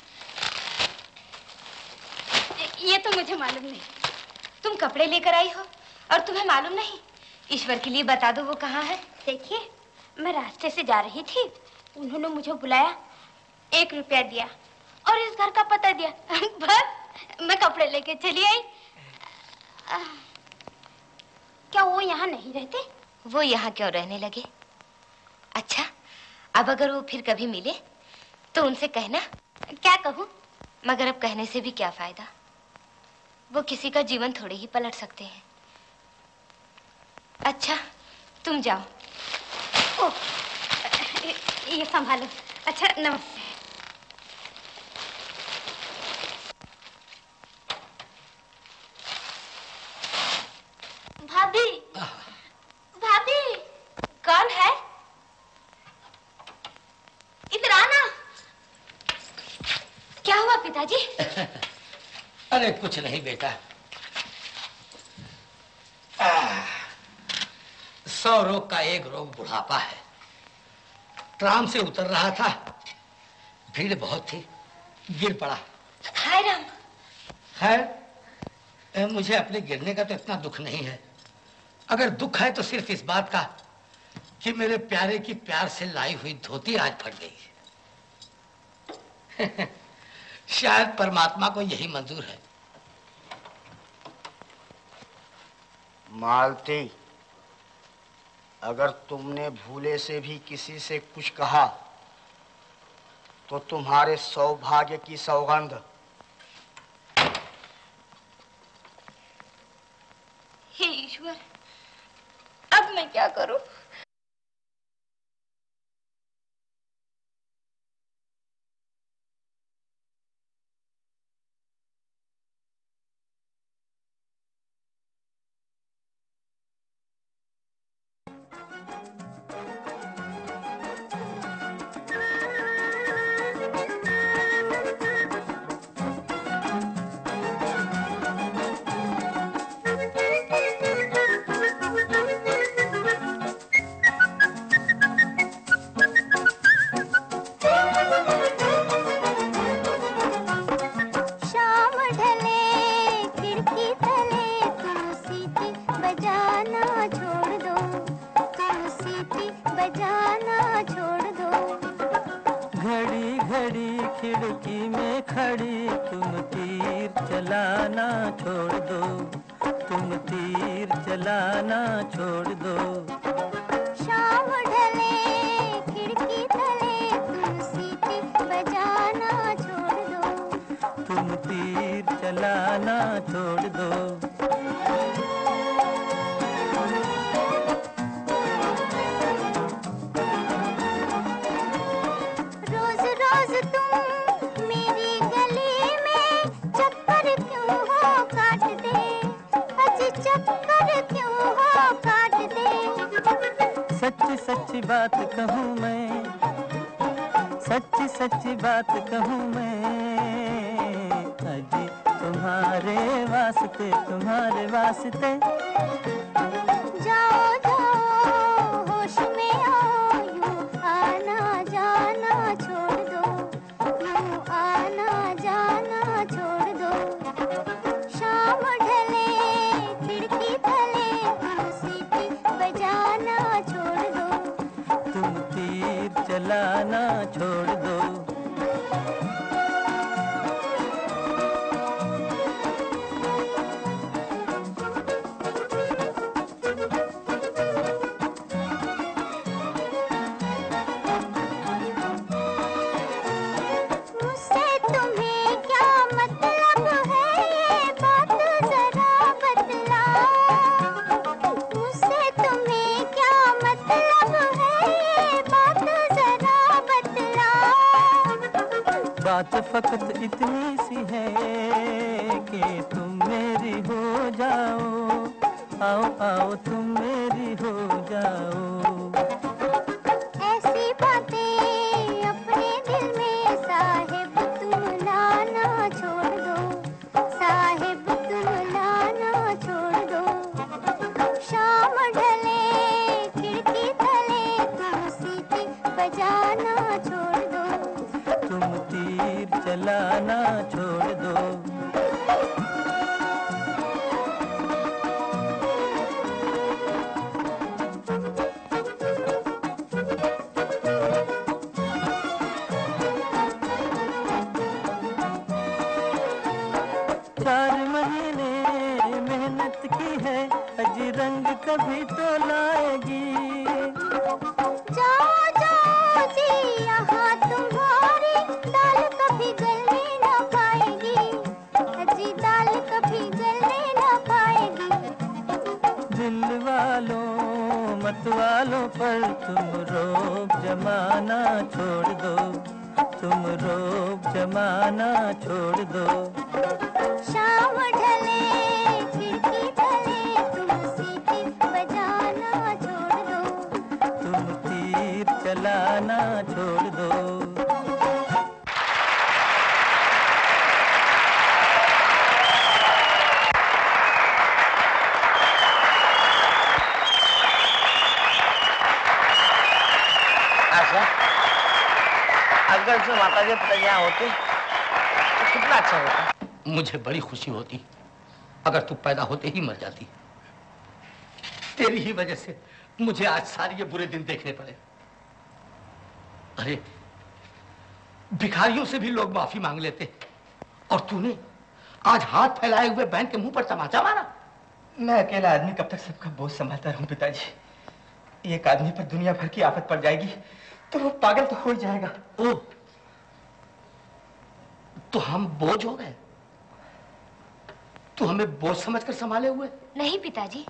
ये तो मुझे मालूम नहीं। तुम कपड़े लेकर आई हो और तुम्हें मालूम नहीं? ईश्वर के लिए बता दो वो कहाँ है। देखिए, मैं रास्ते से जा रही थी, उन्होंने मुझे बुलाया, 1 रुपया दिया और इस घर का पता दिया। बस मैं कपड़े लेके चली आई। क्या वो यहाँ नहीं रहते? वो यहाँ क्यों रहने लगे? अच्छा, अब अगर वो फिर कभी मिले तो उनसे कहना। क्या कहूँ? मगर अब कहने से भी क्या फायदा, वो किसी का जीवन थोड़े ही पलट सकते हैं। अच्छा, तुम जाओ। ओह, ये संभालो। अच्छा, नमस्ते। भाभी, भाभी। कौन है? इधर आना। क्या हुआ पिताजी? अरे कुछ नहीं बेटा, 100 रोग का एक रोग बुढ़ापा है। ट्राम से उतर रहा था, भीड़ बहुत थी, गिर पड़ा। हाय राम। खैर, मुझे अपने गिरने का तो इतना दुख नहीं है। अगर दुख है तो सिर्फ इस बात का कि मेरे प्यारे की प्यार से लाई हुई धोती आज फट गई। शायद परमात्मा को यही मंजूर है। मालती, अगर तुमने भूले से भी किसी से कुछ कहा तो तुम्हारे सौभाग्य की सौगंध। हे ईश्वर, अब मैं क्या करूं? सच्ची बात कहूँ मैं, सच्ची सच्ची बात कहूँ मैं, अजी तुम्हारे वास्ते, तुम्हारे वास्ते। जाओ जाओ होश में आओ, यूं आना जाना छोड़ दो, यूं आना जाना छोड़ दो। शाम ढले खिड़की तले सीटी बजाना छोड़ दो, तुम तीर चलाना छोड़ दो। बात फकत इतनी सी है कि तुम मेरी हो जाओ, आओ आओ तुम मेरी हो जाओ। ऐसी बातें अपने दिल में साहिब तुम लाना छोड़ दो, साहिब तुम लाना छोड़ दो। शाम ढले खिड़की तले तुम सीटी बजाना छोड़ दो, तुम तीर चलाना छोड़ दो। रंग कभी तो लाएगी। जाओ जाओ जी यहाँ तुम्हारी दाल कभी गलने न पाएगी, जी दाल कभी गलने न पाएगी। दिल वालों मत वालों पर तुम रोब जमाना छोड़ दो, तुम रोब जमाना छोड़ दो। शाम ढले खिड़की तले तुम सीटी बजाना छोड़ दो, तुम तीर चलाना छोड़ दो। आशा, अगर जो माता जी पिता यहाँ होते तो कितना अच्छा होता। मुझे बड़ी खुशी होती अगर तू पैदा होते ही मर जाती। तेरी ही वजह से मुझे आज सारे ये बुरे दिन देखने पड़े। अरे भिखारियों से भी लोग माफी मांग लेते और तूने आज हाथ फैलाए हुए बहन के मुंह पर तमाचा मारा। मैं अकेला आदमी कब तक सबका बोझ संभालता रहूं पिताजी। एक आदमी पर दुनिया भर की आफत पड़ जाएगी तो वो पागल तो हो ही जाएगा। ओह, तो हम बोझ हो गए? तू हमें बोझ समझकर संभाले हुए? नहीं पिताजी,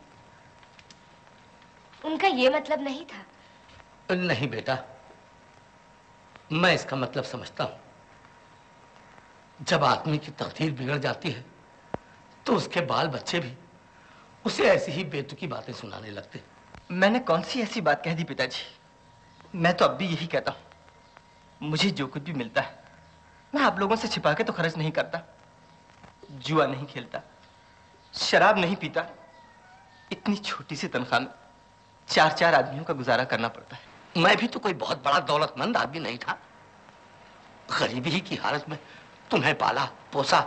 उनका ये मतलब नहीं था। नहीं बेटा, मैं इसका मतलब समझता हूं। जब आदमी की तकदीर बिगड़ जाती है तो उसके बाल बच्चे भी उसे ऐसी ही बेतुकी बातें सुनाने लगते। मैंने कौन सी ऐसी बात कह दी पिताजी? मैं तो अब भी यही कहता हूं, मुझे जो कुछ भी मिलता है मैं आप लोगों से छिपा के तो खर्च नहीं करता, जुआ नहीं खेलता, शराब नहीं पीता। इतनी छोटी सी तनख्वाह में 4-4 आदमियों का गुजारा करना पड़ता है। मैं भी तो कोई बहुत बड़ा दौलतमंद आदमी नहीं था। गरीबी ही की हालत में तुम्हें पाला पोसा,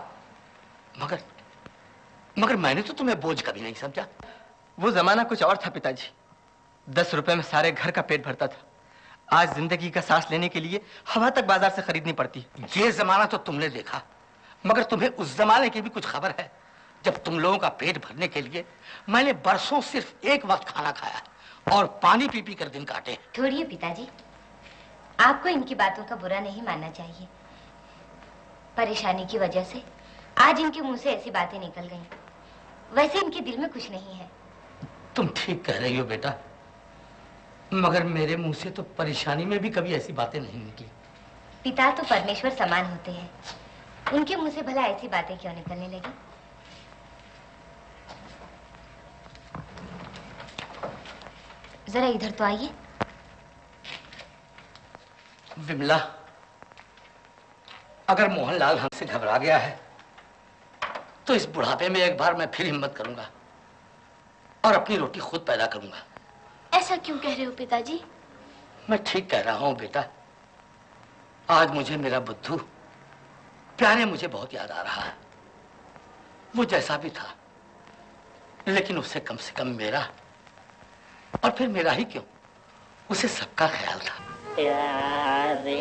मगर मैंने तो तुम्हें बोझ कभी नहीं समझा। वो जमाना कुछ और था पिताजी। 10 रुपए में सारे घर का पेट भरता था। आज जिंदगी का सांस लेने के लिए हवा तक बाजार से खरीदनी पड़ती। ये जमाना तो तुमने देखा, मगर तुम्हें उस जमाने की भी कुछ खबर है जब तुम लोगों का पेट भरने के लिए मैंने बरसों सिर्फ एक वक्त खाना खाया और पानी पी पी कर दिन काटे। छोड़िए पिताजी, आपको इनकी बातों का बुरा नहीं मानना चाहिए। परेशानी की वजह से आज इनके मुंह से ऐसी बातें निकल गईं। वैसे इनके दिल में कुछ नहीं है। तुम ठीक कह रही हो बेटा, मगर मेरे मुंह से तो परेशानी में भी कभी ऐसी बातें नहीं निकली। पिता तो परमेश्वर समान होते हैं, उनके मुंह से भला ऐसी बातें क्यों निकलने लगी? जरा इधर तो आइए। विमला, अगर मोहनलाल हमसे घबरा गया है तो इस बुढ़ापे में एक बार मैं फिर हिम्मत करूंगा और अपनी रोटी खुद पैदा करूंगा। ऐसा क्यों कह रहे हो पिताजी? मैं ठीक कह रहा हूं बेटा। आज मुझे मेरा बुद्धू प्यारे मुझे बहुत याद आ रहा है। वो जैसा भी था, लेकिन उससे कम से कम मेरा, और फिर मेरा ही क्यों, उसे सबका ख्याल था। प्यारे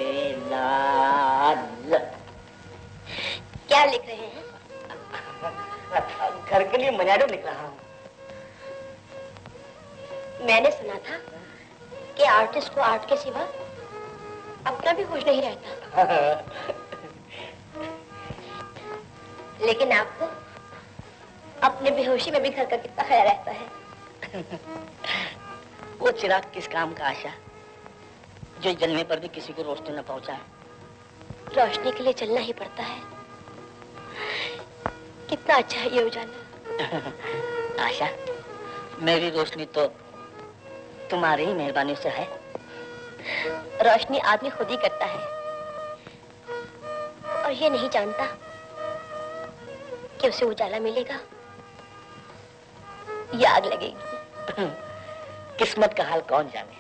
लाल, क्या लिख रहे हैं? घर के लिए मनाडो लिख रहा हूँ। मैंने सुना था कि आर्टिस्ट को आर्ट के सिवा अपना भी होश नहीं रहता। लेकिन आपको अपने बेहोशी में भी घर का कितना ख्याल रहता है। वो चिराग किस काम का आशा, जो जलने पर भी किसी को रोशनी न पहुंचाए। रोशनी के लिए चलना ही पड़ता है। कितना अच्छा है ये उजाला। आशा, मेरी रोशनी तो तुम्हारी ही मेहरबानी से है। रोशनी आदमी खुद ही करता है और ये नहीं जानता कि उसे उजाला मिलेगा या आग लगेगी। किस्मत का हाल कौन जाने।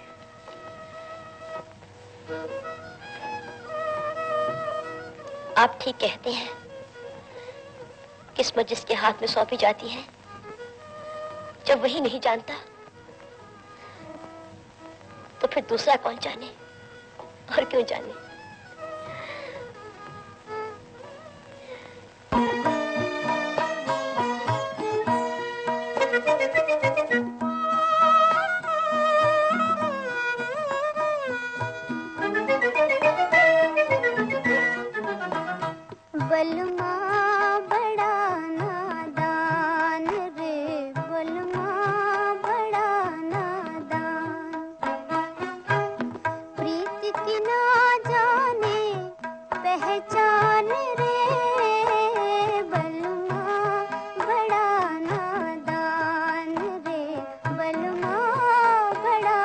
आप ठीक कहते हैं। किस्मत जिसके हाथ में सौंपी जाती है, जब वही नहीं जानता तो फिर दूसरा कौन जाने और क्यों जाने। बलमा बड़ा नादान रे, बलमा बड़ा नादान, प्रीत की ना जाने पहचान रे, बलमा बड़ा नादान रे, बलमा बड़ा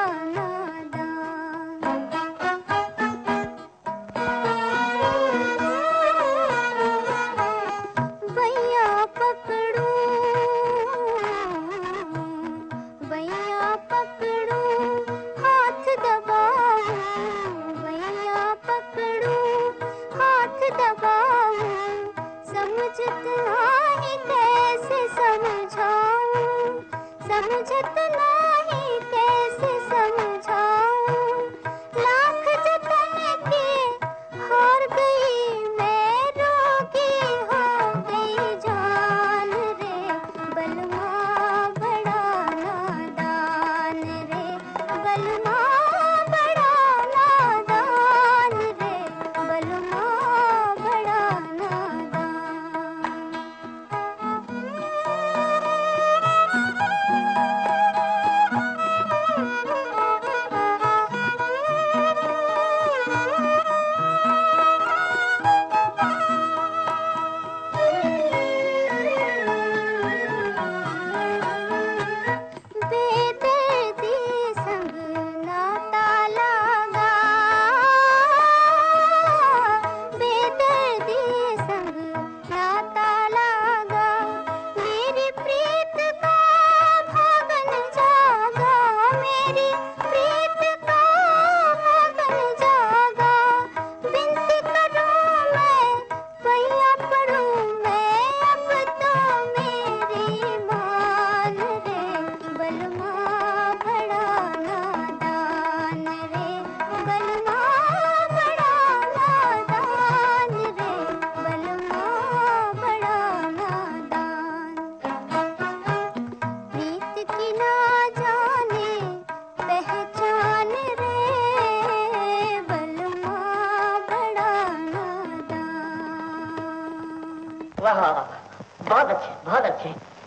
वाह बहुत अच्छे बहुत अच्छे।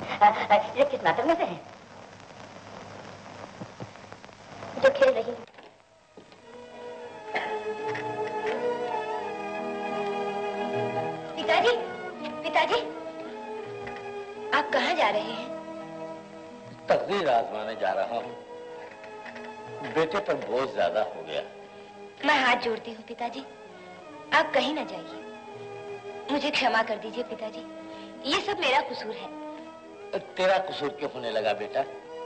ये किस नाटक में से है? जो खेल रही हूँ। पिताजी, पिताजी, आप कहाँ जा रहे हैं? तकदीर आजमाने जा रहा हूँ। बेटे पर बोझ ज्यादा हो गया। मैं हाथ जोड़ती हूँ पिताजी, आप कहीं ना जाइए। मुझे क्षमा कर दीजिए पिताजी, ये सब मेरा कसूर है। तेरा कसूर क्यों होने लगा बेटा?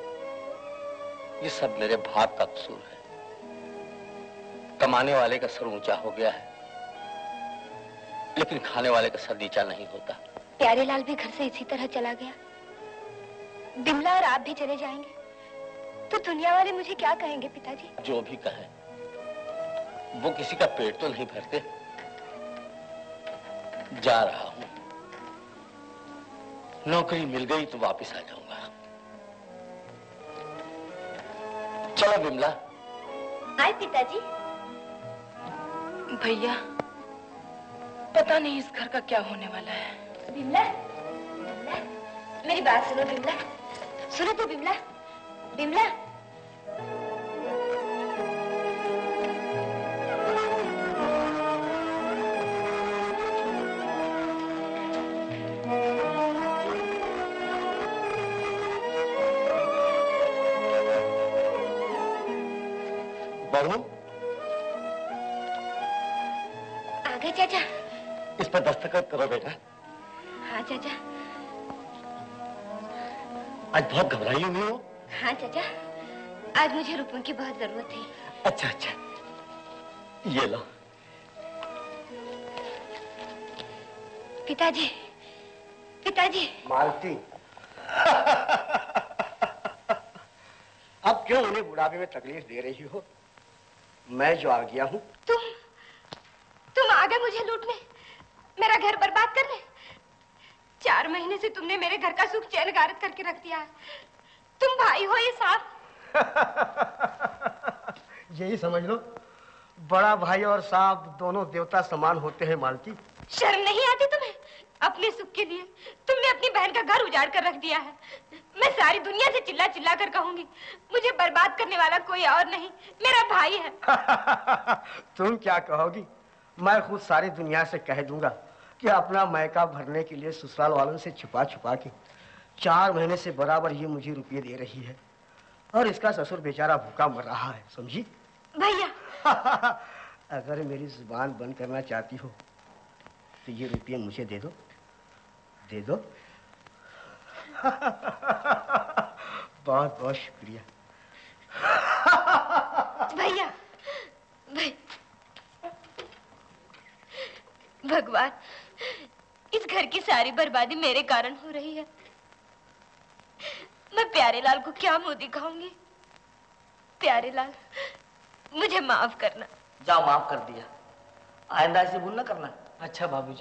ये सब मेरे भाग का कसूर है। कमाने वाले का सर ऊंचा हो गया है, लेकिन खाने वाले का सर नीचा नहीं होता। प्यारेलाल भी घर से इसी तरह चला गया, बिमला और आप भी चले जाएंगे तो दुनिया वाले मुझे क्या कहेंगे पिताजी? जो भी कहे, वो किसी का पेट तो नहीं भरते। जा रहा हूं, नौकरी मिल गई तो वापस आ जाऊंगा। चलो बिमला। आए पिताजी। भैया, पता नहीं इस घर का क्या होने वाला है। बिमला, बिमला, मेरी बात सुनो बिमला, सुनो तो बिमला, बिमला। पढ़ूं? आ गए चाचा। इस पर दस्तखत करो बेटा। हाँ चाचा। आज बहुत घबराई हुई हो? हाँ चाचा, आज मुझे रुपयों की बहुत जरूरत है। अच्छा अच्छा, ये लो। पिताजी, पिताजी। मालती, अब क्यों उन्हें बुढ़ापे में तकलीफ दे रही हो? मैं जो आ गया हूँ। तुम आ गए मुझे लूटने, मेरा घर बर्बाद करने। 4 महीने से तुमने मेरे घर का सुख चैन गारत करके रख दिया है। तुम भाई हो ये साफ। यही समझ लो, बड़ा भाई और सांप दोनों देवता समान होते हैं मालती। शर्म नहीं आती तुम्हें? अपने सुख के लिए तुमने अपनी बहन का घर उजाड़ कर रख दिया है। मैं सारी दुनिया से चिल्ला चिल्ला कर कहूंगी, मुझे बर्बाद करने वाला कोई और नहीं, मेरा भाई है। तुम क्या कहोगी? मैं खुद सारी दुनिया से कह दूंगा कि अपना मैका भरने के लिए ससुराल वालों से छुपा छुपा के 4 महीने से बराबर ये मुझे रुपये दे रही है और इसका ससुर बेचारा भूखा मर रहा है, समझी? भैया अगर मेरी जुबान बंद करना चाहती हो तो ये रुपये मुझे दे दो, दे दो। बहुत बहुत शुक्रिया। भैया, भगवान, इस घर की सारी बर्बादी मेरे कारण हो रही है। मैं प्यारेलाल को क्या मुंह दिखाऊंगी? प्यारेलाल, मुझे माफ करना। जाओ, माफ कर दिया, आइंदा ऐसे भूल ना करना। अच्छा बाबूजी।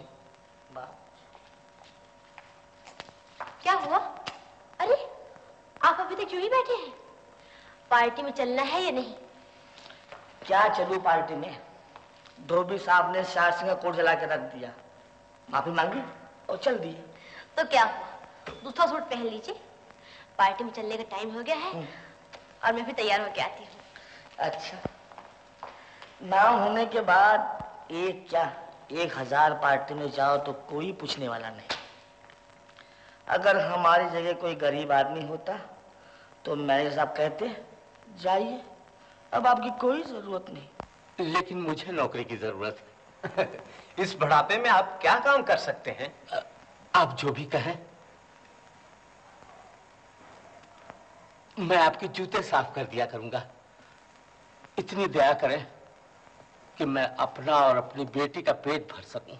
क्या हुआ? अरे, आप अभी तक क्यों ही बैठे हैं? पार्टी में चलना है या नहीं? क्या चलूं पार्टी में? धोबी साहब ने शार सिंह का कोट जला के रख दिया, माफी मांगी और चल दिए। तो क्या हुआ, दूसरा सूट पहन लीजिए, पार्टी में चलने का टाइम हो गया है और मैं भी तैयार होके आती हूँ। अच्छा, नाम होने के बाद एक क्या 1000 पार्टी में जाओ तो कोई पूछने वाला नहीं। अगर हमारी जगह कोई गरीब आदमी होता तो मैनेजर साहब कहते जाइए, अब आपकी कोई जरूरत नहीं। लेकिन मुझे नौकरी की जरूरत है। इस बुढ़ापे में आप क्या काम कर सकते हैं? आप जो भी कहें। मैं आपके जूते साफ कर दिया करूंगा। इतनी दया करें कि मैं अपना और अपनी बेटी का पेट भर सकूं।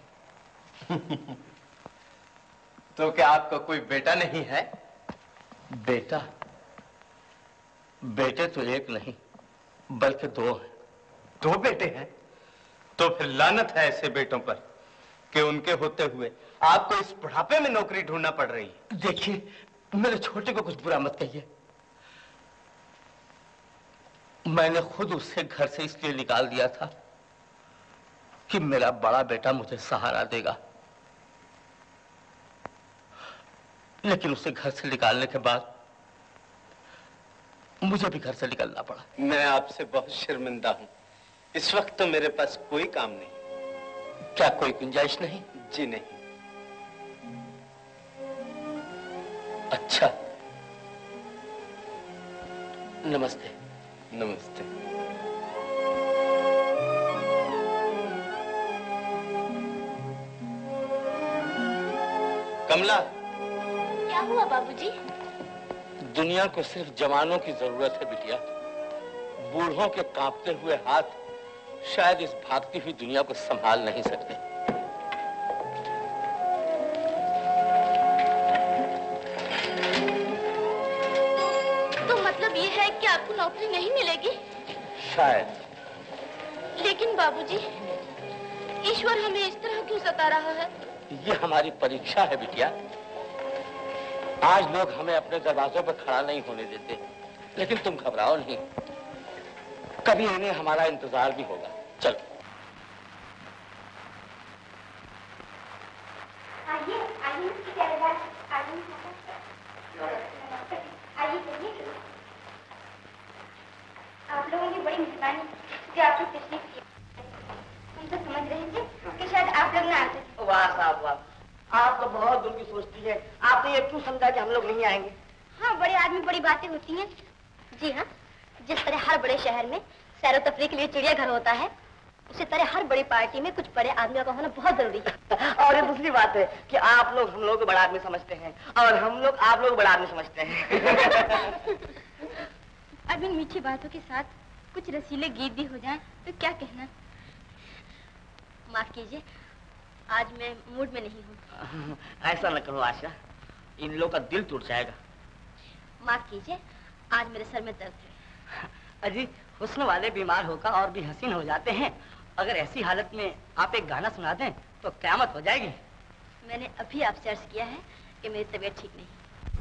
तो क्या आपका कोई बेटा नहीं है? बेटा? बेटे तो एक नहीं बल्कि 2 हैं। 2 बेटे हैं? तो फिर लानत है ऐसे बेटों पर कि उनके होते हुए आपको इस बुढ़ापे में नौकरी ढूंढना पड़ रही है। देखिए, मेरे छोटे को कुछ बुरा मत कहिए। मैंने खुद उससे घर से इसलिए निकाल दिया था कि मेरा बड़ा बेटा मुझे सहारा देगा, लेकिन उसे घर से निकालने के बाद मुझे भी घर से निकलना पड़ा। मैं आपसे बहुत शर्मिंदा हूं। इस वक्त तो मेरे पास कोई काम नहीं। क्या कोई गुंजाइश नहीं? जी नहीं। अच्छा, नमस्ते। नमस्ते। कमला। क्या हुआ बाबूजी? दुनिया को सिर्फ जवानों की जरूरत है बिटिया। बूढ़ों के कांपते हुए हाथ शायद इस भागती हुई दुनिया को संभाल नहीं सकते। तो मतलब ये है कि आपको नौकरी नहीं मिलेगी? शायद। लेकिन बाबूजी, ईश्वर हमें इस तरह क्यों सता रहा है? ये हमारी परीक्षा है बिटिया। आज लोग हमें अपने दरवाजों पर खड़ा नहीं होने देते, लेकिन तुम घबराओ नहीं, कभी इन्हें हमारा इंतजार भी होगा। चलो। आइए, आइए, प्यारेलाल, आइए। आइए, चलिए। आप लोगों की बड़ी मेहरबानी जो आपने तशरीफ किया। हम तो समझ रहे थे कि शायद आप लोग ना आते। वाह साहब वाह, आप तो बहुत दूर की सोचती है। आपने ये क्यों समझा कि हम लोग नहीं आएंगे? हाँ, बड़े आदमी बड़ी बातें होती हैं। जी हाँ, जिस तरह हर बड़े शहर में सैरो तफरीह के लिए चिड़ियाघर होता है, उसी तरह हर बड़ी पार्टी में कुछ बड़े आदमियों का होना बहुत जरूरी है। और ये दूसरी बात है कि आप लोग हम लोग को बड़ा आदमी समझते हैं और हम लोग आप लोग बड़ा आदमी समझते हैं। अब इन मीठी बातों के साथ कुछ रसीले गीत भी हो जाएं तो क्या कहना? माफ कीजिए, आज मैं मूड में नहीं हूँ। ऐसा न करो आशा, इन लोग का दिल टूट जाएगा। माफ कीजिए, आज मेरे सर में दर्द है। अजी, हुस्न वाले बीमार होकर और भी हसीन हो जाते हैं। अगर ऐसी हालत में आप एक गाना सुना दें तो क़यामत हो जाएगी। मैंने अभी आपसे अर्ज किया है कि मेरी तबीयत ठीक नहीं।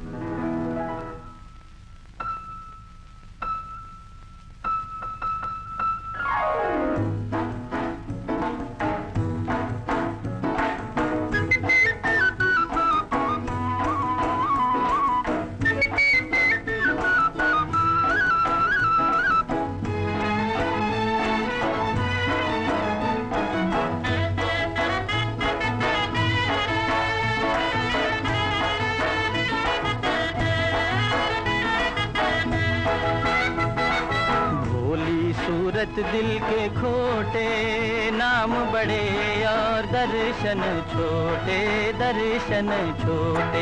दिल के खोटे नाम बड़े और दर्शन छोटे, दर्शन छोटे।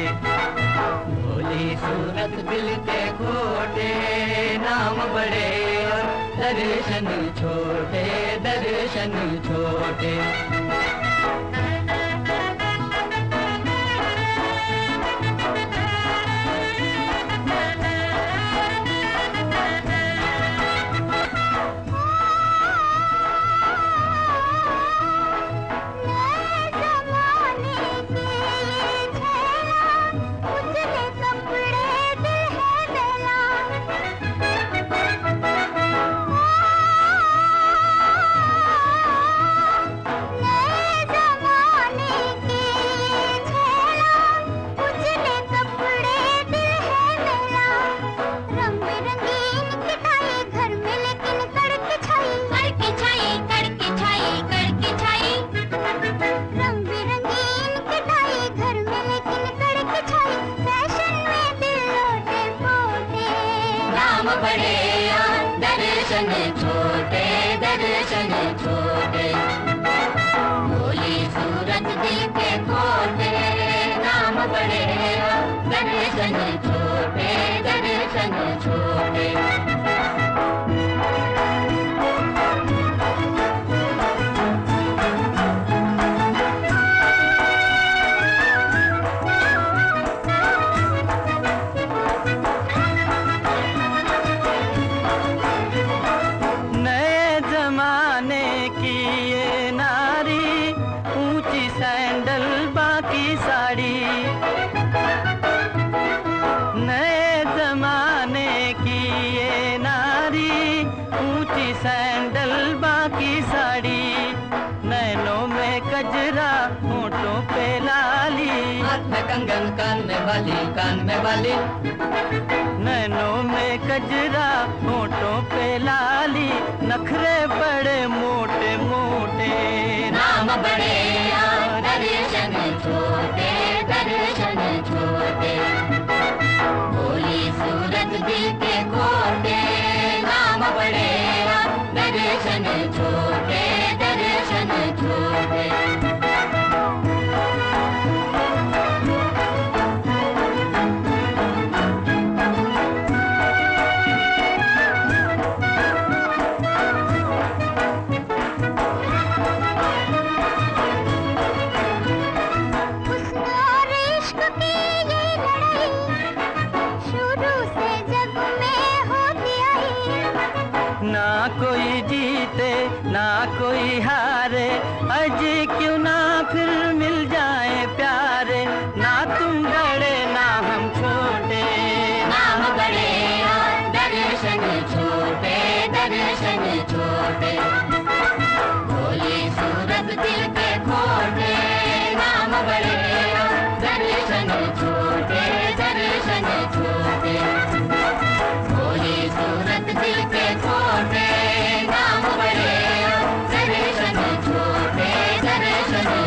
भोली सूरत दिल के खोटे नाम बड़े और दर्शन छोटे, दर्शन छोटे। कान में वाली, नैनों में कजरा, होठों पे लाली, नखरे बड़े मोटे मोटे, नाम बड़े और दर्शन छोटे, दर्शन छोटे। भोली सूरत दिल के खोटे, नाम बड़े और दर्शन छोटे, दर्शन छोटे। कोई जीते ना कोई हारे, अज क्यों ना फिर मिल जाए प्यारे। ना तुम बड़े ना हम छोटे, नाम बड़े और दर्शन छोटे, दर्शन छोटे। भोली सूरत दिल के खोटे, नाम बड़े और दर्शन छोटे, दर्शन छोटे। भोली सूरत दिल के खोटे, नाम बड़े और दर्शन छोटे, दर्शन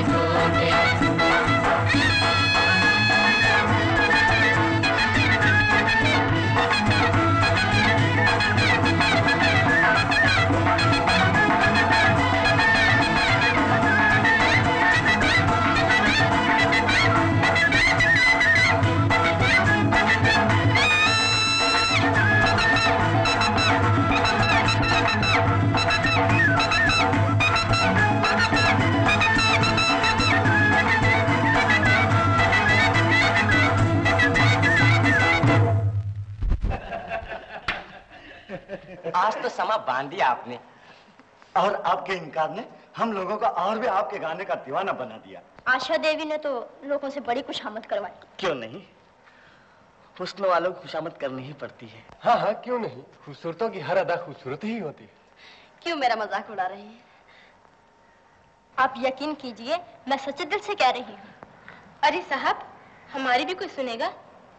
समा बांध दिया आपने। और आपके इनकार ने हम लोगों का और भी आपके गाने का दीवाना बना दिया। आशा देवी ने तो लोगों से बड़ी खुशामद करवाई। क्यों नहीं, हुस्न वालों को खुशामद करनी ही पड़ती है। हाँ हाँ क्यों नहीं, खूबसूरतों की हर अदा खूबसूरत ही होती है। क्यों मेरा मजाक उड़ा रही हैं? आप यकीन कीजिए मैं सच्चे दिल से कह रही हूँ। अरे साहब, हमारी भी कोई सुनेगा?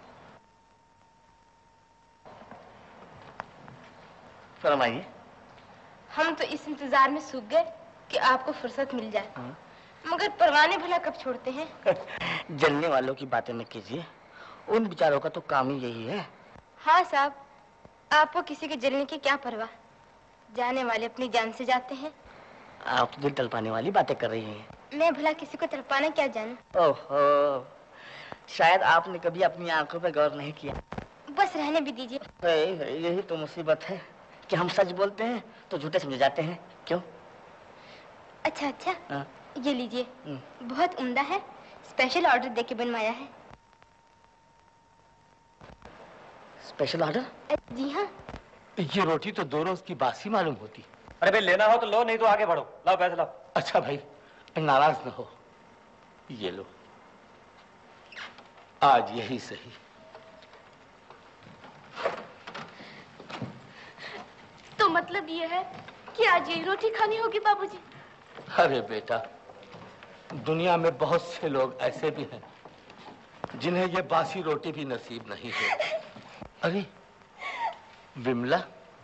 फरमाइए। हम तो इस इंतजार में सूख गए कि आपको फुर्सत मिल जाए, मगर परवाने भला कब छोड़ते हैं? जलने वालों की बातें न कीजिए, उन बेचारों का तो काम ही यही है। हाँ साहब, आपको किसी के जलने की क्या परवाह, जाने वाले अपनी जान से जाते हैं। आप तो दिल तड़पाने वाली बातें कर रही हैं। मैं भला किसी को तड़पाना क्या जानूं? ओहो, शायद आपने कभी अपनी आंखों पर गौर नहीं किया। बस रहने भी दीजिए। यही तो मुसीबत है कि हम सच बोलते हैं तो झूठे समझे जाते हैं। क्यों? अच्छा अच्छा, ये लीजिए, बहुत उम्दा है, स्पेशल ऑर्डर देके बनवाया है। Special order? जी हाँ। ये रोटी तो 2 रोज की बासी मालूम होती। अरे भाई लेना हो तो लो, नहीं तो आगे बढ़ो। लाओ पैसे लाओ। अच्छा भाई नाराज न हो, ये लो, आज यही सही। तो मतलब ये है कि आज यही रोटी खानी होगी बाबूजी? अरे बेटा, दुनिया में बहुत से लोग ऐसे भी हैं जिन्हें ये बासी रोटी भी नसीब नहीं है। अरे विमला,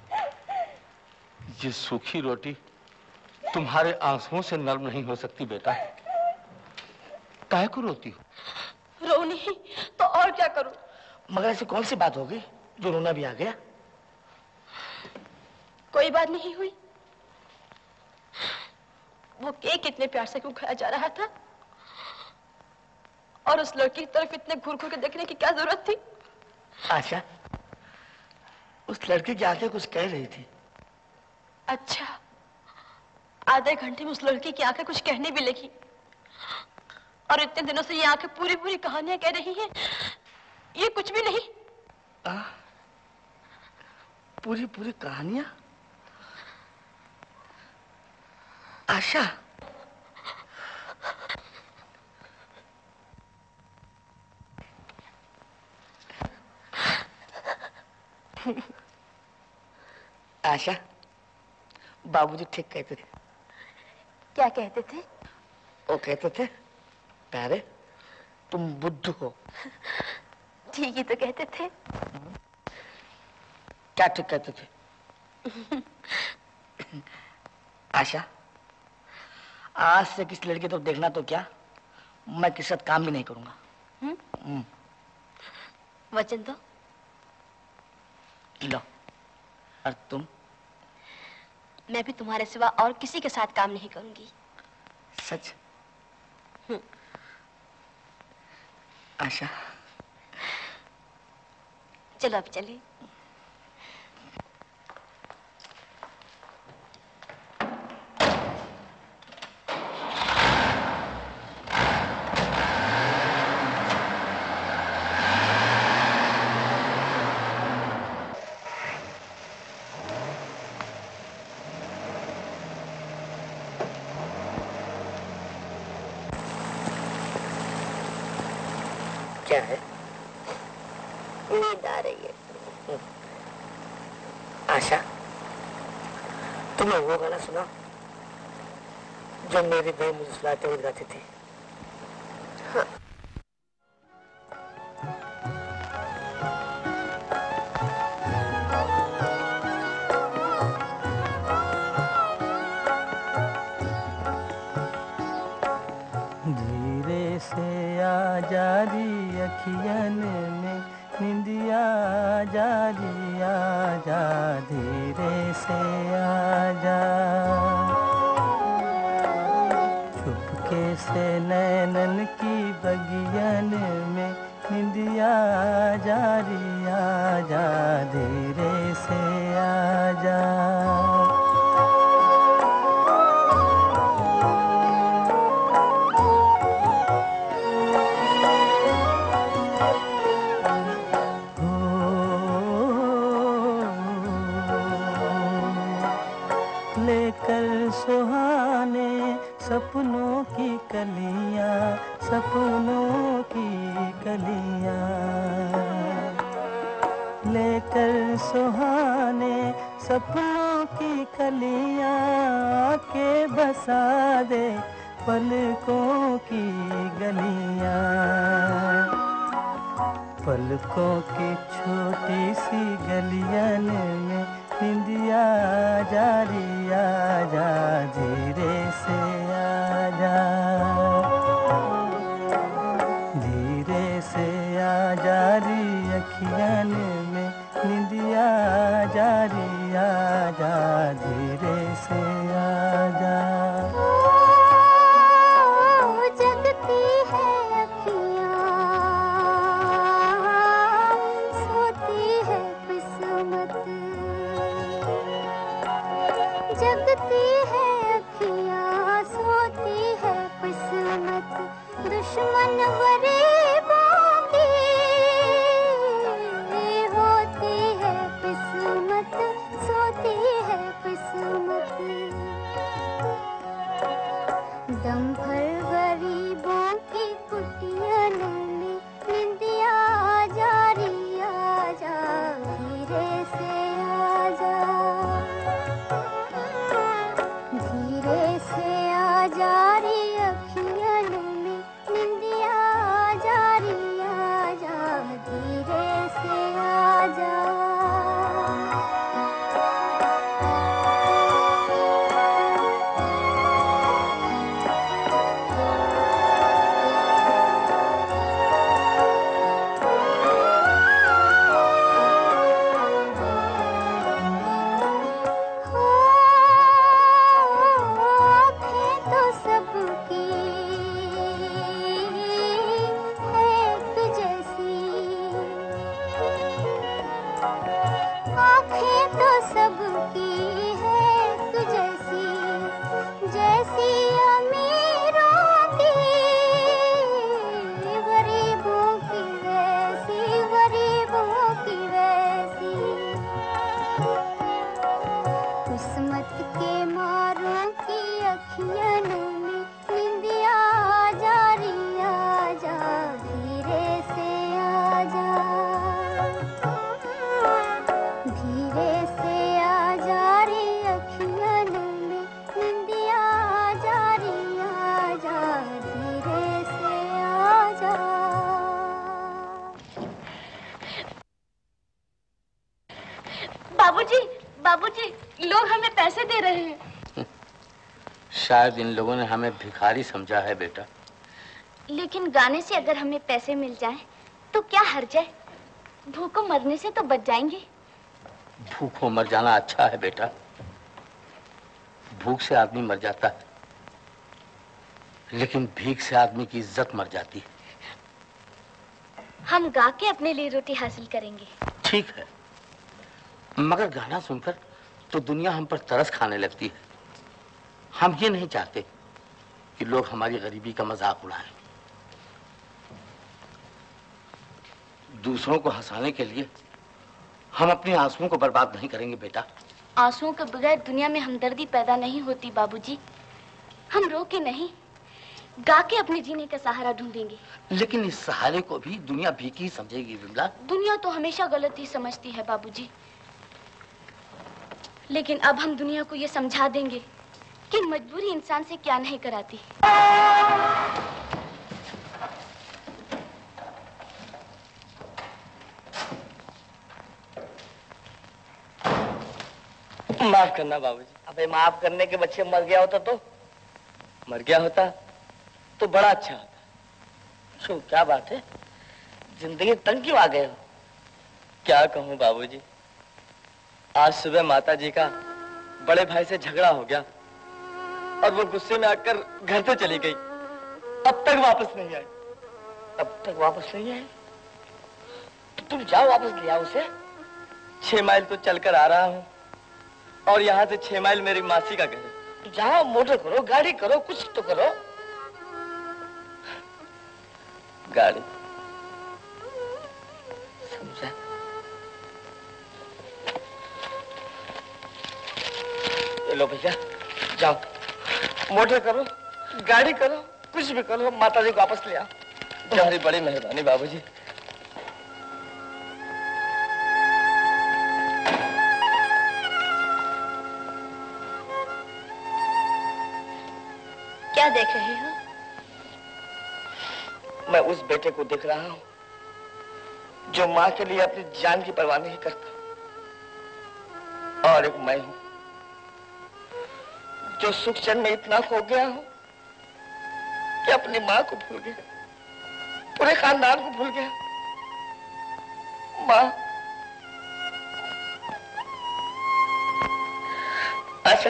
ये सूखी रोटी तुम्हारे आंसुओं से नर्म नहीं हो सकती बेटा। काहे को रोती हो? रो नहीं तो और क्या करूं? मगर ऐसी कौन सी बात होगी जो रोना भी आ गया? कोई बात नहीं हुई। वो केक इतने प्यार से क्यों खाया जा रहा था, और उस लड़की की तरफ इतने घूर घूर के देखने की क्या जरूरत थी? आशा, उस लड़की की आंखें कुछ कह रही थी। अच्छा, आधे घंटे में उस लड़की की आंखें कुछ कहने भी लगी, और इतने दिनों से ये आंखें पूरी पूरी कहानियां कह रही हैं। ये कुछ भी नहीं। पूरी पूरी कहानियां? आशा, आशा, बाबूजी ठीक कहते थे। क्या कहते थे? वो कहते थे, प्यारे तुम बुद्धू हो। ठीक ही तो कहते थे। क्या ठीक कहते थे? आशा, आज से किसी लड़की तो देखना तो क्या, मैं किसी साथ काम भी नहीं करूंगा। वचन दो। लो, और तुम? मैं भी तुम्हारे सिवा और किसी के साथ काम नहीं करूंगी। सच? आशा, चलो अब चलिए। क्या है? नींद आ रही है। आशा, तुम्हें वो गाना सुना जो मेरी बहन मुझे सुनाते हुए गाती थी? हाँ। धीरे से आ जारी अखियन में निंदिया जारी, आ जा धीरे से आ जा, चुपके से नैनन की बगियन में निंदिया जारी, आ जा धीरे से आ जा। की कलियां, सपनों की कलियां, लेकर सुहाने सपनों की कलियां, के बसा दे पलकों की गलियां। पलकों की छोटी सी गलियन में निंदिया जा रिया जा, धीरे से आजा, धीरे से आजा री अखियन में निंदिया जा रिया जा, धीरे से आजा। जगती है अखियाँ, सोती है किस्मत, जगती है अखियाँ, सोती है किस्मत, दुश्मन गरीबों की होती है किस्मत, सोती है किस्मत। दम भर गरीबों की कुटियन में निंदिया जा रिया जा, धीरे से आजा, धीरे से आजा रे अखियन में निंदिया जा रिया जा, धीरे से आजा। शायद इन लोगों ने हमें भिखारी समझा है बेटा। लेकिन गाने से अगर हमें पैसे मिल जाएं, तो क्या हर्ज है? भूखों मरने से तो बच जाएंगे। भूखों मर जाना अच्छा है बेटा। भूख से आदमी मर जाता है, लेकिन भीख से आदमी की इज्जत मर जाती है। हम गा के अपने लिए रोटी हासिल करेंगे। ठीक है, मगर गाना सुनकर तो दुनिया हम पर तरस खाने लगती है। हम ये नहीं चाहते कि लोग हमारी गरीबी का मजाक उड़ाएं। दूसरों को हंसाने के लिए हम अपने आंसुओं को बर्बाद नहीं करेंगे बेटा। आंसुओं के बगैर दुनिया में हमदर्दी पैदा नहीं होती बाबूजी। हम रो के नहीं, गा के अपने जीने का सहारा ढूंढेंगे। लेकिन इस सहारे को भी दुनिया भीख ही समझेगी विमला। दुनिया तो हमेशा गलत ही समझती है बाबूजी। लेकिन अब हम दुनिया को ये समझा देंगे कि मजबूरी इंसान से क्या नहीं कराती। माफ करना बाबूजी। अबे माफ करने के बच्चे मर गया होता तो? मर गया होता तो बड़ा अच्छा होता। शो, क्या बात है, जिंदगी तंग क्यों आ गए हो? क्या कहूँ बाबूजी, आज सुबह माता जी का बड़े भाई से झगड़ा हो गया और वो गुस्से में आकर घर से चली गई। अब तक वापस नहीं आई। अब तक वापस नहीं आई? तो तुम जाओ वापस ले आओ उसे। 6 माइल तो चलकर आ रहा हूँ और यहाँ से 6 माइल मेरी मासी का घर है। तो जाओ, मोटर करो, गाड़ी करो, कुछ तो करो। गाड़ी समझा? लो भैया, जाओ मोटर करो, गाड़ी करो, कुछ भी करो, माता जी को वापस ले आओ। तुम्हारी बड़ी मेहरबानी बाबूजी। क्या देख रही हो? मैं उस बेटे को देख रहा हूँ जो माँ के लिए अपनी जान की परवाह नहीं करता, और एक मैं हूँ जो सुख चैन में इतना खो गया हूँ कि अपनी माँ को भूल गया, पूरे खानदान को भूल गया। माँ, आशा,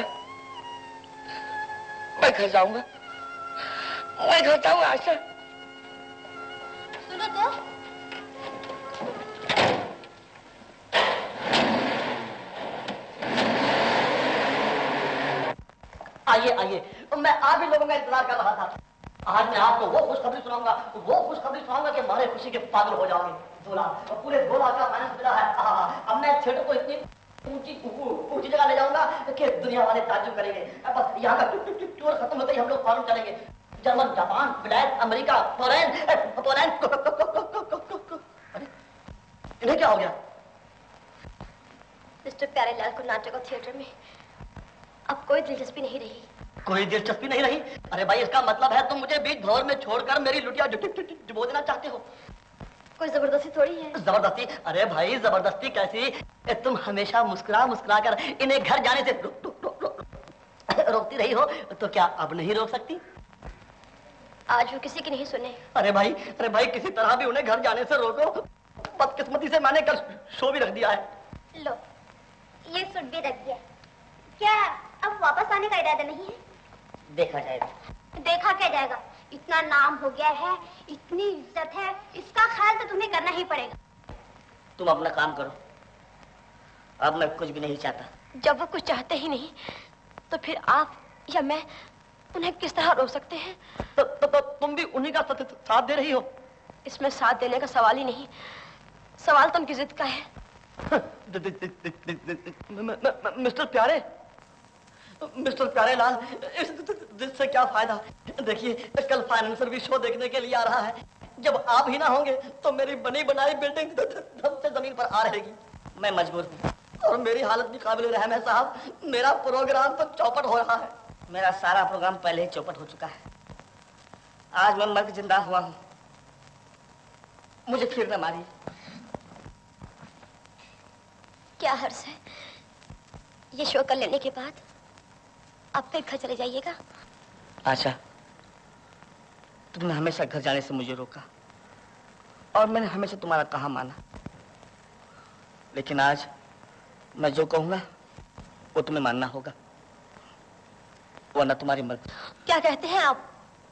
मैं घर जाऊंगा, मैं घर जाऊंगा। आशा, सुनो तो, आइए आइए, मैं आप ही लोगों का इंतजार कर रहा था। आज मैं आपको वो खुशखबरी सुनाऊंगा कि मारे खुशी के पागल हो जाओगे। 2 लाख, पूरे 2 लाख का फाइनेंस मिला है। अब मैं थिएटर को इतनी ऊंची जगह ले जाऊंगा कि दुनिया वाले ताज्जुब करेंगे। बस यहाँ का टूर खत्म होते ही हम लोग फॉरेन चलेंगे। जर्मन, जापान, विलायत, अमेरिका, पोलैंड। इन्हें क्या हो गया? मिस्टर प्यारेलाल को नाटक और थिएटर में अब कोई दिलचस्पी नहीं रही। कोई दिलचस्पी नहीं रही? अरे भाई, इसका मतलब है तुम मुझे बीच भंवर में छोड़कर मेरी लुटिया डुबो देना चाहते हो। कोई जबरदस्ती थोड़ी है। जबरदस्ती? अरे भाई, जबरदस्ती कैसी? तुम हमेशा मुस्कुरा मुस्कुरा कर इन्हें घर जाने से रोकती रही हो, तो क्या अब नहीं रोक सकती? आज वो किसी की नहीं सुने। अरे भाई, किसी तरह भी उन्हें घर जाने से रोको। बदकिस्मती से मैंने कल शो भी रख दिया है। लो, ये सूट भी रख दिया। क्या अब वापस आने का इरादा नहीं है? देखा जाएगा। देखा क्या जाएगा? इतना नाम हो गया है, इतनी इज्जत है, इसका ख्याल तो तुम्हें करना ही पड़ेगा। तुम अपना काम करो, अब मैं कुछ भी नहीं चाहता। जब वो कुछ चाहते ही नहीं, तो फिर आप या मैं उन्हें किस तरह रोक सकते हैं? तो तुम भी उन्हीं का साथ दे रही हो? इसमें साथ देने का सवाल ही नहीं, सवाल तो उनकी जिद का है। मिस्टर प्यारेलाल, इससे क्या फायदा? देखिए, कल फाइनेंसर भी शो देखने के लिए आ रहा है। जब आप ही ना होंगे तो मेरी बनी बनाई बिल्डिंग धम से जमीन पर आ रहेगी। मैं मजबूर हूँ और मेरी हालत भी काबिल रहम है साहब। मेरा प्रोग्राम तो चौपट हो रहा है। मेरा सारा प्रोग्राम पहले ही चौपट हो चुका है। आज मैं मर के जिंदा हुआ हूँ, मुझे फिर न मारिए। क्या हर्ष है? ये शो कर लेने के बाद आप फिर घर चले जाइएगा? आशा, तुमने हमेशा घर जाने से मुझे रोका और मैंने हमेशा तुम्हारा कहा माना, लेकिन आज मैं जो कहूंगा वो तुम्हें मानना होगा, वरना तुम्हारी मर्जी। क्या कहते हैं आप?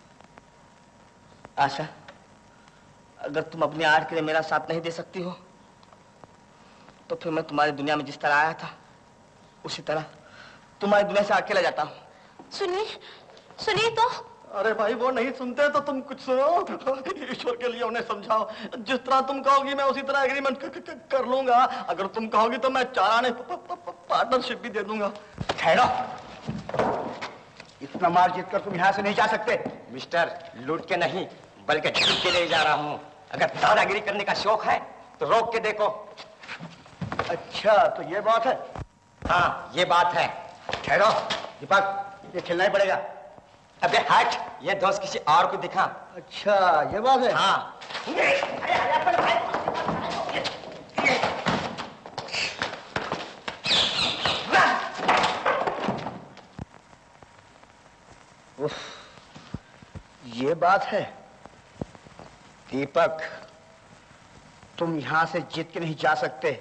आशा, अगर तुम अपनी आर्ट के लिए मेरा साथ नहीं दे सकती हो तो फिर मैं तुम्हारी दुनिया में जिस तरह आया था उसी तरह तुम्हारी दुनिया से अकेला जाता हूँ। सुनिए तो। अरे भाई, वो नहीं सुनते तो तुम कुछ सुनो। ईश्वर के लिए उन्हें समझाओ। जिस तरह तुम कहोगी मैं उसी तरह एग्रीमेंट कर लूंगा। अगर तुम कहोगी तो मैं 4 आने पार्टनरशिप भी दे दूंगा। ठहरो, इतना मार जीत कर तुम यहाँ से नहीं जा सकते। मिस्टर, लूट के नहीं बल्कि जीत के लिए जा रहा हूँ। अगर दादागिरी करने का शौक है तो रोक के देखो। अच्छा, तो ये बात है? हाँ, ये बात है। ठहरो दीपक, ये खेलना ही पड़ेगा। अबे हट, ये दोस्त किसी और को दिखा। अच्छा, ये बात है? हाँ। उफ, ये बात है। दीपक, तुम यहां से जीत के नहीं जा सकते।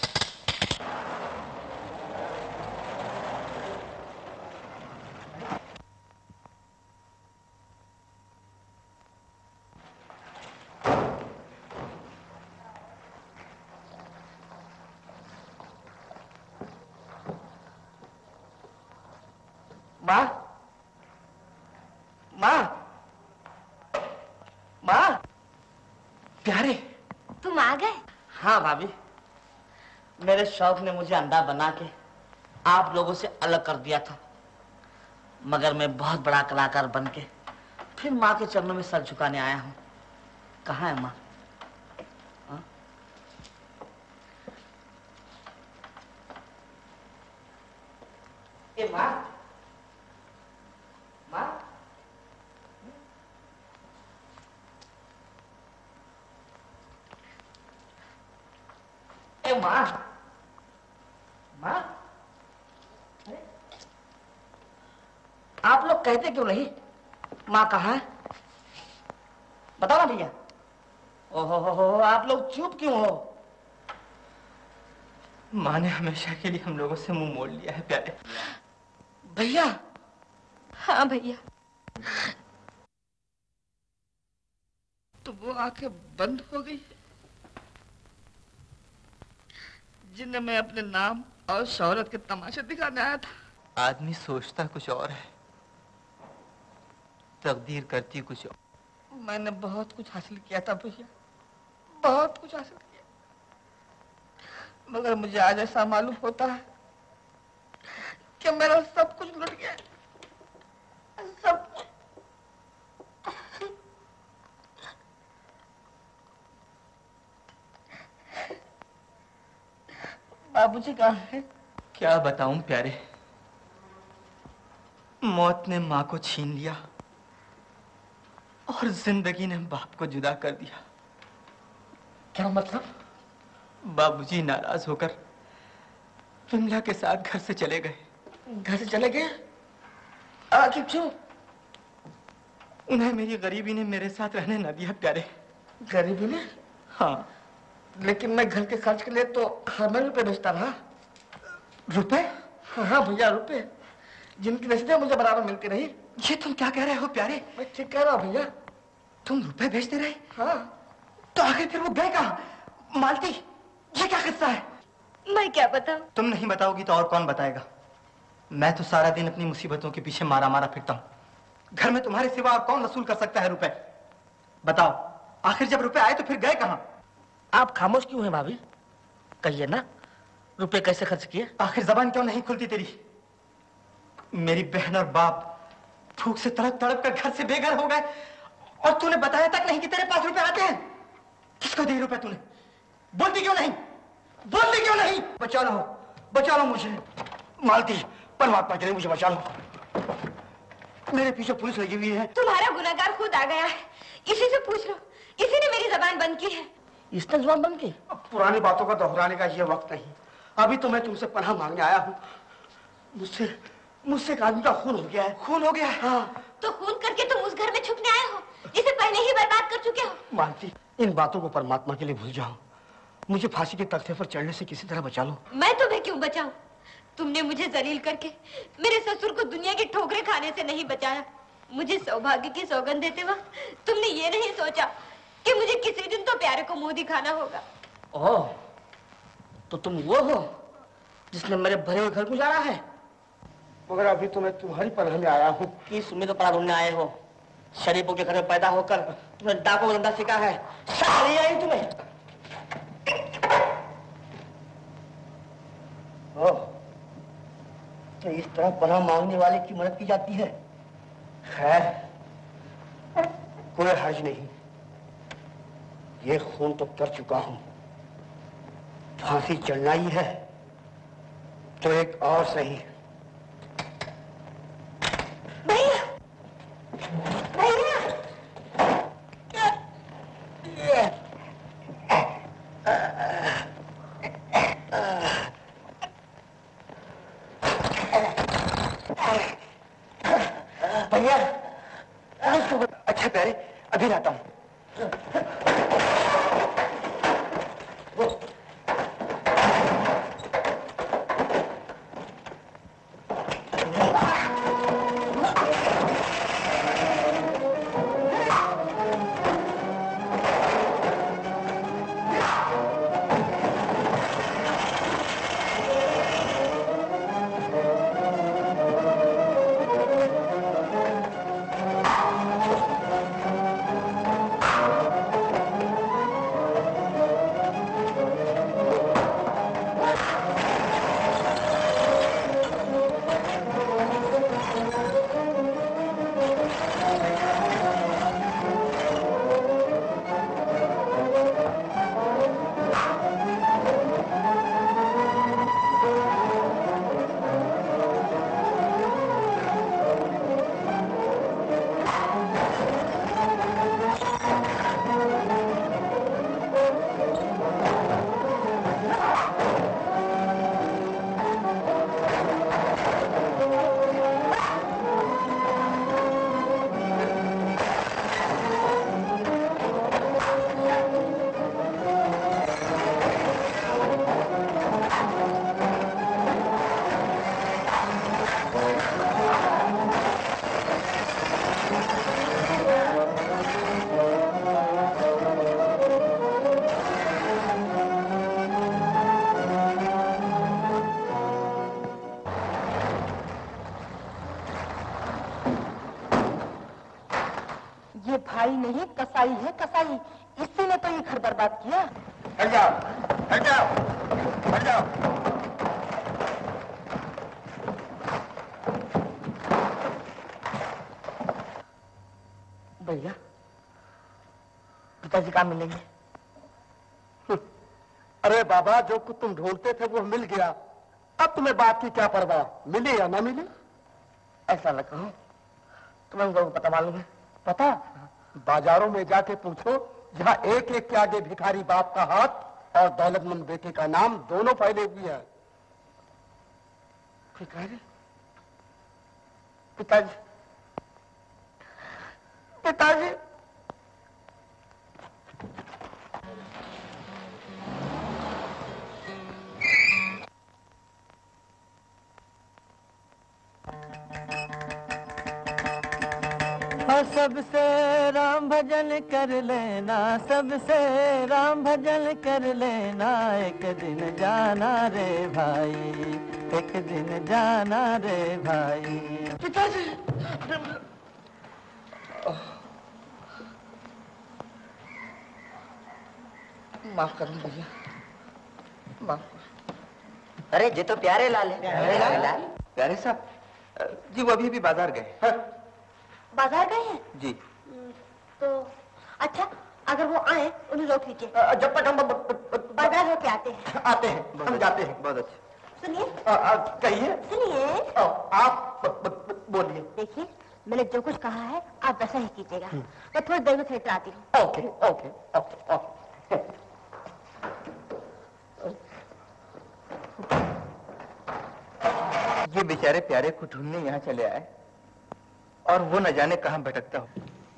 भाभी, मेरे शौक ने मुझे अंधा बना के आप लोगों से अलग कर दिया था, मगर मैं बहुत बड़ा कलाकार बन के फिर माँ के चरणों में सर झुकाने आया हूँ। कहाँ है माँ? ए माँ, माँ, ए माँ, माँ, आप लोग कहते क्यों नहीं माँ कहाँ है? बताओ ना भैया। ओहो, आप लोग चुप क्यों हो? माँ ने हमेशा के लिए हम लोगों से मुंह मोड़ लिया है प्यारे। भैया? हाँ भैया। तो वो आंखें बंद हो गई जिन्हें मैं अपने नाम और शौहरत के तमाशे दिखाने आया था। आदमी सोचता कुछ और है, तकदीर करती कुछ और। मैंने बहुत कुछ हासिल किया था भैया, बहुत कुछ हासिल किया, मगर मुझे आज ऐसा मालूम होता है कि मेरा सब कुछ लुट गया, सब कुछ। बाबूजी कहाँ है? क्या बताऊं प्यारे, मौत ने माँ को छीन लिया और जिंदगी ने बाप को जुदा कर दिया। क्या मतलब? बाबूजी नाराज होकर विमला के साथ घर से चले गए। घर से चले गए? आखिर क्यों? उन्हें मेरी गरीबी ने मेरे साथ रहने न दिया प्यारे। गरीबी ने? हाँ। लेकिन मैं घर के खर्च के लिए तो हर महीने रुपए भेजता रहा। रुपए? हाँ भैया, रुपए, जिनकी रसीदें मुझे बराबर मिलती रही। ये तुम क्या कह रहे हो प्यारे? मैं ठीक कह रहा हूँ भैया। तुम रुपए भेजते रहे? हाँ। तो आखिर फिर वो गए कहाँ? मालती, ये क्या किस्सा है? मैं क्या बताऊं? तुम नहीं बताओगी तो और कौन बताएगा? मैं तो सारा दिन अपनी मुसीबतों के पीछे मारा मारा फिरता हूँ। घर में तुम्हारे सिवा और कौन वसूल कर सकता है रुपए? बताओ, आखिर जब रुपए आए तो फिर गए कहाँ? आप खामोश क्यों हैं भाभी? कहिए ना, रुपए कैसे खर्च किए? आखिर जबान क्यों नहीं खुलती तेरी? मेरी बहन और बाप भूख से तड़प तड़प कर घर से बेघर हो गए और तूने बताया तक नहीं कि तेरे पास रुपए आते हैं। किसको दिए रुपए तूने? बोलती क्यों नहीं? बोलती क्यों नहीं? बचा लो मुझे। मालती, परमात्मा के लिए मुझे बचा लो। मेरे पीछे पुलिस लगी हुई है। तुम्हारा गुनहगार खुद आ गया है, इसी से पूछ लो। इसी ने मेरी जबान बंद की है। इसने जुबान बंद की? पुरानी बातों का दोहराने का ये वक्त नहीं। अभी तो मैं तुमसे पनाह मांगने आया हूँ। मुझसे एक आदमी का खून हो गया है। खून हो गया है? हाँ। तो खून करके तुम उस घर में छुपने आए हो जिसे पहले ही बर्बाद कर चुके हो। मालती, इन बातों को परमात्मा के लिए भूल जाओ। मुझे फांसी के तख्ते पर चढ़ने से किसी तरह बचा लो। मैं तुम्हें क्यों बचाऊं? तुमने मुझे जलील करके मेरे ससुर को दुनिया की ठोकरें खाने से नहीं बचाया। मुझे सौभाग्य की सौगंध देते वक्त तुमने ये नहीं सोचा कि मुझे किसी दिन तो प्यारे को मुंह दिखाना होगा। ओह, तो तुम वो हो जिसने मेरे भरे हुए घर गुजारा है? मगर अभी तो मैं तुम्हारी पनाह में आया हूँ। किस उम्मीद पर ढूंढने आए हो? शरीफों के घर में पैदा होकर तुमने डाकू धंधा सीखा है। सारी आई तुम्हें। ओह, तो इस तरह पनाह मांगने वाले की मदद की जाती है। खैर, कोई हर्ज नहीं। ये खून तो कर चुका हूं। फांसी चढ़ना ही है तो एक और सही। भैया, भैया, भैया, अच्छा प्यारे, अभी लाता हूं। ये भाई नहीं कसाई है, कसाई। इसी ने तो ये घर बर्बाद किया। हट जाओ, हट जाओ, हट जाओ। भैया, पिताजी कहाँ मिलेंगे? अरे बाबा, जो कुछ तुम ढूंढते थे वो मिल गया। अब तुम्हें बात की क्या परवाह, मिले या ना मिले। ऐसा न कहो, तुम्हें उनको पता मालूम है? पता? बाजारों में जाके पूछो, जहाँ एक एक के आगे भिखारी बाप का हाथ और दौलतमंद बेटे का नाम दोनों फैले हुए हैं। भिखारी? पिताजी, पिताजी। सबसे राम भजन कर लेना, सबसे राम भजन कर लेना, एक दिन जाना रे भाई, एक दिन जाना रे भाई। पिताजी, माफ करना भैया, माफ। अरे ये तो प्यारे लाल है। प्यारे लाल? प्यारे साहब जी वो अभी बाजार गए। बाजार गए हैं? जी। तो अच्छा, अगर वो आए उन्हें रोक लीजिए। जब तक हम बाजार होके आते हैं। आते हैं, हम जाते हैं। बहुत अच्छा। सुनिए। कहिए। सुनिए। आप बोलिए। देखिए, मैंने जो कुछ कहा है आप वैसा ही कीजिएगा। मैं थोड़ी देर में थिएटर आती हूँ। Okay okay okay okay. ये बेचारे प्यारे को ढूंढने यहाँ चले आए और वो न जाने कहाँ भटकता हो।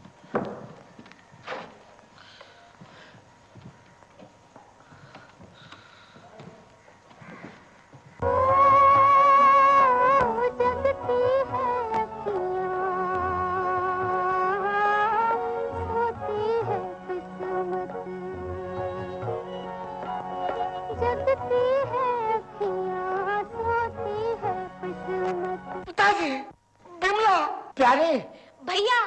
पिताजी, विमला, प्यारे, भैया।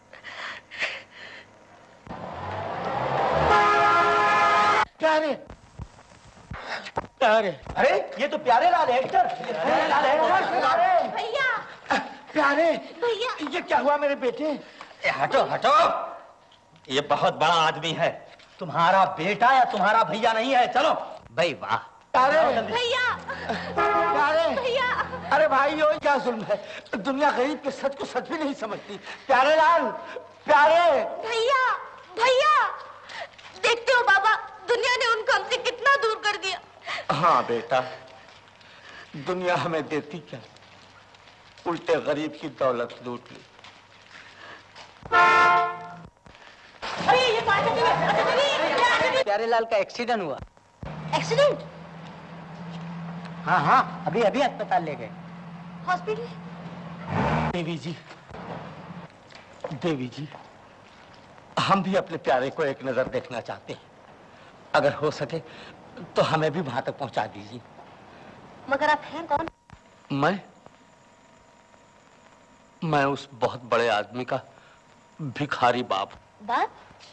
प्यारे, प्यारे। अरे ये तो प्यारे लाल एक्टर। भैया, प्यारे, भैया। ये क्या हुआ मेरे बेटे? हटो हटो, ये बहुत बड़ा आदमी है। तुम्हारा बेटा या तुम्हारा भैया नहीं है। चलो भाई। वाह प्यारे, भैया, प्यारे, भैया। अरे भाई यो क्या जुल्म है, दुनिया गरीब के सच को सच भी नहीं समझती। प्यारे लाल, प्यारे। भैया, भैया, देखते हो बाबा, दुनिया ने उनको हमसे कितना दूर कर दिया। हाँ बेटा, दुनिया हमें देती क्या, उल्टे गरीब की दौलत लूट ली। प्यारेलाल का एक्सीडेंट हुआ। एक्सीडेंट? हाँ हाँ, अभी अभी अस्पताल ले गए। हॉस्पिटल? देवी जी, देवी जी, हम भी अपने प्यारे को एक नजर देखना चाहते हैं। अगर हो सके तो हमें भी वहां तक पहुंचा दीजिए। मगर आप हैं कौन? मैं उस बहुत बड़े आदमी का भिखारी बाप। बाप?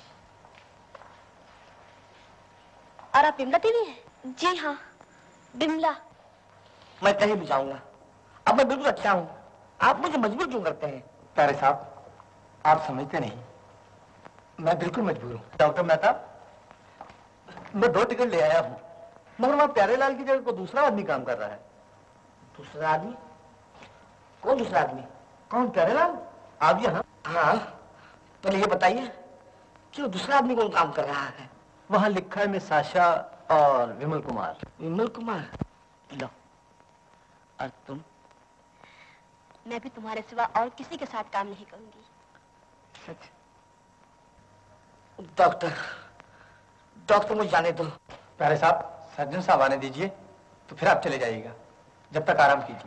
और आप विमला देवी हैं? जी हाँ, विमला। मैं कहीं भी जाऊंगा, अब मैं बिल्कुल अच्छा हूँ। आप मुझे मजबूर क्यों करते हैं? प्यारे साहब, आप समझते नहीं, मैं बिल्कुल मजबूर हूँ। डॉक्टर मेहता, मैं 2 टिकट ले आया हूँ, मगर वहाँ प्यारेलाल की जगह को दूसरा आदमी काम कर रहा है। दूसरा आदमी? कौन दूसरा आदमी? कौन? प्यारेलाल? आप यहाँ? हाँ, पहले ये बताइए कि वो दूसरा आदमी कौन काम कर रहा है? वहाँ लिखा है मिस आशा और विमल कुमार। विमल कुमार? लो, और तुम? मैं भी तुम्हारे सिवा और किसी के साथ काम नहीं करूंगी। सच? डॉक्टर मुझे जाने दो। प्यारे साहब, सर्जन साहब आने दीजिए, तो फिर आप चले जाइएगा। जब तक आराम कीजिए।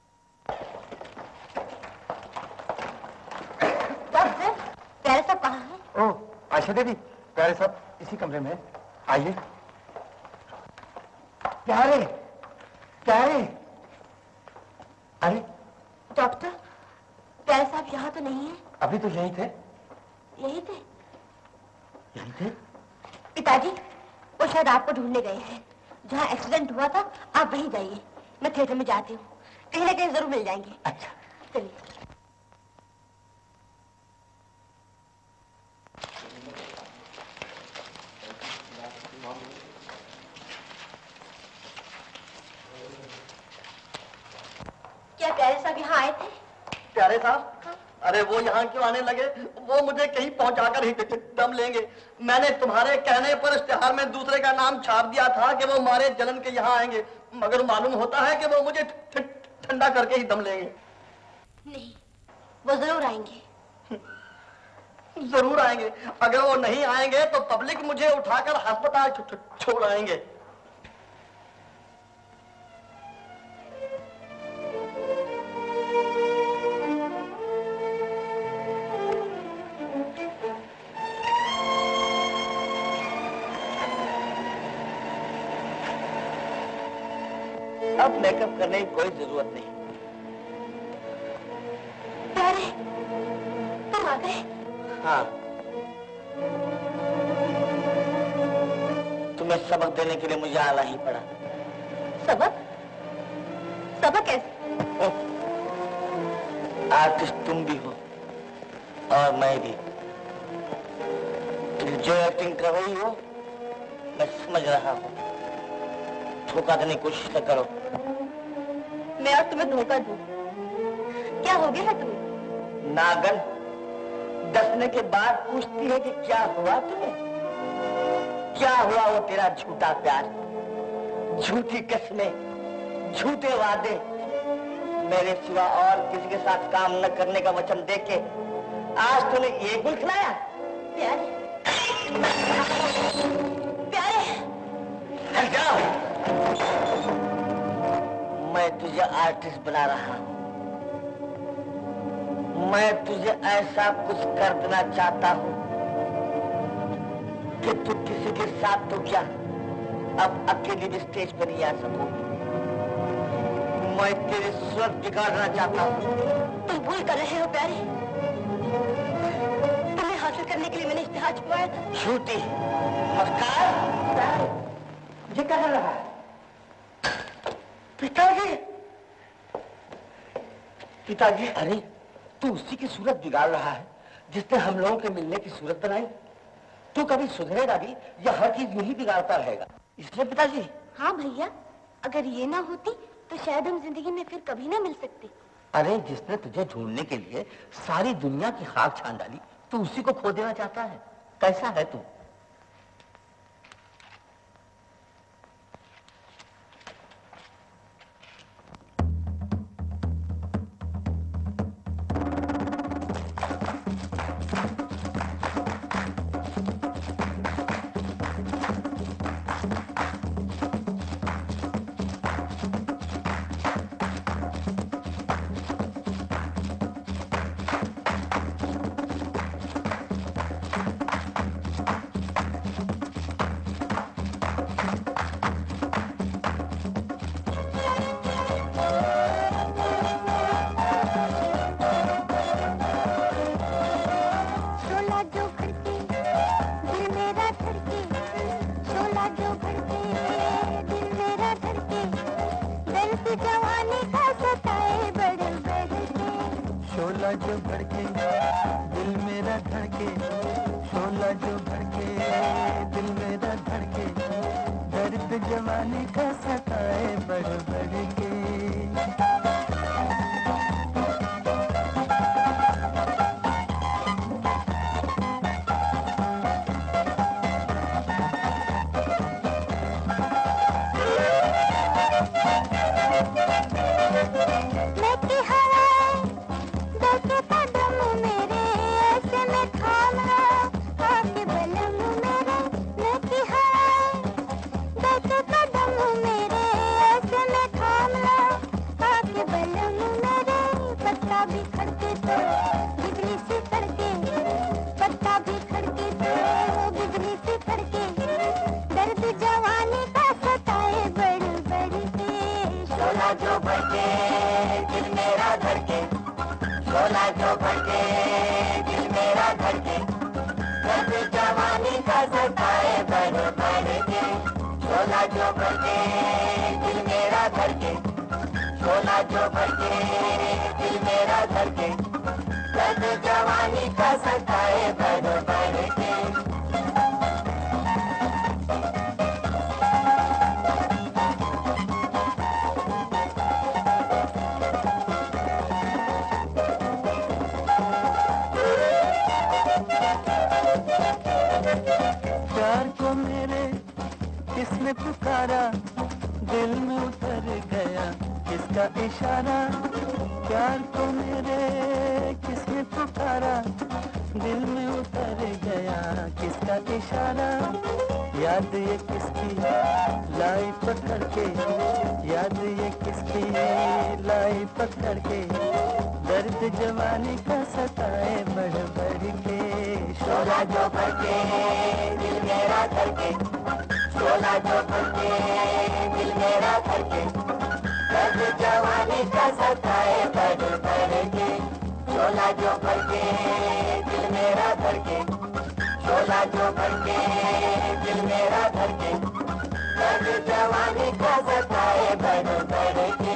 डॉक्टर, प्यारे साहब कहाँ हैं? ओह, आशा देवी, प्यारे साहब इसी कमरे में। आइए। प्यारे, प्यारे। अरे डॉक्टर, प्यारे साहब यहाँ तो नहीं है। अभी तो यही थे। यही थे? यही थे? पिताजी, वो शायद आपको ढूंढने गए हैं। जहाँ एक्सीडेंट हुआ था आप वहीं जाइए, मैं थिएटर में जाती हूँ, कहीं ना कहीं जरूर मिल जाएंगे। अच्छा चलिए। क्या प्यारे साहब यहाँ आए थे? प्यारे साहब? अरे वो यहाँ क्यों आने लगे? वो मुझे कहीं पहुंचाकर ही दम लेंगे। मैंने तुम्हारे कहने पर इश्तिहार में दूसरे का नाम छाप दिया था कि वो मारे जलन के यहाँ आएंगे, मगर मालूम होता है कि वो मुझे ठंडा करके ही दम लेंगे। नहीं, वो जरूर आएंगे। जरूर आएंगे। अगर वो नहीं आएंगे तो पब्लिक मुझे उठाकर अस्पताल छोड़ आएंगे। अब मेकअप करने की कोई जरूरत नहीं। प्यारे, तुम आ गए? हाँ, तुम्हें सबक देने के लिए मुझे आना ही पड़ा। सबक? सबक कैसे? आर्टिस्ट तुम भी हो और मैं भी। तुम जो एक्टिंग कर रही हो मैं समझ रहा हूँ, धोखा देने की कोशिश न करो। मैं और तुम्हें धोखा दूं? क्या हो गया है तुम्हें? नागन दसने के बाद पूछती है कि क्या हुआ तुम्हें? क्या हुआ वो तेरा झूठा प्यार, झूठी कसमें, झूठे वादे, मेरे सिवा और किसी के साथ काम न करने का वचन देके आज तूने ये गुल खिलाया? प्यारे, प्यारे, हट जाओ। मैं तुझे आर्टिस्ट बना रहा हूं। मैं तुझे ऐसा कुछ कर देना चाहता हूं कि तू किसी के साथ तो क्या अब अकेली भी स्टेज पर नहीं आ सकोगी। मैं तेरी सूरत बिगाड़ना चाहता हूं। तुम भूल कर रहे हो प्यारे। तुम्हें हासिल करने के लिए मैंने इश्तिहार छुपाया था। झूठी मस्कार। ये क्या कर रहा है? पिताजी, पिताजी, अरे तू उसी की सूरत बिगाड़ रहा है जिसने हम लोगों के मिलने की सूरत बनाई। तू कभी सुधरेगा भी या हर चीज यूं ही बिगाड़ता रहेगा? इसलिए पिताजी। हाँ भैया, अगर ये ना होती तो शायद हम जिंदगी में फिर कभी ना मिल सकते। अरे जिसने तुझे ढूंढने के लिए सारी दुनिया की खाक छान डाली, तू उसी को खो देना चाहता है। कैसा है तू? का सताए बढ़ बढ़ के, शोला जो भड़के दिल मेरा धड़के, शोला जो भड़के दिल मेरा धड़के, दर्द जवानी का सताए बढ़ बढ़ के। प्यार को मेरे किसने पुकारा, दिल में उतर गया किसका इशारा, प्यार को मेरे किसने पुकारा, दिल में उतर गया किसका इशारा, याद ये किसकी लाई पकड़ के, याद ये किसकी लाई पकड़ के, दर्द जवानी का सताए बढ़ बढ़ के, शोला जो भड़के दिल मेरा धड़के, शोला जो भड़के दिल मेरा धड़के, दर्द जवानी का सताए बढ़ बढ़ के, शोला जो भड़के दिल मेरा धड़के, शोला जो भड़के दिल मेरा धड़के, दर्द जवानी का सताए बढ़ बढ़ के।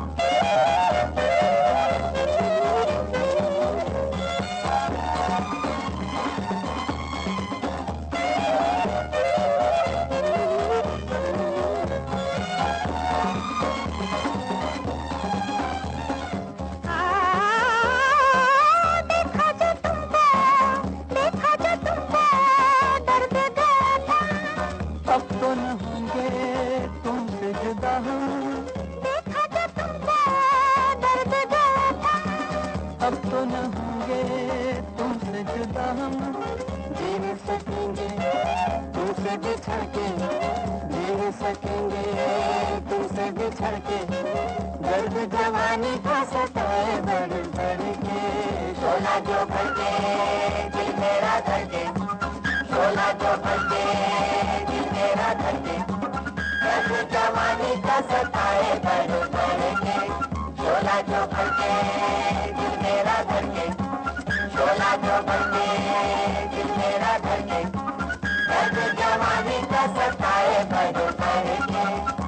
अब तो न होंगे तुमसे जुदा हम, देखा जो तुमको दर्द गया, अब तो न होंगे तुमसे जुदा हम, जी नहीं सकेंगे तुमसे बिछड़ के, जी नहीं सकेंगे तुमसे बिछड़ के, दर्द जवानी का सताए बढ़ बढ़ के, शोला जो भड़के दिल मेरा धड़के, शोला जो भड़के दिल मेरा धड़के, दर्द जवानी का सताए बढ़ बढ़ के, शोला जो भड़के दिल मेरा धड़के, शोला जो भड़के दिल मेरा धड़के, दर्द जवानी का सताए बढ़ बढ़ के।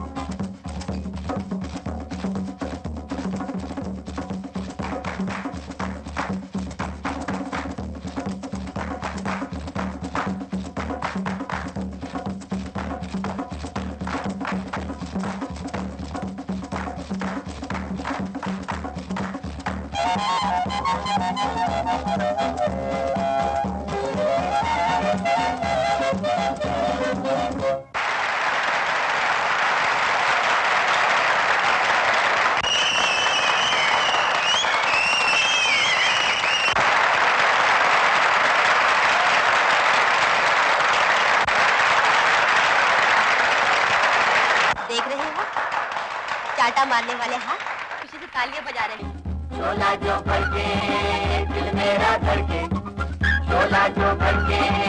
देख रहे हो चाटा मारने वाले हाथ किसी से तालियां बजा रहे हैं। शोला जो भड़के दिल मेरा धड़के, शोला जो भड़के